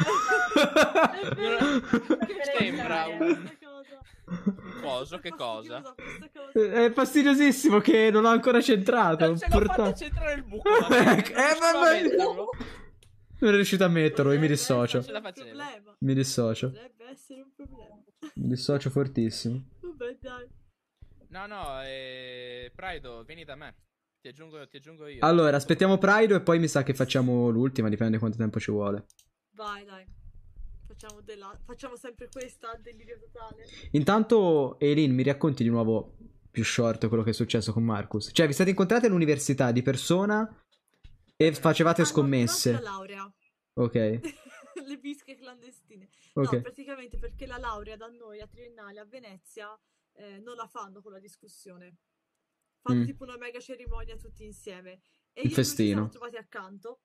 sembra un Questa cosa. coso, che cosa? Fastidiosa questa cosa. È fastidiosissimo che non ho ancora centrato. Non ce l'ho Porta- fatta centrare il buco. Eh, vabbè, non riuscivo a vabbè. metterlo. Non è riuscito a metterlo, io mi Potrebbe dissocio. Ce la essere un facevo. problema. Mi dissocio. Potrebbe essere un problema. Mi dissocio fortissimo. Vabbè, dai. No, no, eh, Prido, vieni da me. Ti aggiungo, ti aggiungo io. Allora, aspettiamo Pride e poi mi sa che facciamo l'ultima, dipende quanto tempo ci vuole. Vai, dai. Facciamo, della... Facciamo sempre questa, delirio totale. Intanto, Eileen, mi racconti di nuovo più short quello che è successo con Marcus? Cioè, vi state incontrati all'università di persona e facevate Ah, no, scommesse. durante la laurea. Ok, Le bische clandestine. ok. No, praticamente perché la laurea da noi a Triennale a Venezia eh, non la fanno con la discussione. Fanno Mm. tipo una mega cerimonia tutti insieme. E Il io e lui ci festino. siamo trovati accanto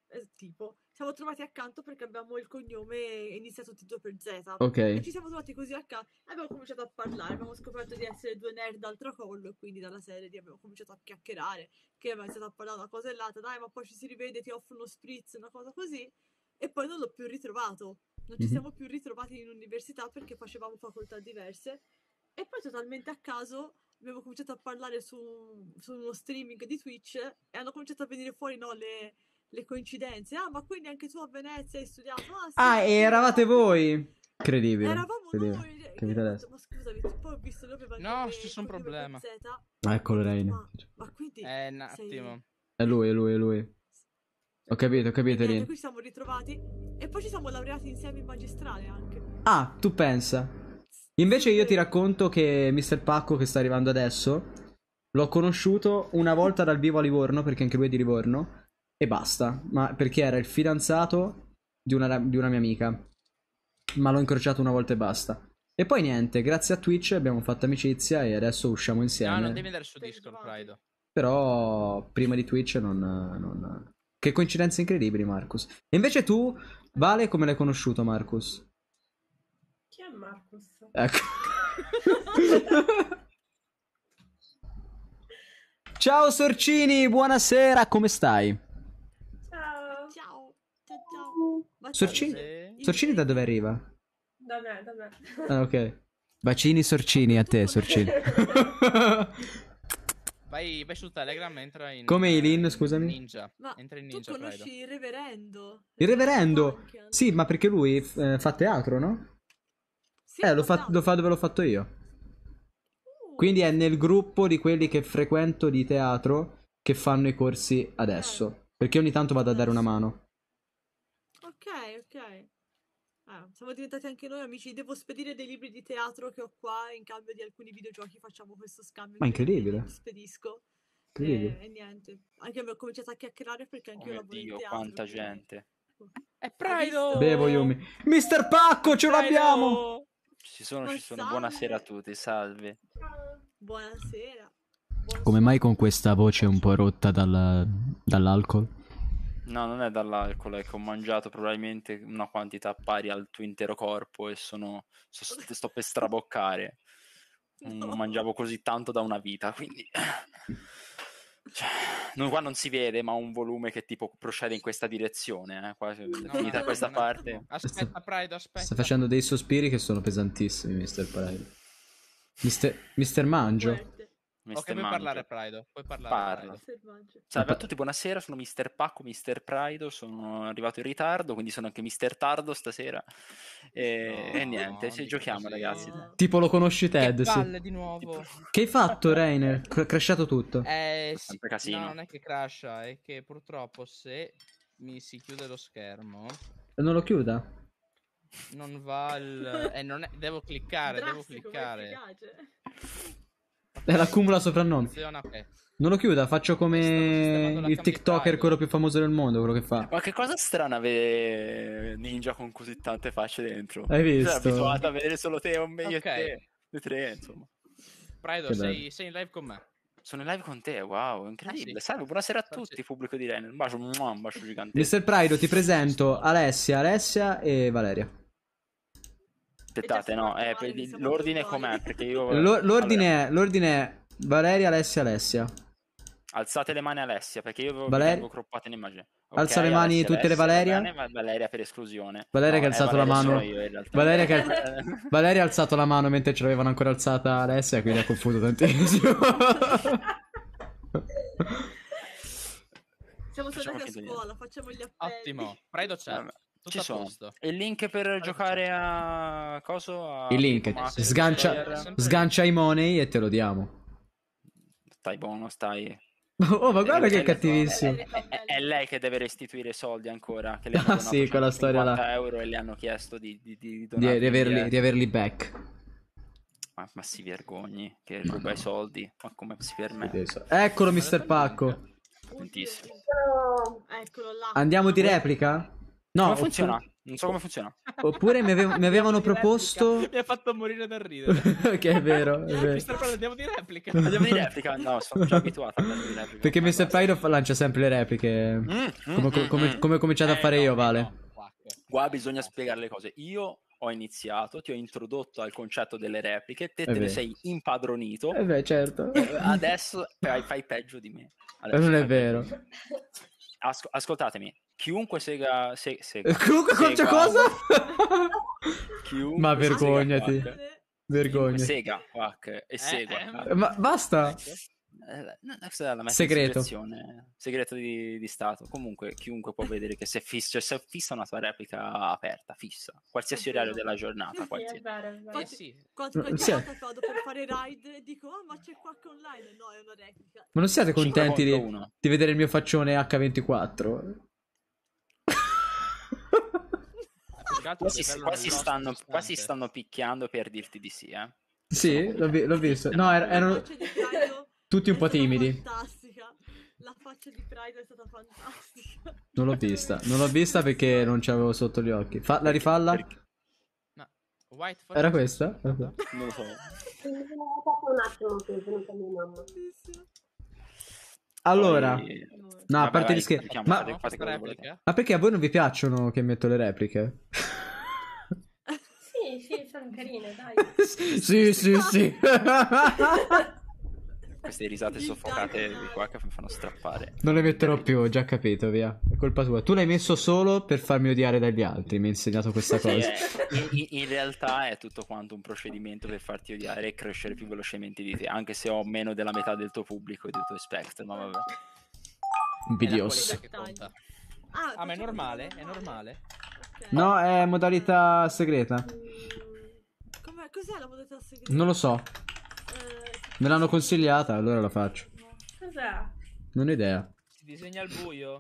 eh, tipo, siamo trovati accanto perché abbiamo il cognome iniziato tutto per Z. Ok. E ci siamo trovati così accanto e abbiamo cominciato a parlare, abbiamo scoperto di essere due nerd al tracollo e quindi dalla serie di abbiamo cominciato a chiacchierare, che abbiamo iniziato a parlare una cosa e l'altra, dai ma poi ci si rivede, ti offro uno spritz, una cosa così, e poi non l'ho più ritrovato, non ci Mhm. siamo più ritrovati in università perché facevamo facoltà diverse e poi totalmente a caso abbiamo cominciato a parlare su, su uno streaming di Twitch e hanno cominciato a venire fuori no, le, le coincidenze. Ah, ma quindi anche tu a Venezia hai studiato? Ah, sì, Ah, e anche io. eravate voi? Incredibile. Eravamo Incredibile. noi. E Capite io ho adesso. detto, ma scusami, poi ho visto lui aveva il No, nome- ci sono cognome con problema. Z. Ah, eccolo Ho detto, Reine. Ma, ma quindi Eh, un sei- attimo. È lui, è lui, è lui. Ho capito, ho E capito, niente, Rin. qui ci siamo ritrovati e poi ci siamo laureati insieme in magistrale anche. Ah, tu pensa. Invece io ti racconto che mister Pacco, che sta arrivando adesso, l'ho conosciuto una volta dal vivo a Livorno, perché anche lui è di Livorno, e basta. Ma perché era il fidanzato di una, di una mia amica. Ma l'ho incrociato una volta e basta. E poi niente, grazie a Twitch abbiamo fatto amicizia e adesso usciamo No, insieme. non devi andare su Sei Discord, ritrovati. Pride. Però prima di Twitch non, non... Che coincidenze incredibili, Marcus. E invece tu, Vale, come l'hai conosciuto, Marcus? Chi è Marcus? Ecco. Ciao Sorcini, buonasera, come stai? Ciao. Ciao, ciao, ciao. Ma Sorcini? Sì. il- Sorcini da dove arriva? Da me, da me. Ah, ok. Bacini Sorcini a te, Sorcini. Vai, vai su Telegram, entra in... Come Eileen, in scusami? Ninja. Ma Entra in tu Ninja, conosci Pride. il reverendo? Il reverendo? Duncan? Sì, ma perché lui eh, fa teatro, no? Sì, Eh, lo fa, guardate. lo fa dove l'ho fatto io. Uh, Quindi è nel gruppo di quelli che frequento di teatro che fanno i corsi adesso. Perché ogni tanto vado a dare una mano. Ok, ok. Ah, siamo diventati anche noi amici. Devo spedire dei libri di teatro che ho qua. In cambio di alcuni videogiochi facciamo questo scambio. Ma di libri, incredibile. li spedisco. Incredibile. E, e niente. Anche io ho cominciato a chiacchierare perché anche Oh io mio lavoro in Dio, teatro. quanta quindi- gente. È Pride! Bevo Yumi. mister Pacco, ce l'abbiamo! Ci sono, Ma ci sono. salve. Buonasera a tutti, salve. Buonasera. Buon Come mai con sonno. questa voce un po' rotta dal- dall'alcol? No, non è dall'alcol, è che ho mangiato probabilmente una quantità pari al tuo intero corpo e sono sto, sto per straboccare. Non No. mangiavo così tanto da una vita, quindi cioè, no, qua non si vede, ma ho un volume che tipo procede in questa direzione, eh. Qua, No, finita no, questa no. parte. Aspetta, Pride, aspetta. Sta facendo dei sospiri che sono pesantissimi, mister Pride. mister, mister Mangio. Fuerte. Ok, mister puoi Mangio. parlare, Pride. Puoi parlare, Parla. Pride. Selvaggio. Salve a tutti, buonasera, sono mister Pacco, mister Pride, sono arrivato in ritardo, quindi sono anche mister Tardo stasera. E, No, e niente, non ci dica giochiamo così. ragazzi. No. Tipo lo conosci Che Ted, sì. palle di nuovo. Che hai fatto, Reiner? Cr- crashato tutto. Eh, sì. Sempre casino. No, non è che crasha, è che purtroppo se mi si chiude lo schermo Non lo chiuda? non va il... Eh, non è... Devo cliccare, devo Drastico, ma cliccare. efficace. È l'accumula soprannome. Funziona, ok. Non lo chiuda, faccio Stavo come sistemando la il cam di TikToker, Pride. quello più famoso del mondo, quello che fa. Ma che cosa strana avere Ninja con così tante facce dentro. Hai visto? Sono abituato a vedere solo te, o me io Ok. e te. Noi tre, insomma. Pride, Che sei, sei in live con me. Sono in live con te, wow, incredibile. Eh sì. Salve, buonasera a Facci- tutti, pubblico di Renner. Un bacio, mua, un bacio gigantesco. mister Pride, ti presento Alessia, Alessia e Valeria. Aspettate, no, È già eh, stato, per- quindi siamo l'ordine uguali. com'è? Perché io... L'or- l'ordine, Allora, è, l'ordine è Valeria, Alessia, Alessia. alzate le mani Alessia, perché io vi Valeria- tengo croppate in immagine. Ok, Alza le mani Alessia, tutte le Alessia, va Valeria. bene, ma Valeria per esclusione. Valeria No, che ha eh, alzato la Valeria mano. sono io, in realtà. Valeria che Valeria ha alzato la mano mentre ce l'avevano ancora alzata Alessia, quindi ha confuso tantissimo. Siamo Facciamo tornati a finta di scuola, facciamo gli appelli. Ottimo. Pride c'è. Vabbè, Tutto ci a sono. posto. E il link per giocare a coso? A Il link, Pippo Max, sgancia, Player? sgancia i money e te lo diamo. Stai buono, stai. Oh, ma guarda Eh, che eh, cattivissimo. eh, È, è- è lei che deve restituire i soldi ancora. Che le hanno Ah, donato sì, quella storia là. centocinquanta euro e le hanno chiesto di, di, di Di, donarli di averli, indietro. di averli back. Ma, ma si vergogni che Ma ruba no. i soldi. Ma come si permette? Eccolo, mister Pacco. Tantissimo. Sono- Eccolo là. Andiamo di replica? No, Come oppure- funziona? Non so come funziona. Oppure mi, ave- mi avevano proposto... Mi ha fatto morire da ridere. Che è vero, è vero. mister Pride, andiamo di replica. Andiamo di replica? No, sono già abituato a andare di replica. Perché mister Pride fa- lancia sempre le repliche. Mm, mm, Come, mm, come- mm. come ho cominciato a Eh, fare no, io, eh, Vale. no, quack. Qua bisogna spiegare le cose. Io ho iniziato, ti ho introdotto al concetto delle repliche, te È te ne vero. sei impadronito. Eh beh, certo. e Adesso fai, fai peggio di me. Adesso Non è fai peggio vero. di me. Asco- ascoltatemi, chiunque sega, se- sega Comunque, segua- c'è cosa? chiunque Ma sega vergognati. Quack, chiunque Vergognati. sega Quack e segua eh, Quack. Eh, Ma basta. Eh, no, questa è la messa Segreto. in soggezione, segreto di, di stato. Comunque chiunque può vedere che se fissa, se fissa una tua replica aperta, fissa, qualsiasi orario della giornata, Sì, sì, è qualsiasi. vero, è vero. Eh Infatti, sì. Quando No, qualche sì. volta vado per fare raid e dico, oh, ma c'è Quack online. No, è una replica. Ma non siete Cinque contenti di, contro uno. di vedere il mio faccione acca ventiquattro? Più che altro Qua si, livello qua si nel stanno, nostro qua si istante. stanno picchiando per dirti di sì, eh. Sì, l'ho, vi- l'ho visto. No, er- La erano faccia di Pride tutti un è po' stata timidi. Fantastica. La faccia di Pride è stata fantastica. Non l'ho vista. Non l'ho vista perché non c'avevo sotto gli occhi. Fa- la rifalla? Perché- No. White forse Era non questa? si Ok. sente. Non lo so. Mi sono aspettato un attimo che è venuta mia mamma. Bellissimo. Allora, Poi- no, a Vabbè, parte vai, gli scherzi. diciamo, Ma, fate- No, fate questa quello che volete. replica? ma perché a voi non vi piacciono che metto le repliche? Sì, sì, sono carine, dai. Sì, sì, sì. Queste risate soffocate di qua che mi fanno strappare. Non le metterò più, ho già capito, via. È colpa tua. Tu l'hai messo solo per farmi odiare dagli altri. Mi hai insegnato questa Sì, cosa. eh, in, in realtà è tutto quanto un procedimento per farti odiare e crescere più velocemente di te, anche se ho meno della metà del tuo pubblico e del tuo spectro, ma vabbè. È la Invidioso. qualità che conta. Ah, Ah, ma è facciamo normale? così È normale? Ok. No, è modalità segreta. Mm, com'è- Cos'è la modalità segreta? Non lo so. Eh, Me l'hanno consigliata, allora la faccio. Cos'è? Non ho idea. Si disegna al buio.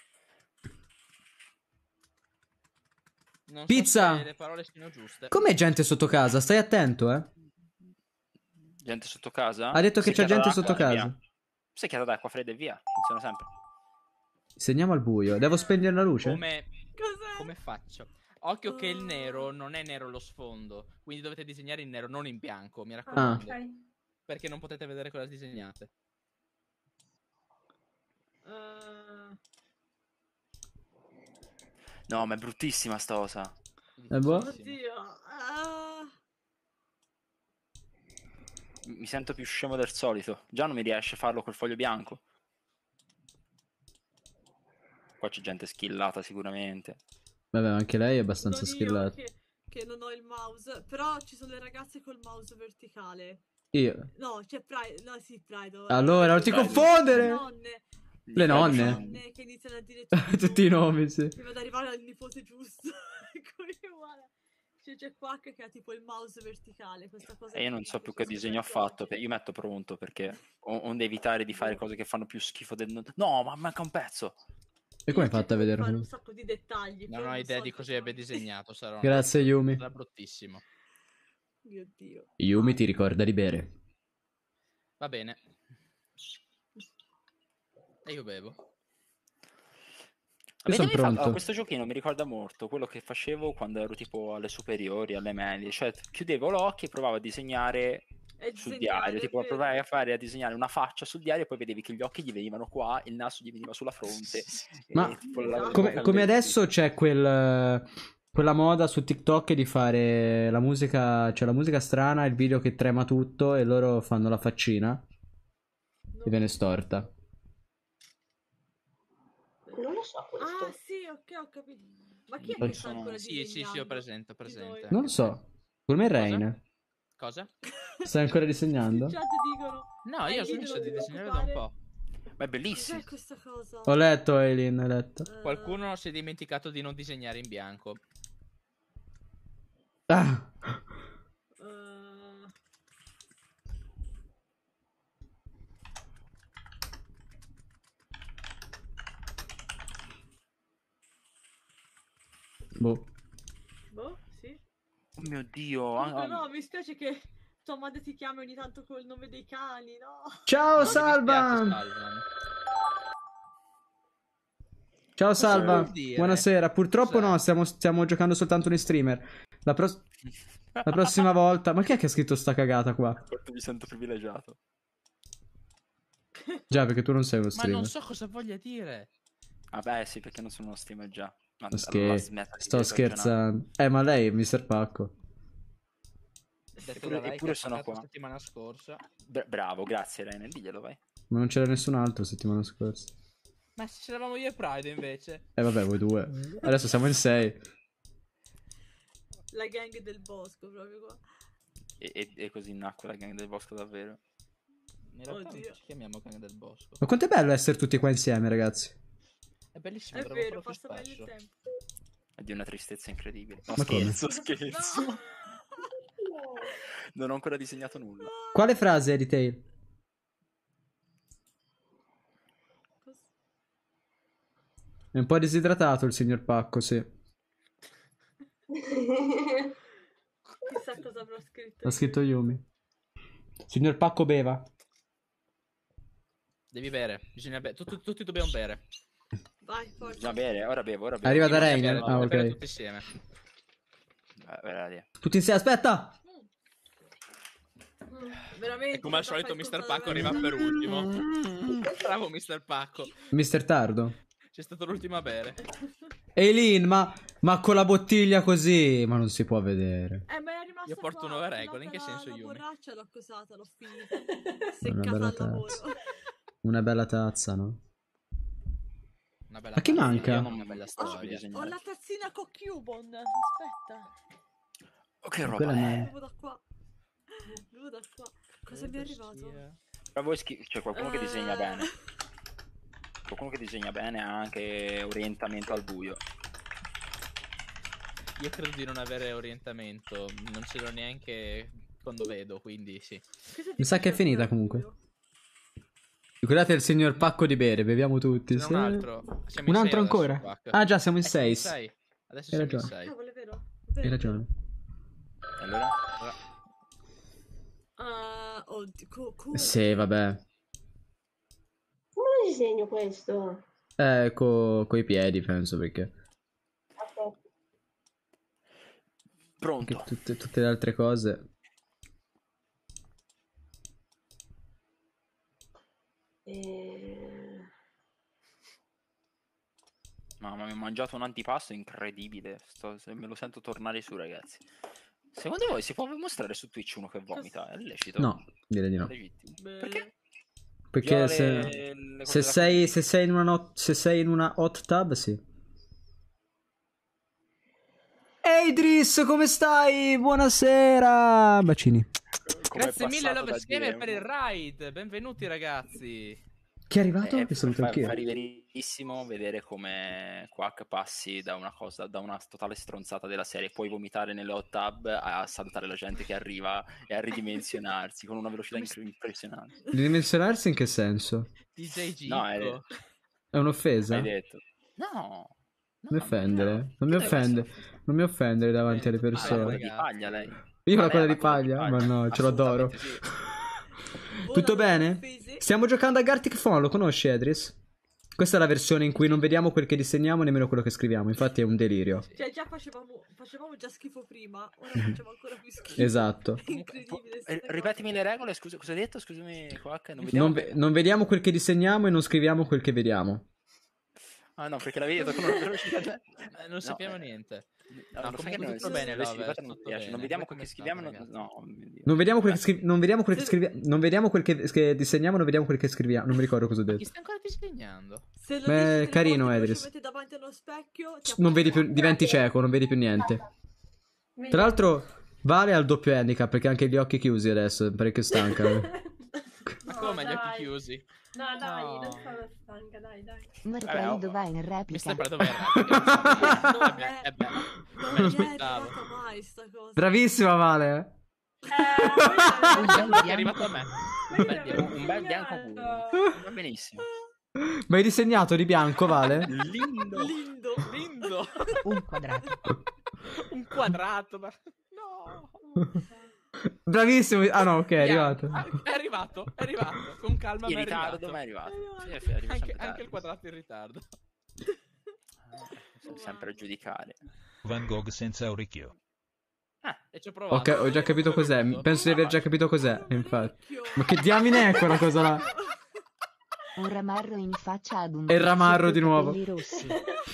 Non Pizza! so se le parole siano giuste. Com'è gente sotto casa? Stai attento, eh. Gente sotto casa? Ha detto che c'è Secchiata gente d'acqua sotto e casa. via. Secchiata d'acqua fredda e via, funziona sempre. Segniamo al buio. Devo spegnere la luce? Come, Cos'è? come faccio? Occhio che il nero non è nero lo sfondo, quindi dovete disegnare in nero, non in bianco, mi Ah. raccomando. Ok. Perché non potete vedere cosa disegnate. Eh, No, ma è bruttissima sta cosa. È buono? oddio. Ah, Mi sento più scemo del solito. Già non mi riesce a farlo col foglio bianco. Qua c'è gente skillata sicuramente. Vabbè, anche lei è abbastanza non io skillata. che, che non ho il mouse. Però ci sono le ragazze col mouse verticale. Io. No, c'è Pride. No, sì, Pride. Allora, non ti Pride. Le confondere! nonne. Le nonne? nonne che iniziano a dire Tutti i nomi, sì. prima di arrivare al nipote giusto. Quindi, guarda, c'è, c'è Quack che ha tipo il mouse verticale. Questa cosa E io non qui, so più cioè, che disegno ho super fatto. veloce. per- Io metto pronto perché ho- onde evitare di fare cose che fanno più schifo del... No, ma manca un pezzo. E come hai Io fatto a cerco di vedere? fare un sacco di dettagli. Non però ho idea so di cosa abbia effettivamente. disegnato, sarà, Grazie, Yumi. sarà bruttissimo. Mio Dio. Yumi ti ricorda di bere. Va bene. E io bevo. Io Avete sono mai fatto- pronto. ah, questo giochino mi ricorda molto quello che facevo quando ero tipo alle superiori, alle medie. Cioè, chiudevo l'occhio e provavo a disegnare È sul disegnare, diario. è Tipo, vero. provai a fare a disegnare una faccia sul diario e poi vedevi che gli occhi gli venivano qua, il naso gli veniva sulla fronte. Ma e tipo la- Come, la- come adesso c'è quel, quella moda su TikTok di fare la musica, cioè la musica strana, il video che trema tutto e loro fanno la faccina e viene storta. Non lo so questo. Ah, sì, ok, ho capito. Ma chi è Non che sta sono- ancora Sì, sì, sì, ho disegnando? presente, ho Di presente. noi? Non lo so. Per me è Rain. Cosa? Stai ancora disegnando? In chat dicono. No, "Ah, io ho il video smesso non di ti disegnare da un preoccupare". po'. Ma è bellissimo. Cos'è questa cosa? Ho letto, Eileen, ho letto. Eh, Qualcuno si è dimenticato di non disegnare in bianco. Ah! eh, Boh. boh, sì. Oh mio Dio. Comunque, ah, no, mi spiace che tua madre ti chiami ogni tanto col nome dei cani, no? Ciao, Non mi dispiace, Salvan! Salvan. Ciao Salva, vuol dire? buonasera. Purtroppo Cos'è? no, stiamo, stiamo giocando soltanto nei streamer. La, pro- la prossima volta... Ma chi è che ha scritto sta cagata qua? Quanto mi sento privilegiato. Già, perché tu non sei uno Ma streamer. non so cosa voglia dire. Vabbè, sì, perché non sono uno streamer già. Ma Ma allora scher- smetta di Sto ragionare. scherzando. Eh, ma lei è mister Pacco. Detto Eppure- da lei eppure che ha sono pagato qua. settimana scorsa. Bra- bravo, grazie Rene, diglielo vai. Ma non c'era nessun altro settimana scorsa. Ma se c'eravamo io e Pride invece. Eh, vabbè, voi due. Adesso siamo in sei. La gang del bosco, proprio qua. E, e- e così nacque la gang del bosco davvero. In realtà Oddio. non ci chiamiamo Gang del Bosco. Ma quanto è bello essere tutti qua insieme, ragazzi. È bellissimo, È dovremmo vero, farlo più passa meglio il spesso. tempo. È di una tristezza incredibile. No, Ma come? scherzo, scherzo. No! Non ho ancora disegnato nulla. Quale frase è di Tail? È un po' disidratato il signor Pacco, sì. Chissà cosa avrò scritto. Ha scritto Yumi. Signor Pacco beva. Devi bere, bisogna bere. Tutti, tutti dobbiamo bere. Vai, forza. Bisogna bere, ora bevo, ora bevo. Arriva da Bisogna Rainer. bere, Ah, bisogna bere ok. tutti insieme. Eh, veramente. Tutti insieme, aspetta! Veramente. E come al cosa solito fai mister cosa Pacco della arriva vita? per ultimo. Bravo mister Pacco. mister Tardo. C'è stato l'ultimo a bere. Eileen, ma, ma con la bottiglia così, ma non si può vedere. Eh, ma è rimasta Io porto qua, nuove ho regole, in che filata senso, la Yumi? borraccia l'ho accusata, l'ho finita. Una Seccata bella al lavoro. tazza. Una bella tazza, no? Una bella Ma chi tazza, manca? io non- Una bella Non so più storia. Ho disegnare. la tazzina con Cubon. Aspetta. Oh, che roba Quella è? è- Bevo da qua. Bevo da qua. Cosa mi è arrivato? Ma voi schi- c'è qualcuno che disegna Eh, bene. Qualcuno che disegna bene ha anche orientamento al buio. Io credo di non avere orientamento, non ce l'ho neanche quando vedo, quindi sì. cosa Mi sa dici che è che finita è comunque. buio? Ricordate il signor Pacco di bere, beviamo tutti. Ce n'è sì. un altro. Siamo in Un sei altro adesso, ancora? Quack. Ah già, siamo in Eh, siamo sei. in sei. Adesso Hai siamo in ragione. sei. Cavolo, è vero. È Hai vero. ragione. Allora? Ah, oddio, co- come? Sì, vabbè. Come lo disegno questo? Eh, co- coi piedi, penso, perché... Aspetta. Pronto. perché tutte, tutte le altre cose... Eh, Mamma mia, ho mangiato un antipasto incredibile. Sto- se me lo sento tornare su, ragazzi. Secondo voi si può mostrare su Twitch uno che vomita? È lecito? No, direi di no. È legittimo. Beh, Perché? Perché Viola se, le- le cose se, da sei, comune. se, sei in una not- se sei in una hot tub, sì. Ehi Idris, come stai? Buonasera! Bacini. Come è Grazie mille passato Love da Scheme dire- per il ride. Benvenuti ragazzi. Chi è arrivato? Eh, Che saluto fa, anch'io. fa riderissimo vedere come Quack passi da una cosa, da una totale stronzata della serie, puoi vomitare nelle hot tub a salutare la gente che arriva e a ridimensionarsi con una velocità incre- impressionante. Ridimensionarsi in che senso? D J Gicco. No, è- È un'offesa? Hai detto? No. Non mi offendere. Non mi Che deve offendere. Non mi offendere davanti alle Eh, Ah, è persone. quella di paglia lei. Io ho la Ah, coda lei ha di la coda paglia? Ma no, ce l'ho d'oro. Assolutamente sì. Tutto ora bene? offese. Stiamo giocando a Gartic Phone, lo conosci Edris? Questa è la versione in cui non vediamo quel che disegniamo nemmeno quello che scriviamo, infatti è un delirio. Cioè, già facevamo, facevamo già schifo prima, ora facciamo ancora più schifo. Esatto. È incredibile. Eh, sta cosa. Ripetimi le regole, scusa, cosa hai detto? Scusami, Quack, non vediamo Non, ve- non vediamo quel che disegniamo e non scriviamo quel che vediamo. Ah no, perché la vedo con una velocità... Eh, non sappiamo niente. No, No, lo comunque sai che non- tutto se bene, dovessi Love, ripetere non tutto mi piace. bene. Non vediamo Voi quel che come scriviamo, state, non- no, mio Dio. Non vediamo quel che, scri- non vediamo quel che scriviamo. Non vediamo quel che, che disegniamo, non vediamo quel che scriviamo. Non mi ricordo cosa ho Chi detto. sta ancora disegnando? Se lo Beh, dici tre carino, volte Edris. velocemente davanti allo specchio, ti Non vedi appare- più, diventi cieco, non vedi più niente. Tra l'altro, Vale ha il doppio handicap perché ha anche gli occhi chiusi adesso, è parecchio stanca. Ma come gli occhi chiusi? No, dai, No. non sono stanca, dai, dai. Martello va in Mi replica. sembra dove era. Non Eh beh, è- eh beh, non me lo è aspettavo. arrivata mai sta cosa. Bravissima, Vale. Eh, Un voi bel È arrivato a me. voi Un bel avete bianco. Un bel bianco disegnato. puro. Va benissimo. Ma hai disegnato di bianco, Vale? Lindo. Lindo. Lindo. Un quadrato. Un quadrato. Ma... No. Bravissimo. Ah no, ok, è arrivato. Ah, È arrivato, è arrivato. Con calma, In ma è ritardo, arrivato. ma è arrivato. È arrivato. Sì, sì, arriva Anche, sempre anche il tardi. quadrato in ritardo. sempre a giudicare. Van Gogh senza orecchio. Eh, E ci ho provato. Ok, ho già capito cos'è. Penso di aver già capito cos'è, infatti. Ma che diamine è quella cosa là? Un ramarro in faccia ad un E il ramarro di tizio coi nuovo. capelli rossi.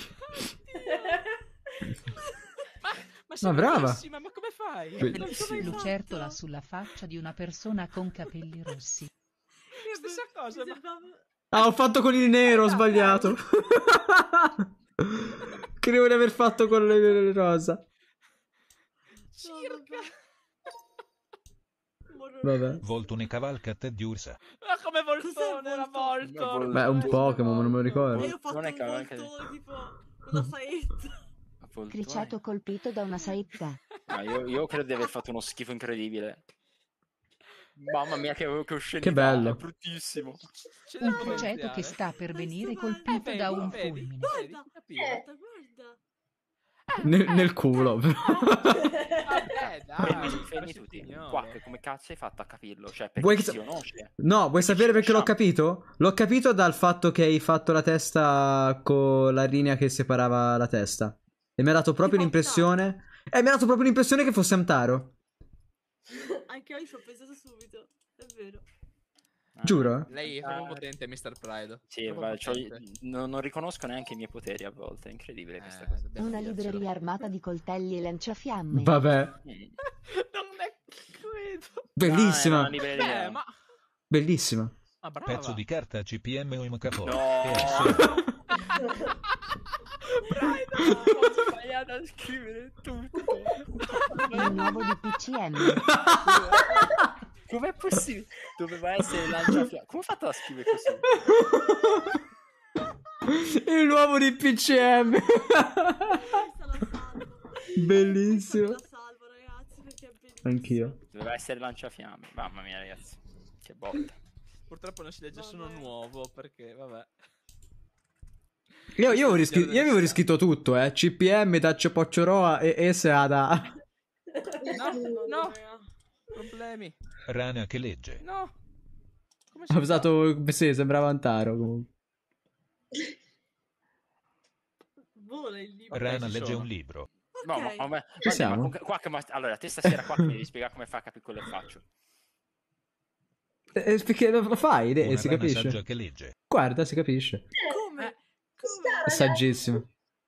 Ma sei Ma brava. bravissima, ma come fai? Bellissimo. Non come hai Lucertola fatto? sulla faccia di una persona con capelli rossi. Stessa cosa, ma... Ah, ho fatto con il nero, ho sbagliato. Credevo di aver fatto con le, le rosa. Circa. Vabbè. Voltone cavalcat di ursa. Ma come Voltone era morto? Beh, è un Pokémon, ma non me lo ricordo. E io ho fatto Non è un cavalca- voltone tipo una saetta. Criciato colpito da una saetta. No, io, io credo di aver fatto uno schifo incredibile. Mamma mia, che, che oscenità, Che bello. è bruttissimo. Ce Un devo criceto iniziare. che sta per venire Eh, colpito vedi, da un vedi, fulmine. Guarda, Capivo. guarda, guarda. Nel, nel culo, però. Vabbè, dai. Fermi, fermi ma tutti. signore. Quack, come cazzo hai fatto a capirlo? Cioè, perché Vuoi che- si conosce? No, vuoi sapere perché l'ho capito? L'ho capito dal fatto che hai fatto la testa con la linea che separava la testa. E mi ha dato proprio Tipo l'impressione. E mi ha dato proprio l'impressione che fosse Amtaro. Anche io ci ho pensato subito. È vero. Giuro, eh? Lei è proprio potente, mister Pride. Sì, Proprio va, c'ho- potente. non, non riconosco neanche i miei poteri a volte, è incredibile questa Eh, cosa. dobbiamo Una dircelo. libreria armata di coltelli e lanciafiamme. Vabbè. Mm. Non ne credo. Bellissima. Ah, è una libreria. Eh, ma... Bellissima. Ma brava. Pezzo di carta C P M o M K F O. No. E S. Pride, Ho sbagliato a scrivere tutto. Il nuovo di P C M. Com'è possibile? Doveva essere lanciafiamme. Come ho fatto a scrivere così? Il nuovo di P C M. Questa la salvo. Bellissimo. Questa la salvo, ragazzi, perché è bellissimo. Anch'io. Doveva essere lanciafiamme. Mamma mia, ragazzi. Che botta. Purtroppo non si legge solo Vabbè. nuovo, perché, vabbè. Io, io, avevo riscritto, io avevo riscritto tutto, eh. C P M, Taccio Poccioroa e S A da. No, no. Problemi. Rana che legge. No. Come si Ha fa? usato. Sì, sembrava Antaro comunque. Vola il libro. Ok, Rana ci legge sono. un libro. No, ma, Ok. ma, ma, Ci guarda, siamo? ma comunque- Quack, ma- allora, te stasera qua mi devi spiegare come fa a capire quello che faccio. Eh, perché lo lo fai, eh, Una si rana capisce. saggia che legge. Guarda, si capisce. Come? È saggissimo.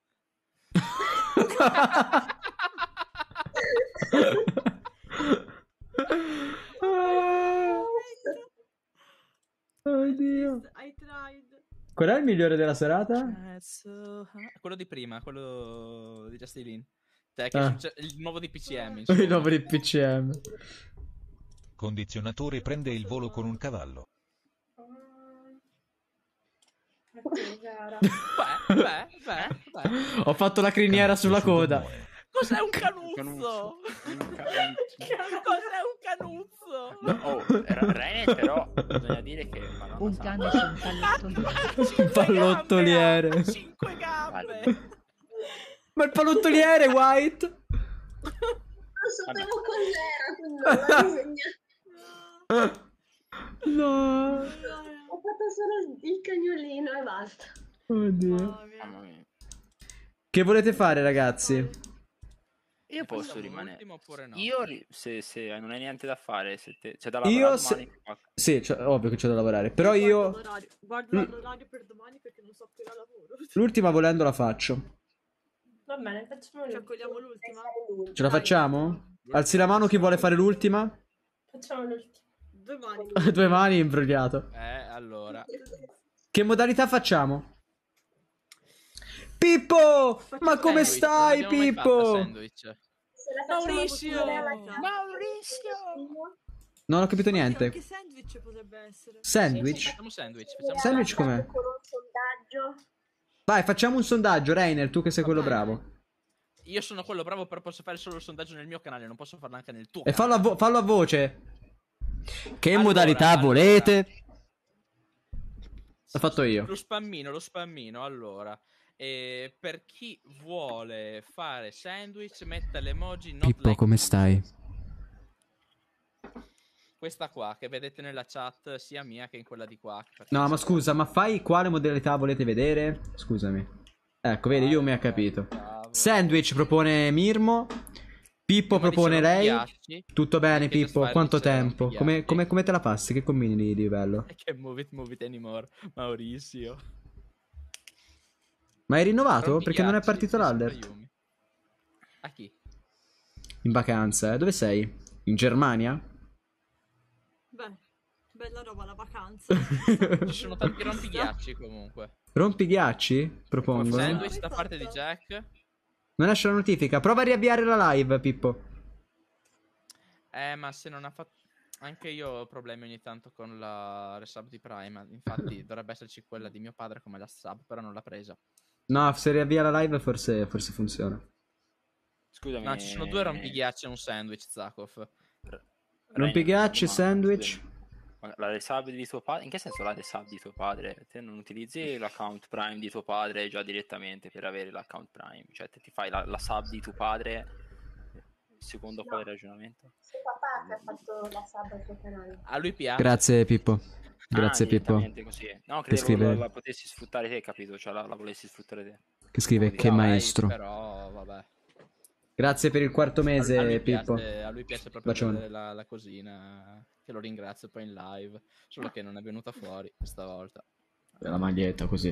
Oddio. I tried. Qual è il migliore della serata? That's so hard. Quello di prima, quello di Justin Lin. Cioè, che Ah. è succe- il nuovo di P C M, Il insomma. nuovo di P C M. Condizionatore prende il volo con un cavallo. Ok, cara. Beh, beh, beh, beh. Ho fatto la criniera sulla Sul coda. gommone. Cos'è un Canuzzo. canuzzo? Un ca- Cos'è un canuzzo? No, oh, era Renet, però bisogna dire che Madonna Un santa. cane su un pallottoliere. Un pallottoliere. Cinque gambe. Ma il pallottoliere, White? Non sapevo cos'era, quindi non l'ho disegnato. No. Ho fatto solo il cagnolino e basta. Oddio. Mamma mia. Che volete fare, ragazzi? Io posso Facciamo rimanere. l'ultimo oppure no? Io, ri- se, se non hai niente da fare, se te, c'è da Io lavorare se- domani, Quack. Sì, cioè, ovvio che c'è da lavorare. Però io Guardo l'orario. Guardo Mm. l'orario per domani perché non so che ora lavoro. l'ultima volendo la faccio. Va bene, facciamo Ci l'ultimo. accogliamo l'ultima. Ce la facciamo? Alzi la mano chi vuole fare l'ultima? Facciamo l'ultimo. Due mani. Due mani imbrogliato. Eh, allora. Che modalità facciamo? Pippo! Ma come Sandwich, stai, non abbiamo mai fatto Pippo? sandwich. Se la facciamo Maurizio! cucinare alla casa. Maurizio! Non ho capito Oddio, niente. Che sandwich potrebbe essere? Sandwich? Facciamo sandwich. Facciamo Sandwich com'è? Con un sondaggio. Vai, facciamo un sondaggio, Rainer, tu che sei quello bravo. Io sono quello bravo, però posso fare solo il sondaggio nel mio canale, non posso farlo anche nel tuo E fallo a, vo- fallo a voce. Che Allora, modalità allora. volete? L'ho fatto io. Lo spammino, lo spammino, allora. E per chi vuole fare sandwich, metta l'emoji not Pippo, like come this. stai? Questa qua, che vedete nella chat, sia mia che in quella di qua. perché No, ma se- scusa, ma fai quale modalità volete vedere? Scusami. Ecco, vedi, Yumi ha capito. Bravo. Sandwich propone Mirmo. Pippo Prima propone dicevo lei. ghiacci, Tutto bene, perché Pippo? Just Quanto Fire dice tempo? rompi Come, ghiacci. come- come te la passi? Che combini di, di bello? E che move it, move it anymore, Maurizio. Ma hai rinnovato? Rompi Perché non è ghiacci, partito mi sembra l'alert? Yumi. A chi? In vacanza, eh? Dove sei? In Germania? Beh, bella roba la vacanza. Ci sono tanti rompighiacci comunque. Rompi ghiacci? Propongono. Sandwich da parte di Jack. Non esce la notifica. Prova a riavviare la live, Pippo. Eh, ma se non ha fatto... Anche io ho problemi ogni tanto con la resub di Prime. Infatti dovrebbe esserci quella di mio padre come la sub, però non l'ha presa. No, se riavvia la live forse, forse funziona. Scusami. No, ci sono due rompighiacci e un sandwich, Zakov. Rompighiacci, sandwich. Ma la resub di tuo padre? In che senso la resub di tuo padre? Te non utilizzi l'account Prime di tuo padre già direttamente per avere l'account Prime? Cioè te ti fai la, la sub di tuo padre secondo No. quale ragionamento? Suo papà che ha fatto la sub al suo canale. A lui piace. Grazie, Pippo. Grazie, Ah, Pippo. direttamente così. No, Che credevo scrive- la, la potessi sfruttare te, capito? Cioè la, la volessi sfruttare te. Che scrive, No, che Dai, maestro. Però, vabbè. Grazie per il quarto A lui mese, piace- Pippo. A lui piace proprio Bacione. vedere la, la cosina. Che lo ringrazio poi in live. Solo che non è venuta fuori questa volta. La maglietta, così.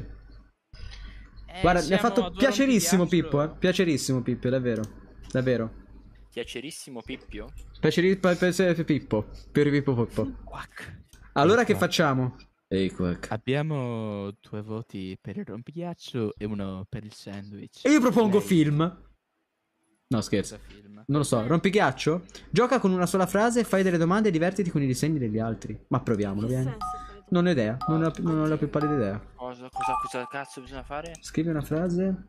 Eh, Guarda, mi ha siamo a fatto due piacerissimo rompighiaccio. Pippo, eh. Piacerissimo Pippo, davvero. Davvero. Piacerissimo Pippio? Piacerissimo per Pippo. Per Pippo Pippo. Quack. Allora che facciamo? Ehi, quack. Abbiamo due voti per il rompighiaccio e uno per il sandwich. E io propongo Lei- film. No, scherzo. Cosa film? Non lo so, rompighiaccio? Gioca con una sola frase, fai delle domande e divertiti con i disegni degli altri. Ma proviamolo, Che vieni. senso fare domande? Non ho idea, non ho, non ho la più pallida idea. Cosa, cosa, cosa cazzo bisogna fare? Scrivi una frase.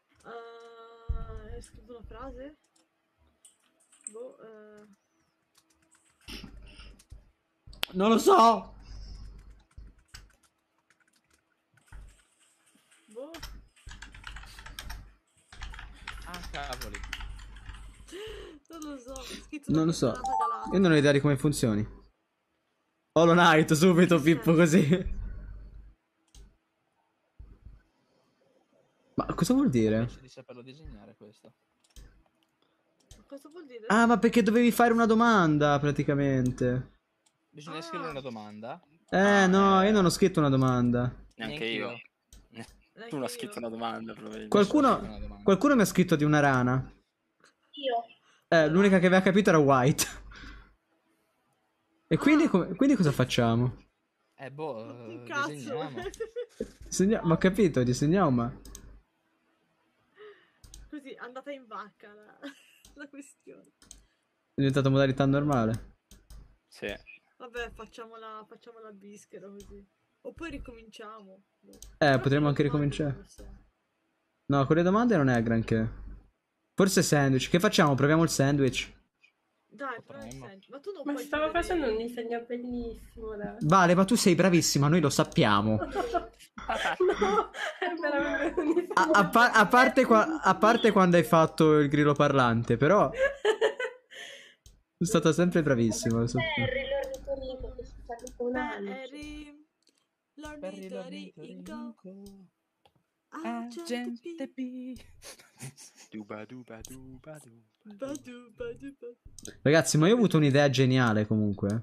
Eh, scrivo una frase? Boh, eh... Non lo so. Boh. Ah, cavoli. Non lo so. ho scritto Non una lo so. puttana galata. Io non ho idea di come funzioni. Hollow Knight, subito Pippo così. Ma cosa vuol dire? Invece di saperlo disegnare questo. Cosa vuol dire? Ah, ma perché dovevi fare una domanda, praticamente. Bisogna Ah. scrivere una domanda. Eh, no, io non ho scritto una domanda. Neanche Neanche io. io. Neanche Tu non hai io. scritto una domanda, probabilmente. Qualcuno, Una domanda. qualcuno mi ha scritto di una rana. Io. Eh, l'unica che aveva capito era White. E quindi, Ah. come- quindi cosa facciamo? Eh, boh, Un eh, cazzo. disegniamo. Disegna- ma ho capito, disegniamo, ma... Così, è andata in vacca la, la questione. È diventata modalità normale. Sì. Vabbè, facciamola, facciamola bischero così. O poi ricominciamo. Boh. Eh, Però potremmo con anche le domande ricominciare. forse- No, con le domande non è granché. Forse sandwich. Che facciamo? Proviamo il sandwich. Dai, però nel Potremmo. senso, ma tu non Ma puoi stavo chiudere- facendo un disegno bellissimo, dai. Vale, ma tu sei bravissima, noi lo sappiamo. No, è veramente un disegno A, a pa- a parte qua- a parte quando hai fatto il grillo parlante, però sei stata sempre bravissima. lo so. Harry, l'ornitorrinco che si chiama con anni. Harry, Perry l'ornitorrinco, Ah, agente gente P. P. Duba duba duba duba. Badu, badu, badu. Ragazzi, ma io ho avuto un'idea geniale comunque.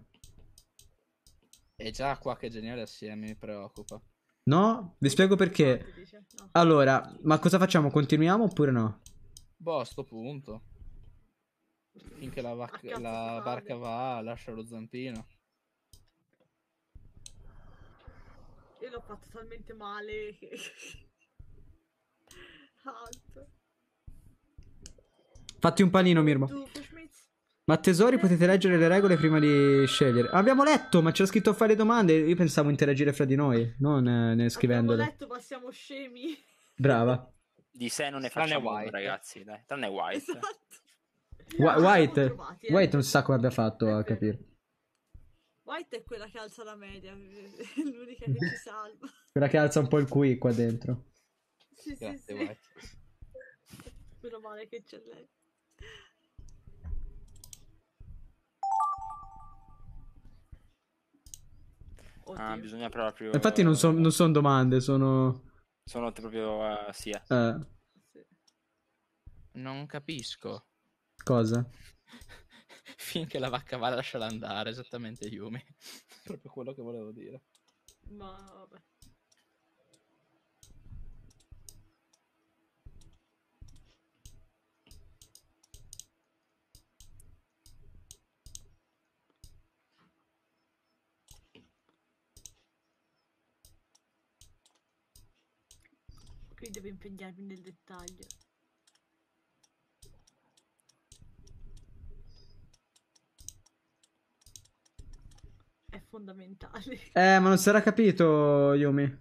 È già qua che è geniale assieme, mi preoccupa. No? Vi spiego perché. Quanto dice? No. Allora, ma cosa facciamo? Continuiamo oppure no? Boh, a sto punto. Finché la, vac- A cazzo la si barca fa, va, lascia lo zampino. Io l'ho fatto talmente male che... Alto. Fatti un panino, Mirmo. Tu, Schmitz? Ma tesori, potete leggere le regole prima di scegliere. Abbiamo letto, ma c'era scritto a fare domande. Io pensavo interagire fra di noi, non eh, ne Abbiamo scrivendole. letto, ma siamo scemi. Brava. Di sé non ne Tranne facciamo uno, White. ragazzi, dai. Tranne White. Esatto. Wh- No, White, siamo provati, eh. White non si sa come abbia fatto a È vero. capire. White è quella che alza la media, è l'unica che ci salva. Quella che alza un po' il Q qua dentro. Sì, sì, Grazie, sì. White. Meno male che c'è lei. Ah, Oddio. bisogna proprio... Infatti non, so- non sono domande, sono... Sono proprio... eh, sì, eh. Eh, Non capisco. cosa? Finché la vacca va, lasciala andare, esattamente Yumi. Proprio quello che volevo dire. Ma vabbè. Qui devo impegnarmi nel dettaglio. È fondamentale. Eh, ma non si era capito, Yumi.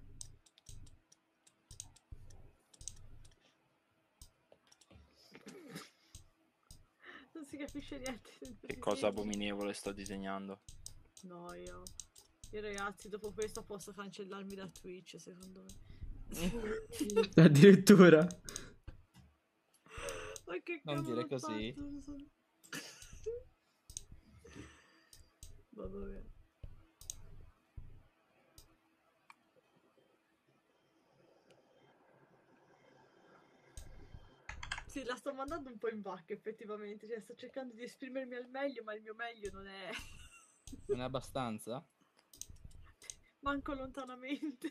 Non si capisce niente. Che cosa abominevole sto disegnando. No, io... Io ragazzi, dopo questo posso cancellarmi da Twitch, secondo me. Addirittura. Ma che Non cavolo dire ho così. fatto? Non so- Mamma mia. Sì, la sto mandando un po' in vacca effettivamente, cioè sto cercando di esprimermi al meglio, ma il mio meglio non è... Non è abbastanza? Manco lontanamente.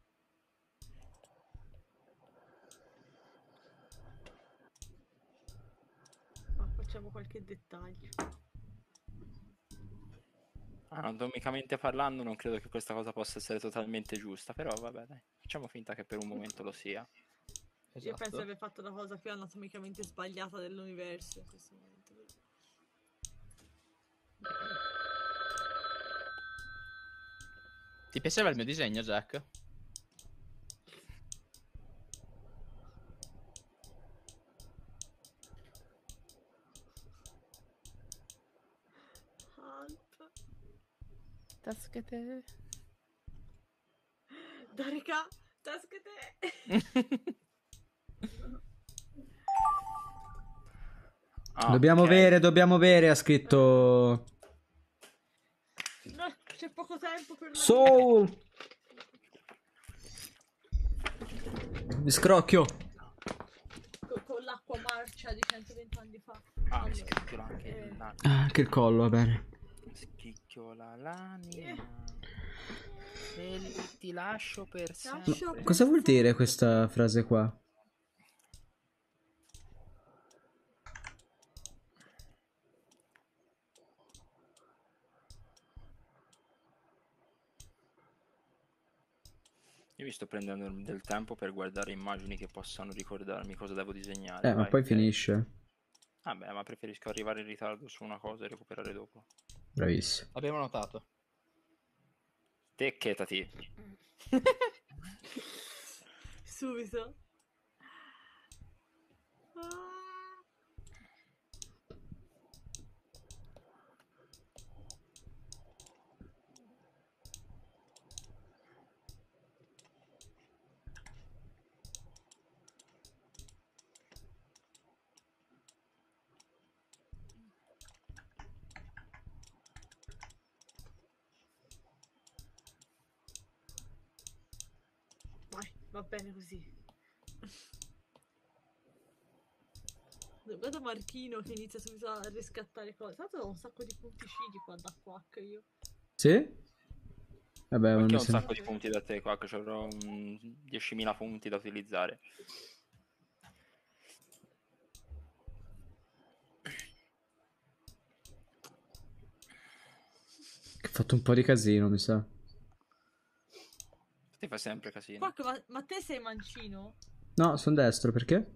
Ma facciamo qualche dettaglio. Anatomicamente parlando non credo che questa cosa possa essere totalmente giusta, però vabbè dai, facciamo finta che per un momento lo sia. Io penso di aver fatto la cosa più anatomicamente sbagliata dell'universo in questo momento. Ti piaceva il mio disegno, Jack? Help. Taschete. Darica, taschete. Ah, Dobbiamo ok. bere, dobbiamo bere, ha scritto... No, c'è poco tempo per... Soul! Mi scrocchio. Con, con l'acqua marcia di centoventi anni fa. Ah, mi Allora, schicchiola anche eh, l'anima. Ah, anche il collo, va bene. Schicchiola l'anima. E ti lascio per Lascio sempre. per- Cosa vuol dire questa frase qua? Io mi sto prendendo del tempo per guardare immagini che possano ricordarmi cosa devo disegnare. Eh, ma vai, poi ok. finisce. Vabbè, ma preferisco arrivare in ritardo su una cosa e recuperare dopo. Bravissimo. Abbiamo notato. Te chetati. Subito. Ah. Vai, va bene così. Guarda Marchino che inizia subito a riscattare cose. Tra l'altro ho un sacco di punticini qua da quack io. Sì? Vabbè, Anche non ho mi un sembra... sacco di punti da te qua, che avrò un diecimila punti da utilizzare. Ho fatto un po' di casino, mi sa. Ti fa sempre casino. Quack, ma, ma te sei mancino? No, sono destro, perché?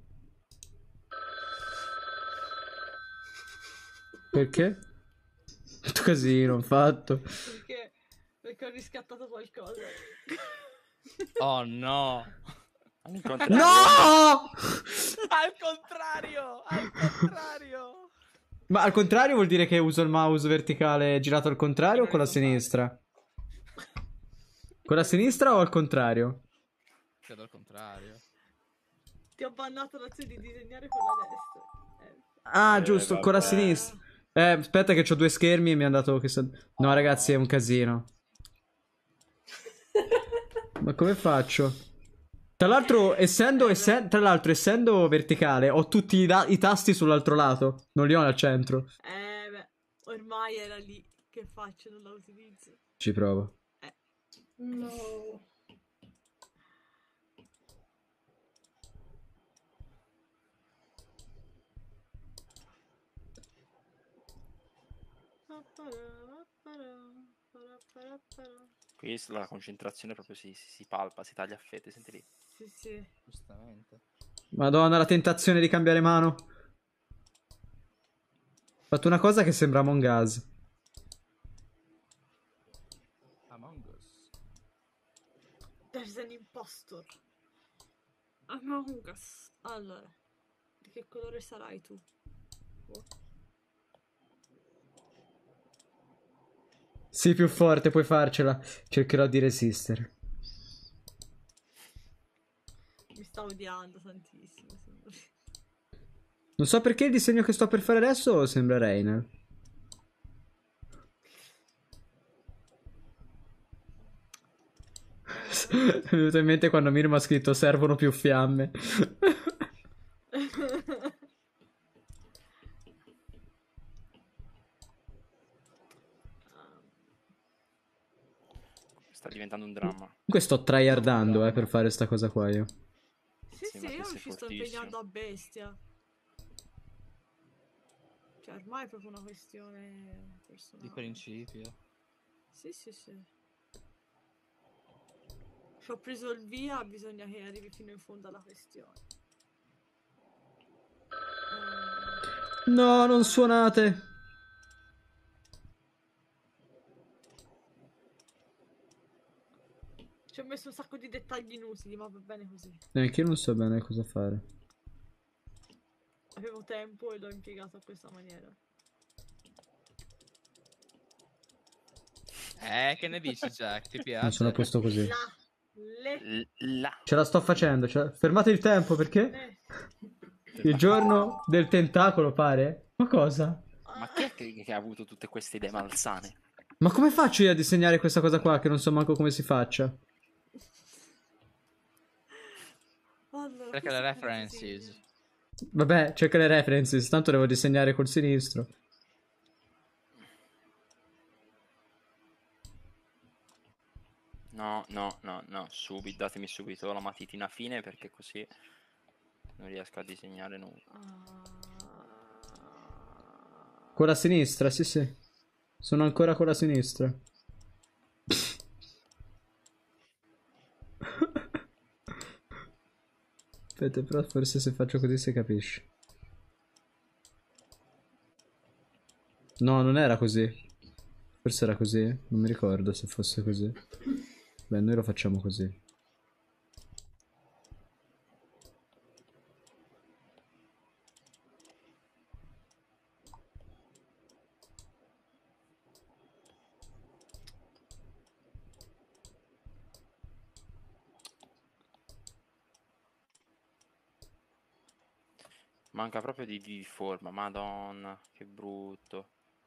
Perché? Ho fatto casino, ho fatto. Perché, perché ho riscattato qualcosa. Oh no. All'incontrario. No! Al contrario! Al contrario! Ma al contrario vuol dire che uso il mouse verticale girato al contrario o con la sinistra? Con la sinistra o al contrario? Credo al contrario. Ti ho bannato l'azione di disegnare con la destra. Eh. Ah, Eh, giusto, con la vabbè. sinistra. Eh, aspetta che ho due schermi e mi hanno dato che sa- No, ragazzi, è un casino. Ma come faccio? Tra l'altro, essendo, essen- tra l'altro, essendo verticale, ho tutti i, da- i tasti sull'altro lato. Non li ho al centro. Eh, beh, ormai era lì. Che faccio? Non la utilizzo. Ci provo. Eh. No. Qui la concentrazione proprio si, si, si palpa, si taglia a fette, senti lì. Sì, sì. Giustamente. Madonna, la tentazione di cambiare mano. Ho fatto una cosa che sembra Among Us. Among Us. There's an impostor. Among Us. Allora, di che colore sarai tu? Oh. Sì, più forte, puoi farcela. Cercherò di resistere. Mi sta odiando tantissimo. Sembra. Non so perché il disegno che sto per fare adesso sembra Reina. Mi è venuto in mente quando Mirma ha scritto servono più fiamme. Sta diventando un dramma. Comunque sto tryhardando eh, per fare sta cosa qua io. Sì, Sì, sì, ma io questo è ci sto fortissimo. impegnando a bestia. Cioè, ormai è proprio una questione personale. Di principio. Sì, sì, sì. Ci ho preso il via, bisogna che arrivi fino in fondo alla questione. Eh, No, non suonate. Ci ho messo un sacco di dettagli inutili, ma va bene così. Neanche io non so bene cosa fare. Avevo tempo e l'ho impiegato a questa maniera. Eh, che ne dici, Jack? Ti piace? Non sono a posto così. Là, le... L- là. Ce la sto facendo. ce la- Fermate il tempo perché? eh. Il giorno del tentacolo pare? Ma cosa? Ma chi è che, che ha avuto tutte queste idee malsane? Ma come faccio io a disegnare questa cosa qua che non so manco come si faccia? Allora, Perché questo le è come references. disegno. Vabbè, cerca le references, tanto devo disegnare col sinistro. No, no, no, no, subito, datemi subito la matitina fine perché così non riesco a disegnare nulla. Ah, Con la sinistra, sì sì. Sono ancora con la sinistra. Aspetta, però forse se faccio così si capisce. No, non era così. Forse era così? Non mi ricordo se fosse così. Beh, noi lo facciamo così. Manca proprio di, di forma, madonna, che brutto.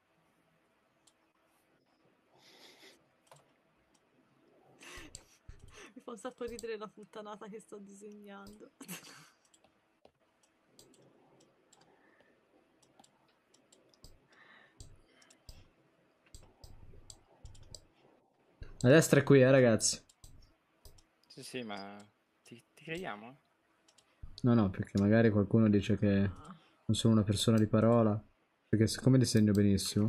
mi fa un sacco ridere la puttanata che sto disegnando. La destra è qui, eh, ragazzi. Sì, sì, ma ti, ti crediamo? No, no, perché magari qualcuno dice che non sono una persona di parola. Perché siccome disegno benissimo.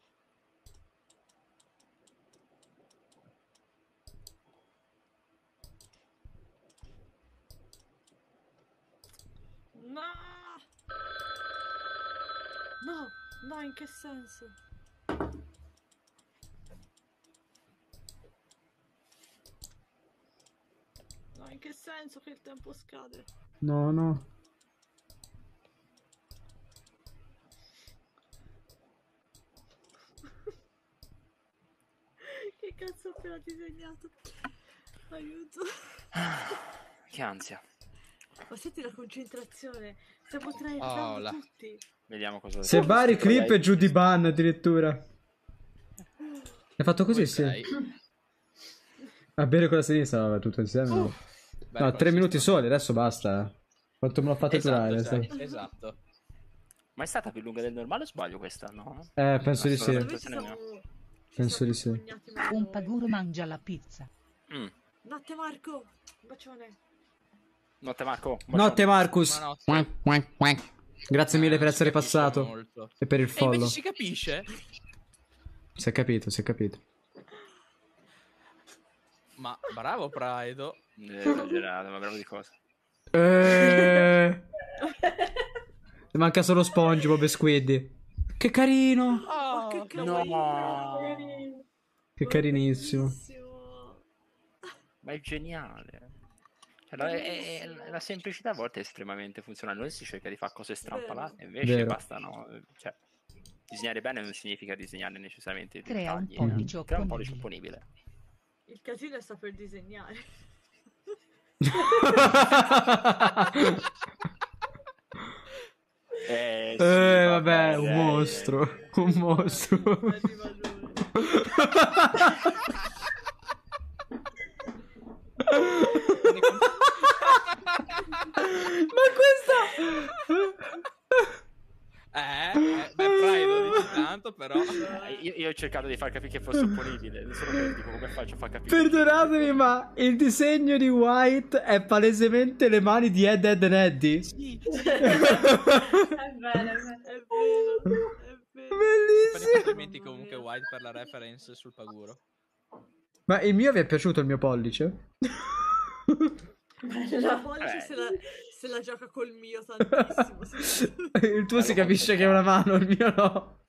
No! No, no, in che senso? No, in che senso che il tempo scade? No, no. Che cazzo ho appena disegnato? Aiuto. Che ansia. Ma senti la concentrazione. Stiamo Oh, traendo la- tutti. Vediamo cosa... Se vari cosa clip hai- e giù di ban addirittura. Hai fatto così, Ok. sì. A bere con la sinistra, vabbè, tutto insieme. No. Beh, No, cosa tre si minuti sta- soli, adesso basta. Quanto me lo fate Esatto, durare? cioè, sai? esatto. Ma è stata più lunga del normale o sbaglio questa? No? Eh, penso di Ma sì. solo la Noi ci sensazione mia. siamo, ci Penso siamo di sì. impugnati meglio Un noi. paguro mangia la pizza. Mm. Notte Marco, un bacione. Notte Marco. un Notte bacione. Marcus. Buonanotte. Quack, quack, quack. Grazie Eh, mille non per si essere capisce passato molto. e per il E invece follow. si capisce? Si è capito, si è capito. Ma bravo Praido. Eh, esagerato, ma bravo di cosa? Eh... Manca solo SpongeBob e Squiddy. Che carino. Oh, che carino. No, Che carinissimo. Bellissimo. ma è geniale. Cioè, la, è- è- la semplicità a volte è estremamente funzionale. Noi si cerca di fare cose strampalate, invece Vero. basta, no? Cioè, disegnare bene non significa disegnare necessariamente i Crea un dettagli, pollice eh. Crea un opponibile. pollice opponibile. Il casino è saper disegnare. Eh, sì, Eh, vabbè, un dai, mostro. Un mostro. Arriva lui. Ma questa... Eh, eh, beh, Praido dici tanto, però. Eh, Io, io ho cercato di far capire che fosse opponibile, non solo che tipo come faccio a far capire. Perdonatemi, ma il disegno di White è palesemente le mani di Ed, Ed and Eddie. Sì, È vero, è vero. È vero, è vero. Fai Bellissimo. complimenti comunque White per la reference sul paguro. Ma il mio vi è piaciuto il mio pollice? La pollice Eh. se, la, se la gioca col mio tantissimo. sì. Il tuo si capisce che è una mano, il mio no.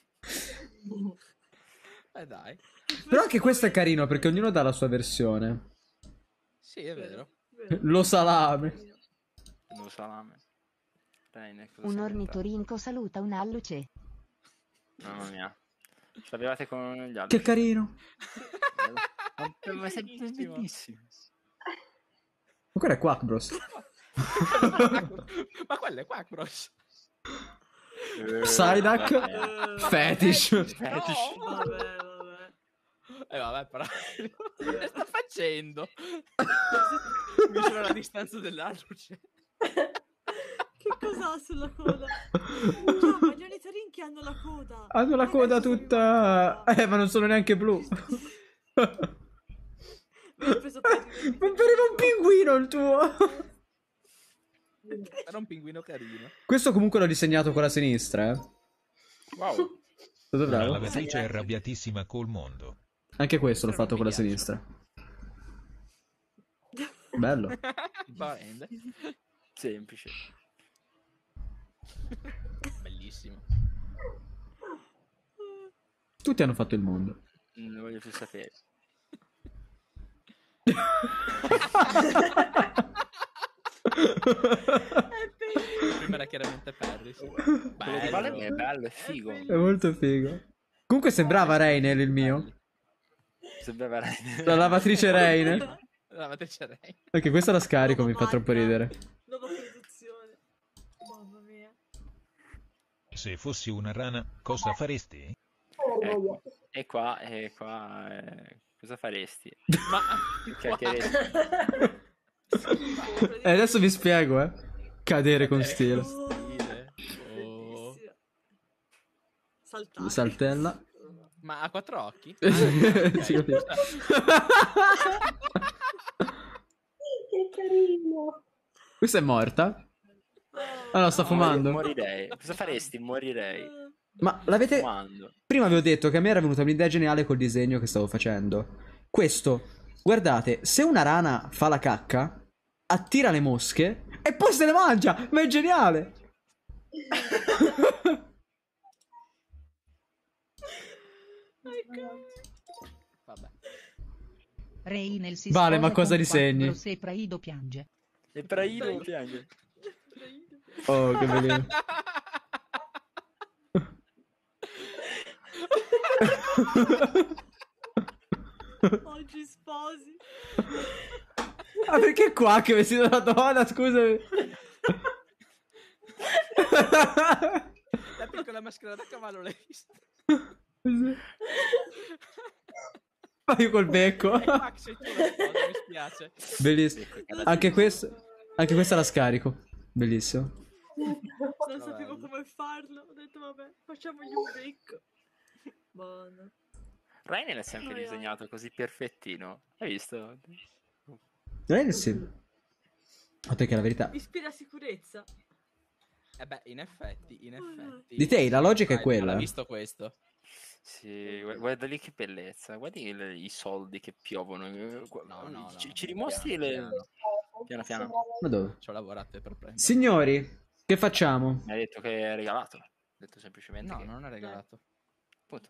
Eh dai. Però anche questo è carino perché ognuno dà la sua versione. Sì, è vero. Vero. Lo salame. Non salame. Bene, cosa Un sei ornitorinco saluta un alluce. diventato? Mamma mia. Ce l'avevate con gli altri. Che carino. Ma, ma sei Bellissimo. bellissimo. Ma quello è Quack Bros. Ma quello è Quack Bros. Eh, Psyduck. vabbè. Fetish. Fetish. No. Vabbè, vabbè. E vabbè, però. Che sta facendo? Misura la distanza della luce. Che cos'ha sulla coda? Ah, ma gli ornitorinchi hanno la coda. Hanno la Eh, coda adesso mi tutta... manca. Eh, ma non sono neanche blu. Mi ha preso per Ma pareva un pinguino il tuo. Era un pinguino carino. Questo comunque l'ho disegnato con la sinistra, eh. Wow. Stato Una bravo. lavatrice è arrabbiatissima col mondo. Anche questo l'ho Però fatto non con la mi piace. sinistra. Bello. Barende. Semplice. Bellissimo. Tutti hanno fatto il mondo. Non voglio più sapere. Prima era chiaramente Perry. Sì. Quello di Vale è Bello. bello, è figo. È molto figo. Comunque sembrava Rainel il mio. Sembrava La lavatrice Rainel. La matrice Ray. Anche questa la scarico, mi fa troppo ridere. Nuova produzione. Mamma mia. Se fossi una rana, cosa faresti? Ecco. E qua, e qua, eh, cosa faresti? Ma Chiacchieresti. E adesso vi spiego, eh. Cadere con stile. stile. Oh. Bellissimo. Saltare. Saltella. Ma ha quattro occhi? Si capisce. Che carino. Questa è morta. Ah no, sta fumando. Morirei. Cosa faresti? Morirei. Ma l'avete... Fumando. Prima vi ho detto che a me era venuta un'idea geniale col disegno che stavo facendo. Questo, guardate, se una rana fa la cacca, attira le mosche e poi se le mangia. Ma è geniale. Vabbè. Reynel si Vale, sposa ma cosa con disegni? Quattro se Praido piange. E Praido piange. Oh, che bellino. Oggi sposi. Ah, perché qua che vestito da donna, scusami. La piccola maschera da cavallo l'hai vista? Ma io col becco. E Max sei tu la sposa, mi spiace. piace. Bellissimo. Anche questo, anche questa la scarico. Bellissimo. Non sapevo come farlo. Ho detto, vabbè, facciamogli un becco. Buono. Rainer è sempre Oh, yeah. disegnato così perfettino. Hai visto? Eh sì. A te che è la verità. Ispira sicurezza. Eh beh, in effetti, in effetti. Di te la logica è Dai, quella. l'ha visto questo. Sì, gu- guarda lì che bellezza. Guardi il- i soldi che piovono. eh, gu- No, no, ci, no. ci dimostri Piano, le... piano. Piano piano. Ma dove? Ci ho lavorato per prendere. Signori, che facciamo? Mi hai detto che è regalato. Ho detto semplicemente No, che... non è regalato. Appunto.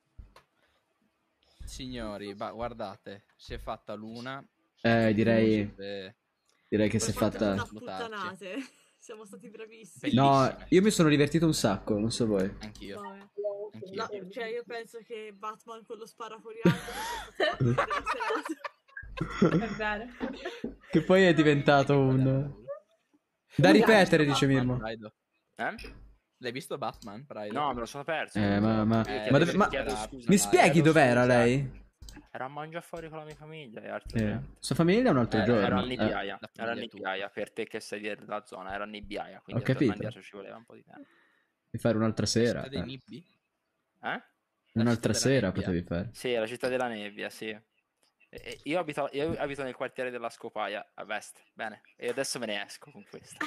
Signori, bah, guardate, si è fatta l'una. Eh, direi, Eh, direi che si è Questa è fatta... una Salutarci. puttanate. Siamo stati bravissimi. No, io mi sono divertito un sacco, non so voi. Anch'io. Vabbè. Anch'io. No, cioè io penso che Batman con lo sparacoriato È vero. Che poi è diventato un... Da ripetere, dice Mirmo. Pride. Eh? L'hai visto Batman, Pride? No, me lo sono perso. Eh, ma... ma, Eh, ma, ti dove- ma- chiedo scusa, mi dai, spieghi chiedo dov'era scusa. lei? Era a mangiare fuori con la mia famiglia e altro. Eh, sua famiglia un altro Era, giorno. era a Eh, Nibbiaia, la era a famiglia tua. Nibbiaia, per te che sei della zona, era a Nibbiaia, quindi Ho a tornare capito. indietro ci voleva un po' di tempo. Devi fare un'altra sera. Città dei eh. Nibbi? Eh? Un'altra città della sera nebbia. potevi fare. Sì, è la città della nebbia, sì. E- e io, abito, io abito nel quartiere della Scopaia, a Vest, bene, e adesso me ne esco con questo.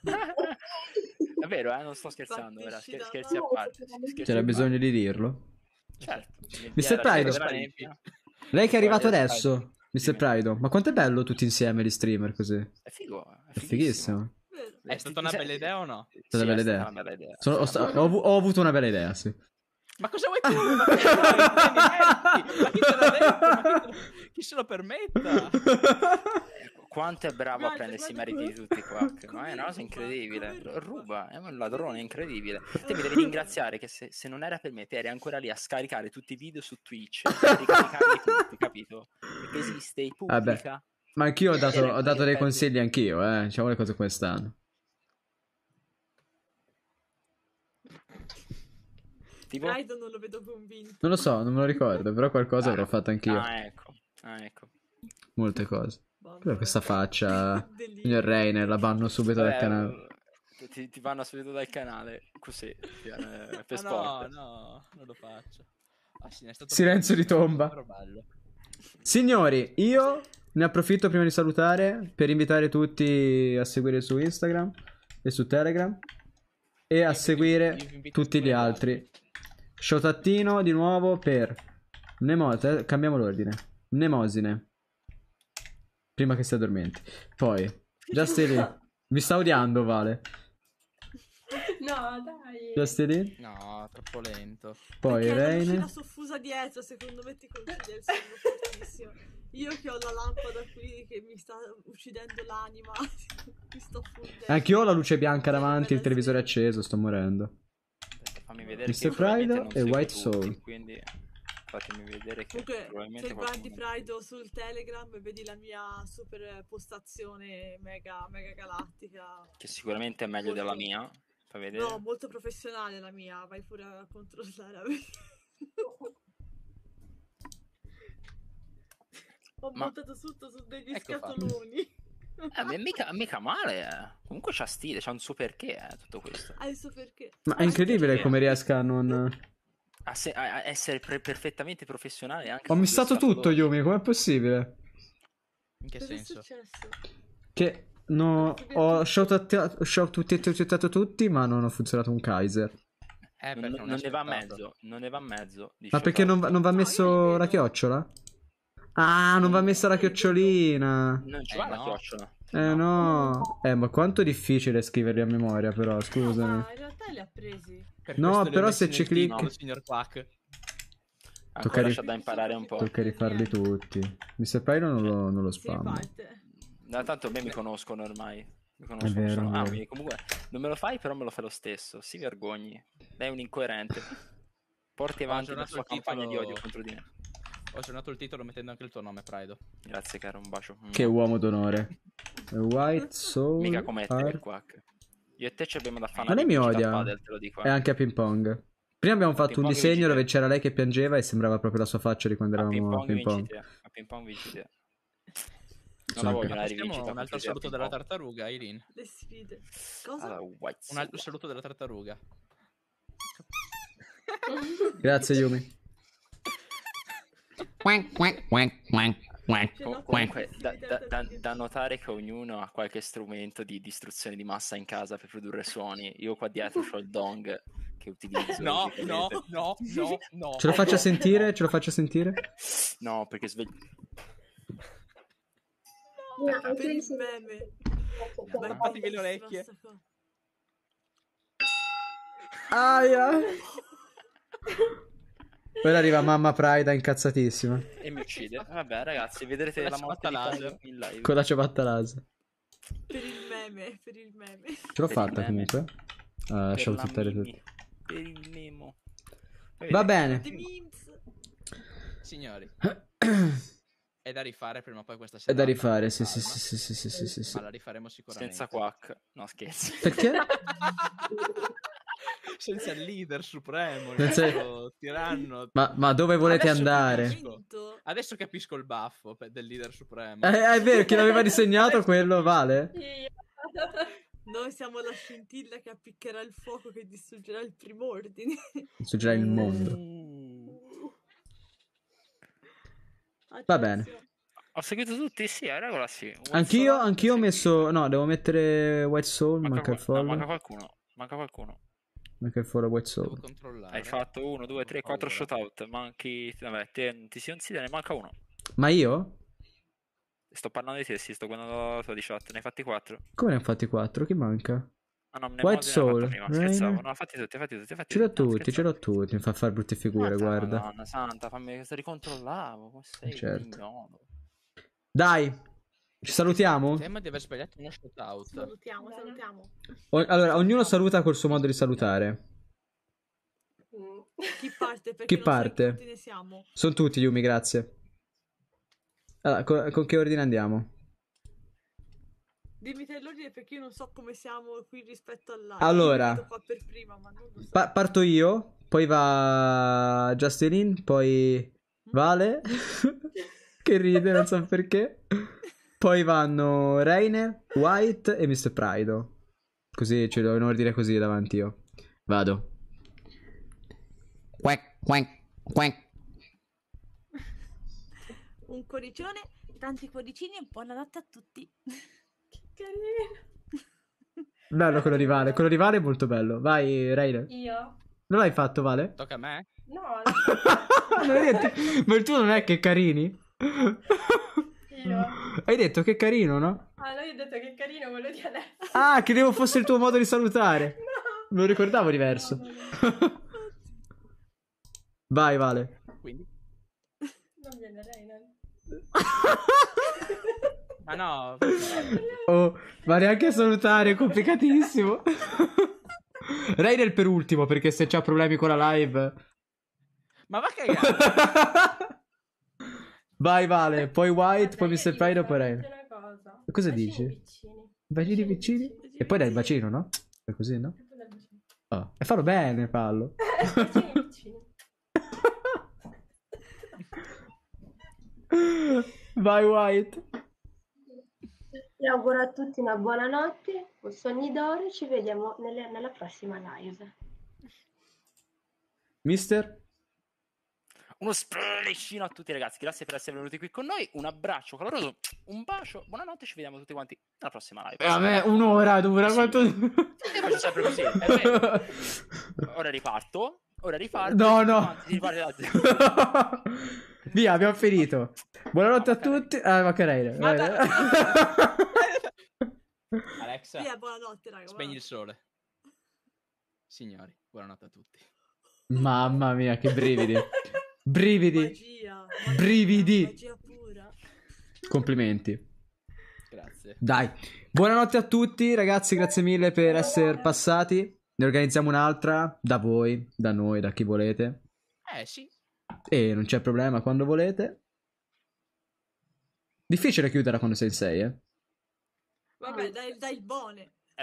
È vero, eh? Non sto scherzando, ora. Battisci Scher- da scherzi a no. parte. scherzi C'era a bisogno di dirlo. parte. Certo. Nebbia mister è la città Pride. della nebbia. Lei che è arrivato Guarda, adesso, mister Dimmi. Prido. Ma quanto è bello tutti insieme gli streamer così? È figo, è È fighissimo. fighissimo. Vero. È stata una bella idea o no? Sì, È stata una bella è idea. stata una bella idea. Sono- ho, sta- ho avu- ho avuto una bella idea, sì. Ma cosa vuoi tu? Ma cosa vuoi? Ma chi te l'ha detto? Ma chi, te- chi se lo permetta? Quanto è bravo Guarda, a prendersi i guarda meriti come- di tutti qua. che- Ma è una come cosa ruba, incredibile. come ruba. Ruba, è un ladrone incredibile. Te mi devi ringraziare che se, se non era per me, te eri ancora lì a scaricare tutti i video su Twitch, a ricaricarli tutti, capito? Perché esiste, i pubblica. Ma anch'io ho dato, Era ho dato dei per- consigli anch'io, eh. Diciamo le cose come stanno. Tipo... Raido non lo vedo convinto. Non lo so, non me lo ricordo, però qualcosa avrò fatto anch'io. Ah, ecco. Ah, ecco. Molte cose. Vabbè. Però questa faccia, Delirio. signor Reiner, la banno subito dal Vabbè, canale. Ti, ti vanno subito dal canale, così, eh, per Ma sport. no, no, non lo faccio. Ah, sì, è stato Silenzio di tomba. però bello. Signori, io ne approfitto prima di salutare per invitare tutti a seguire su Instagram e su Telegram e a Io vi- seguire io vi invito a tutti gli seguire altri. Sciotattino di nuovo per Nemosine, cambiamo l'ordine. Nemosine. Prima che si addormenti. Poi, Justin, mi sta odiando, Vale. No, dai. Justin, No, troppo lento. poi Perché la Reine. lucina soffusa dietro, secondo me ti consiglia il sonno fortissimo. Io che ho la lampada qui che mi sta uccidendo l'anima, mi sto fondendo. Anche io ho la luce bianca davanti, il Bella televisore è sera. acceso, sto morendo. Fammi vedere mister che probabilmente Pride non e seguo White tutti, Soul. Quindi fatemi vedere che Comunque, probabilmente se guardi qualcuno... Pride sul Telegram e vedi la mia super postazione mega, mega galattica. Che sicuramente è meglio Molto- della mia. Fai vedere. No, molto professionale la mia, vai pure a controllare. Ho Ma- buttato tutto su degli Ecco fatto. scatoloni. Eh, beh, mica, mica male, eh. Comunque c'ha stile, c'ha un suo perché, eh, tutto questo. Adesso perché? Ma è incredibile perché? come riesca a non... A, se- a- a essere pre- perfettamente professionale anche Ho con missato due tutto, scatoloni. Yumi, com'è possibile? In che Cosa è senso? successo? Che no, ho shoutat- shoutattato tutti, ma non ho funzionato un Kaiser. Eh, Non, perché non non ne va a aspettato. mezzo, non ne va a mezzo. di Ma perché non va, non va No, io messo li la vedo. chiocciola? Ah, non va messa la chiocciolina. Non ci Eh, va la no. chiocciola. Eh no. Eh, ma quanto è difficile scriverli a memoria, però, No, scusami. ma in realtà li ha presi. Per No, questo li ho però messi se nel ci titolo, clicchi- signor Quack. Ancora Tocca c'è ri- da imparare un po'. Tocca rifarli tutti. mister Pyro non lo, non lo Si spam. riparte. Da tanto me mi conoscono ormai. Mi È conoscono. vero, sono- è ah, vero. quindi comunque non me lo fai, però me lo fai lo stesso. Si vergogni. Lei è un incoerente. Porti Ho avanti la aggiornato sua il campagna di titolo- odio contro di me. Ho aggiornato il titolo mettendo anche il tuo nome, Praido. Grazie, caro, un bacio. Che uomo d'onore. White Soul. Mica come te, Art- Quack. Io e te ci abbiamo da fare Ma una lei mi pubblicità odia. Padel, te lo dico. eh. E anche a ping pong. Prima abbiamo fatto un ping pong disegno vinci te. dove c'era lei che piangeva e sembrava proprio la sua faccia di quando A ping eravamo a pong ping vinci pong. te. A ping pong vinci te. Non la voglio anche- la Facciamo rivincita. un altro saluto della tartaruga, Eileen. Le sfide. Cosa? Allora, white Un altro saluto della tartaruga. Grazie Yumi. Co- comunque, da, da- da- da notare che ognuno ha qualche strumento di distruzione di massa in casa per produrre suoni. Io qua dietro ho il dong che utilizzo. No, logicamente. no, no, no, no. Ce lo faccio sentire? Ce lo faccio sentire? No, perché svegli... No, Per anche il se- meme. Ma tappatevi le orecchie. Aia. Ora arriva mamma Prida incazzatissima. E mi uccide. Vabbè, ragazzi, vedrete Con la la morte di ciabatta Pride laser. in live. Con la ciabatta laser. Per il meme, per il meme. Ce l'ho Per il fatta meme. comunque. Ah, Per lasciamo la saltare Mimi. tutto. Per il memo. Va bene. The memes. Signori, è da rifare prima o poi questa È serata. da rifare, sì, Calma. sì, sì, sì, sì, sì, sì, sì, sì. Ma la rifaremo sicuramente. Senza quack. No, scherzi. Perché? Senza il leader supremo, il Senza- nostro tiranno. Ma, ma dove volete Adesso andare? capisco- Adesso capisco il baffo pe- del leader supremo. Eh, è vero, chi l'aveva disegnato quello vale? Noi siamo la scintilla che appiccherà il fuoco che distruggerà il primo ordine. Distruggerà il mondo. Va bene. Ho seguito tutti? Sì, a regola sì. White Anch'io, Soul, anch'io ho sì. messo... No, devo mettere White Soul, manca, Manca, il qual- no, follow. manca qualcuno. Manca qualcuno. Manca il follow White Devo Soul. controllare. Hai fatto uno, due, tre, quattro Paura. shoutout. Manchi. Vabbè, te, ti si considera, ne manca uno. Ma io? Sto parlando di te, sì, sto guardando la tua di chat. Ne hai fatti quattro. Come ne ho fatti quattro? Chi manca? Ah no, ne White ne ho Soul, fatto prima, Rainer. scherzavo. No, fatti tutti, fatti tutti, fatti Ce l'ho tutti. No, tutti, ce scherzavo. l'ho tutti. Mi fa fare brutte figure, Santa guarda. Madonna santa, fammi che sto ricontrollavo. Come sei? Certo. ignoto. Dai, ci salutiamo? Tema di aver sbagliato uno shoutout. Salutiamo, salutiamo. O- allora, ognuno saluta col suo modo di salutare. Mm. Chi parte? Perché Chi non so in parte? quanti ne siamo. Sono tutti, Yumi, grazie. Allora, co- con che ordine andiamo? Dimmi te l'ordine perché io non so come siamo qui rispetto all'altro. Allora. Io vedo qua per prima, ma non lo so. Pa- parto io, poi va Justin, poi Vale, che ride, non so perché. Poi vanno Rainer, White e mister Prido. Così ce l'ho in ordine così davanti io. Vado. Quack, quack, quack. Un cuoricione, tanti cuoricini e buonanotte a tutti. Che carino. Bello quello di Vale, quello di Vale è molto bello. Vai, Rainer. Io? Non l'hai fatto, Vale? Tocca a me? No, Non hai detto- Ma il tuo non è che carini? io. Hai detto che carino, no? Ah, no, io ho detto che carino quello di adesso. Ah, credevo fosse il tuo modo di salutare. No. Me lo ricordavo diverso. No, no, no. Vai, Vale. Quindi? Non viene lei, no? Ma no. Oh, ma neanche salutare, è complicatissimo. Rainer per ultimo, perché se c'ha problemi con la live. Ma va cagare. Vai, Vale. Poi White, poi Guarda, mister io Pride, dico poi Rainer. solamente una cosa. Cosa Bacini dici? piccini. Bacini piccini? E poi dai il bacino, no? È così, no? Sempre dal bacino. Oh. E fallo bene, fallo. Bacini piccini. Vai, White. Vi auguro a tutti una buona notte, un sogni d'oro e ci vediamo nelle- nella prossima live. Mister? Uno spalleccino a tutti ragazzi, grazie per essere venuti qui con noi, un abbraccio caloroso, un bacio, buonanotte, ci vediamo tutti quanti nella prossima live. E a me un'ora dura quanto... Io faccio sempre così, è vero. Ora riparto, ora riparto. No, e no. avanti, si riparte da- Via, abbiamo finito. Buonanotte a tutti. Ah, ma che Rainer. Ma Vai. dai. Alexa, Via, buonanotte, raga. spegni il buonanotte. sole. Signori, buonanotte a tutti. Mamma mia, che brividi. Brividi. Magia, magia, Brividi. magia pura. Complimenti. Grazie. Dai. Buonanotte a tutti, ragazzi. Grazie mille per essere passati. Ne organizziamo un'altra da voi, da noi, da chi volete. Eh sì. E non c'è problema quando volete. Difficile chiudere quando sei in sei, eh. Vabbè, dai, dai il bone.